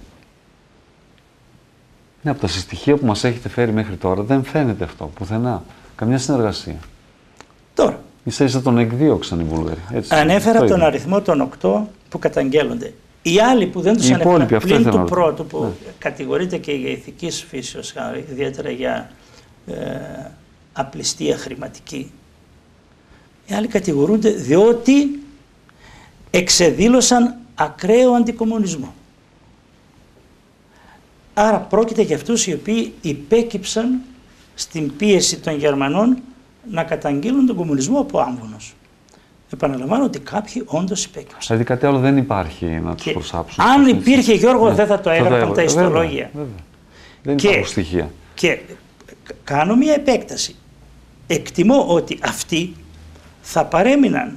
Ναι, από τα στοιχεία που μας έχετε φέρει μέχρι τώρα δεν φαίνεται αυτό πουθενά. Καμιά συνεργασία. Τώρα. Ίσα-ίσα τον εκδίωξαν οι Βούλγαροι. Ανέφερα τον αριθμό των 8 που καταγγέλλονται. Οι άλλοι που δεν τους ανέφεραν, πλην του πρώτου που κατηγορείται και για ηθικής φύσεως, ιδιαίτερα για απληστία χρηματική, οι άλλοι κατηγορούνται διότι εξεδήλωσαν ακραίο αντικομμουνισμό. Άρα πρόκειται για αυτούς οι οποίοι υπέκυψαν στην πίεση των Γερμανών να καταγγείλουν τον κομμουνισμό από Άμβονος. Επαναλαμβάνω ότι κάποιοι όντως υπέκυψαν. Δηλαδή κάτι άλλο δεν υπάρχει να τους προσάψουν. Αν υπήρχε, Γιώργο, δεν θα το έγραφαν τα ιστολόγια. Βέβαια. Δεν υπάρχουν στοιχεία. Και κάνω μια επέκταση. Εκτιμώ ότι αυτοί θα παρέμειναν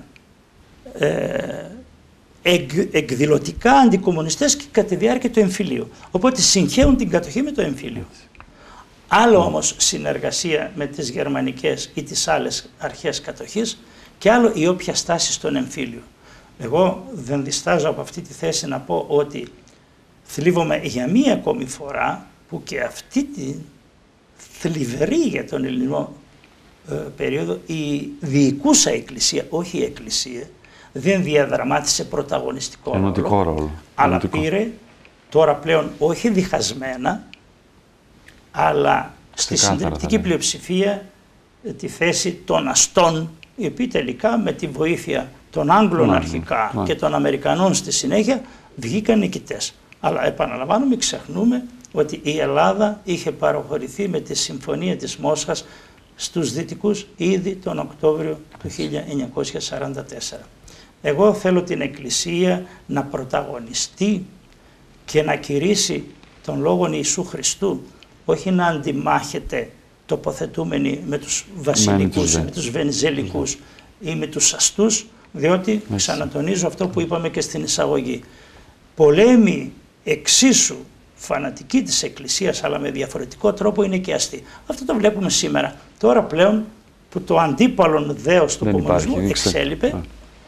εκδηλωτικά αντικομμουνιστές και κατά τη διάρκεια του εμφυλίου. Οπότε συγχέουν την κατοχή με το εμφύλιο. Άλλο όμως συνεργασία με τις γερμανικές ή τις άλλες αρχές κατοχής και άλλο η όποια στάση στον εμφύλιο. Εγώ δεν διστάζω από αυτή τη θέση να πω ότι θλίβομαι για μία ακόμη φορά που και αυτή τη θλιβερή για τον ελληνικό περίοδο η διοικούσα εκκλησία, όχι η εκκλησία, δεν διαδραμάτισε πρωταγωνιστικό ρόλο, αλλά πήρε τώρα πλέον όχι διχασμένα, αλλά στη συντριπτική πλειοψηφία τη θέση των αστών, οι οποίοι τελικά με τη βοήθεια των Άγγλων αρχικά και των Αμερικανών στη συνέχεια βγήκαν νικητές. Αλλά επαναλαμβάνω, μην ξεχνούμε ότι η Ελλάδα είχε παραχωρηθεί με τη Συμφωνία της Μόσχας στους Δυτικούς ήδη τον Οκτώβριο του 1944. Εγώ θέλω την Εκκλησία να πρωταγωνιστεί και να κηρύσει τον Λόγον Ιησού Χριστού, όχι να αντιμάχεται τοποθετούμενοι με τους βασιλικούς, με τους βενιζελικούς ή με τους αστούς, διότι ξανατονίζω αυτό που είπαμε και στην εισαγωγή. Πολέμοι εξίσου φανατικοί της Εκκλησίας, αλλά με διαφορετικό τρόπο, είναι και αστεί. Αυτό το βλέπουμε σήμερα. Τώρα πλέον που το αντίπαλον δέος του κομμουνισμού εξέλιπε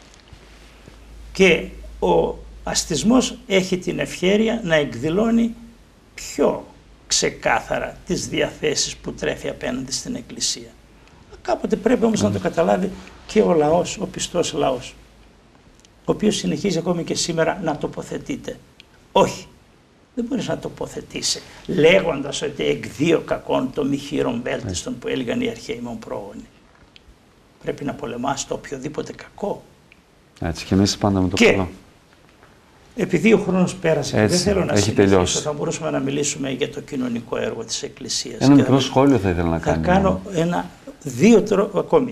και ο αστισμός έχει την ευχέρεια να εκδηλώνει πιο ξεκάθαρα τις διαθέσεις που τρέφει απέναντι στην Εκκλησία. Κάποτε πρέπει όμως να το καταλάβει και ο λαός, ο πιστός λαός, ο οποίος συνεχίζει ακόμη και σήμερα να τοποθετείται. Όχι, δεν μπορείς να τοποθετήσει λέγοντας ότι εκ δύο κακών το μη χείρον βέλτιστον που έλεγαν οι αρχαίοι μου πρόγονοι. Πρέπει να πολεμάς το οποιοδήποτε κακό. Έτσι, και εμείς πάντα με το καλό. Επειδή ο χρόνος πέρασε έτσι, και δεν θέλω να συνεχίσω, θα μπορούσαμε να μιλήσουμε για το κοινωνικό έργο της Εκκλησίας. Ένα μικρό σχόλιο θα ήθελα να κάνω. Θα κάνω δύο ακόμη.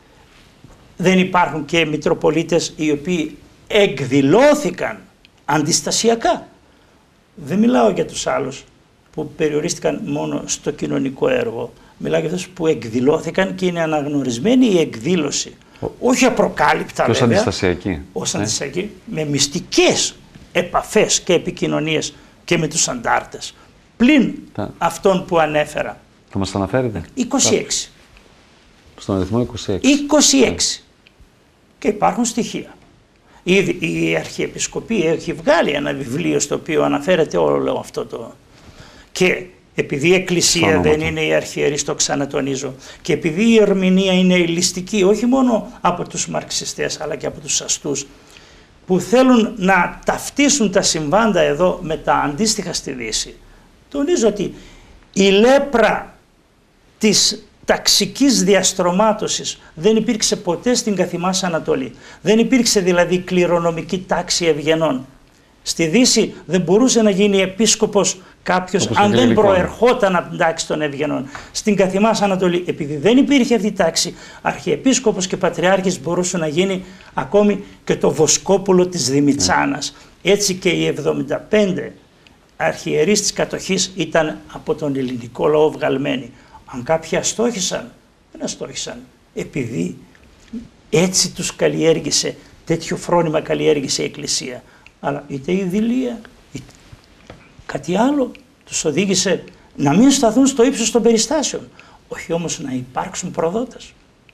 Δεν υπάρχουν και μητροπολίτες οι οποίοι εκδηλώθηκαν αντιστασιακά. Δεν μιλάω για τους άλλους που περιορίστηκαν μόνο στο κοινωνικό έργο. Μιλάω για αυτούς που εκδηλώθηκαν και είναι αναγνωρισμένη η εκδήλωση. Όχι απροκάλυπτα βέβαια. Ως αντιστασιακή. Ως αντιστασιακή, με μυστικές επαφές και επικοινωνίες και με τους αντάρτες. Πλην αυτών που ανέφερα. Θα μας τα αναφέρετε. 26. Στον αριθμό 26. 26. Και υπάρχουν στοιχεία. Ήδη η Αρχιεπισκοπή έχει βγάλει ένα βιβλίο στο οποίο αναφέρεται όλο αυτό το... Και επειδή η Εκκλησία δεν είναι η αρχιερείς, το ξανατονίζω, και επειδή η ερμηνεία είναι ηλιστική, όχι μόνο από τους μαρξιστές αλλά και από τους αστούς, που θέλουν να ταυτίσουν τα συμβάντα εδώ με τα αντίστοιχα στη Δύση, τονίζω ότι η λέπρα της ταξικής διαστρωμάτωσης δεν υπήρξε ποτέ στην καθημάς Ανατολή. Δεν υπήρξε δηλαδή κληρονομική τάξη ευγενών. Στη Δύση δεν μπορούσε να γίνει επίσκοπος κάποιος αν δεν προερχόταν από την τάξη των ευγενών. Στην καθημάς Ανατολή, επειδή δεν υπήρχε αυτή η τάξη, αρχιεπίσκοπος και πατριάρχης μπορούσε να γίνει ακόμη και το βοσκόπουλο της Δημητσάνας. Έτσι και οι 75 αρχιερείς της κατοχής ήταν από τον ελληνικό λαό βγαλμένοι. Αν κάποιοι αστόχησαν, δεν αστόχησαν επειδή έτσι τους καλλιέργησε, τέτοιο φρόνημα καλλιέργησε η Εκκλησία. Αλλά είτε η δειλία, είτε κάτι άλλο τους οδήγησε να μην σταθούν στο ύψος των περιστάσεων, όχι όμως να υπάρξουν προδότες.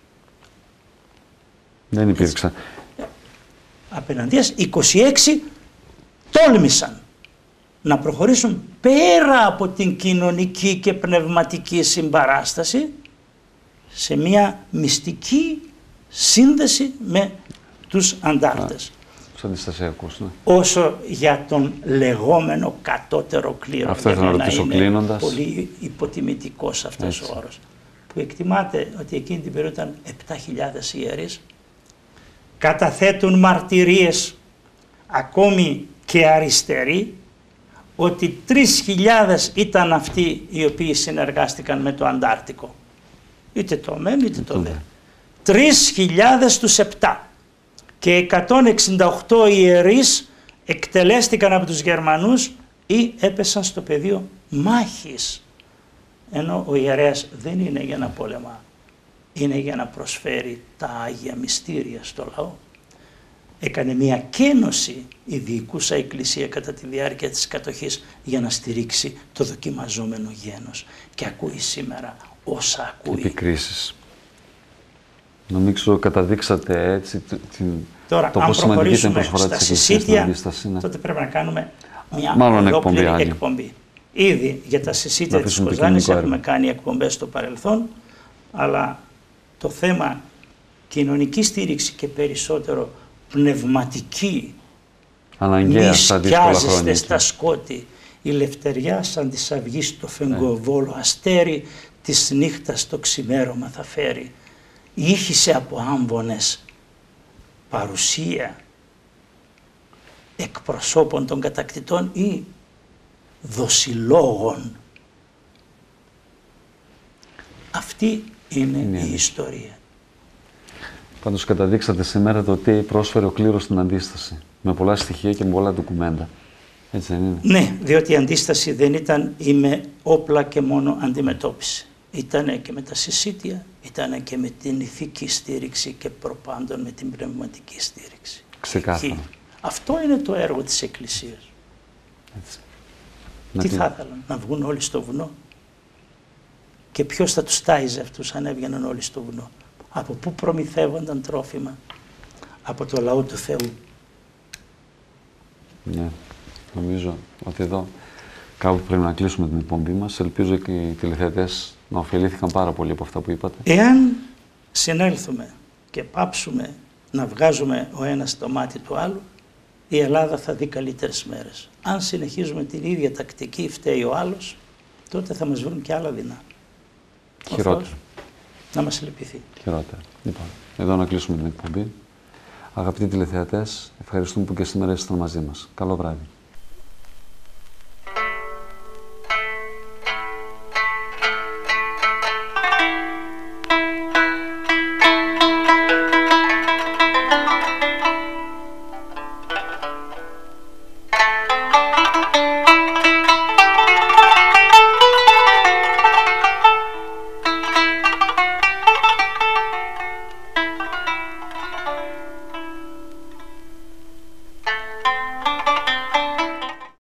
Δεν υπήρξαν. Απέναντίας 26 τόλμησαν να προχωρήσουν πέρα από την κοινωνική και πνευματική συμπαράσταση σε μια μυστική σύνδεση με τους αντάρτες. Τους αντιστασιακούς, ναι. Όσο για τον λεγόμενο κατώτερο κλήρο, αυτό ήθελα να ρωτήσω κλείνοντας. Πολύ υποτιμητικός αυτός ο όρος, που εκτιμάται ότι εκείνη την περίοδο ήταν 7.000 ιερείς, καταθέτουν μαρτυρίες ακόμη και αριστεροί, ότι 3.000 ήταν αυτοί οι οποίοι συνεργάστηκαν με το Αντάρτικο. Είτε το μεν είτε το δε. 3.000 τους 7. Και 168 ιερείς εκτελέστηκαν από τους Γερμανούς ή έπεσαν στο πεδίο μάχης. Ενώ ο ιερέας δεν είναι για να πολεμά. Είναι για να προσφέρει τα Άγια Μυστήρια στο λαό. Έκανε μια κένωση η διοικούσα Εκκλησία κατά τη διάρκεια της κατοχής για να στηρίξει το δοκιμαζόμενο γένος. Και ακούει σήμερα όσα ακούει. Επικρίσεις. Νομίζω καταδείξατε έτσι τώρα, το πώς σημαντική ήταν η προσφορά της Εκκλησίας στην αντίσταση. Τότε πρέπει να κάνουμε μια ολόκληρη εκπομπή. Ήδη για τα συσίτια της Κοζάνης έχουμε κάνει εκπομπές στο παρελθόν, αλλά το θέμα κοινωνική στήριξη και περισσότερο πνευματική, μη σκιάζεστε στα σκότη, η λευτεριά σαν της αυγής το φεγγοβόλο αστέρι, της νύχτας το ξημέρωμα θα φέρει. Ήχησε από άμβονες παρουσία εκπροσώπων των κατακτητών ή δοσιλόγων. Αυτή είναι η ιστορία. Πάντως καταδείξατε σήμερα το τι πρόσφερε ο κλήρος στην αντίσταση. Με πολλά στοιχεία και με πολλά ντοκουμέντα. Έτσι δεν είναι? Ναι, διότι η αντίσταση δεν ήταν ή με όπλα και μόνο αντιμετώπιση. Ήτανε και με τα συσίτια, ήτανε και με την ηθική στήριξη και προπάντων με την πνευματική στήριξη. Ξεκάθαρα. Αυτό είναι το έργο της Εκκλησίας. Έτσι. Τι θα ήθελαν, να βγουν όλοι στο βουνό? Και ποιος θα τους τάιζε αυτούς αν έβγαιναν όλοι στο βουνό? Από πού προμηθεύονταν τρόφιμα? Από το λαό του Θεού. Ναι, νομίζω ότι εδώ Κάπου πρέπει να κλείσουμε την εκπομπή μας. Ελπίζω και οι τηλεθεατές να ωφελήθηκαν πάρα πολύ από αυτά που είπατε. Εάν συνέλθουμε και πάψουμε να βγάζουμε ο ένας το μάτι του άλλου, η Ελλάδα θα δει καλύτερες μέρες. Αν συνεχίζουμε την ίδια τακτική, φταίει ο άλλος, τότε θα μας βρουν και άλλα δεινά. Χειρότερα. Να μας λυπηθεί. Χειρότερα. Λοιπόν, εδώ να κλείσουμε την εκπομπή. Αγαπητοί τηλεθεατές, ευχαριστούμε που και σήμερα ήσασταν μαζί μας. Καλό βράδυ.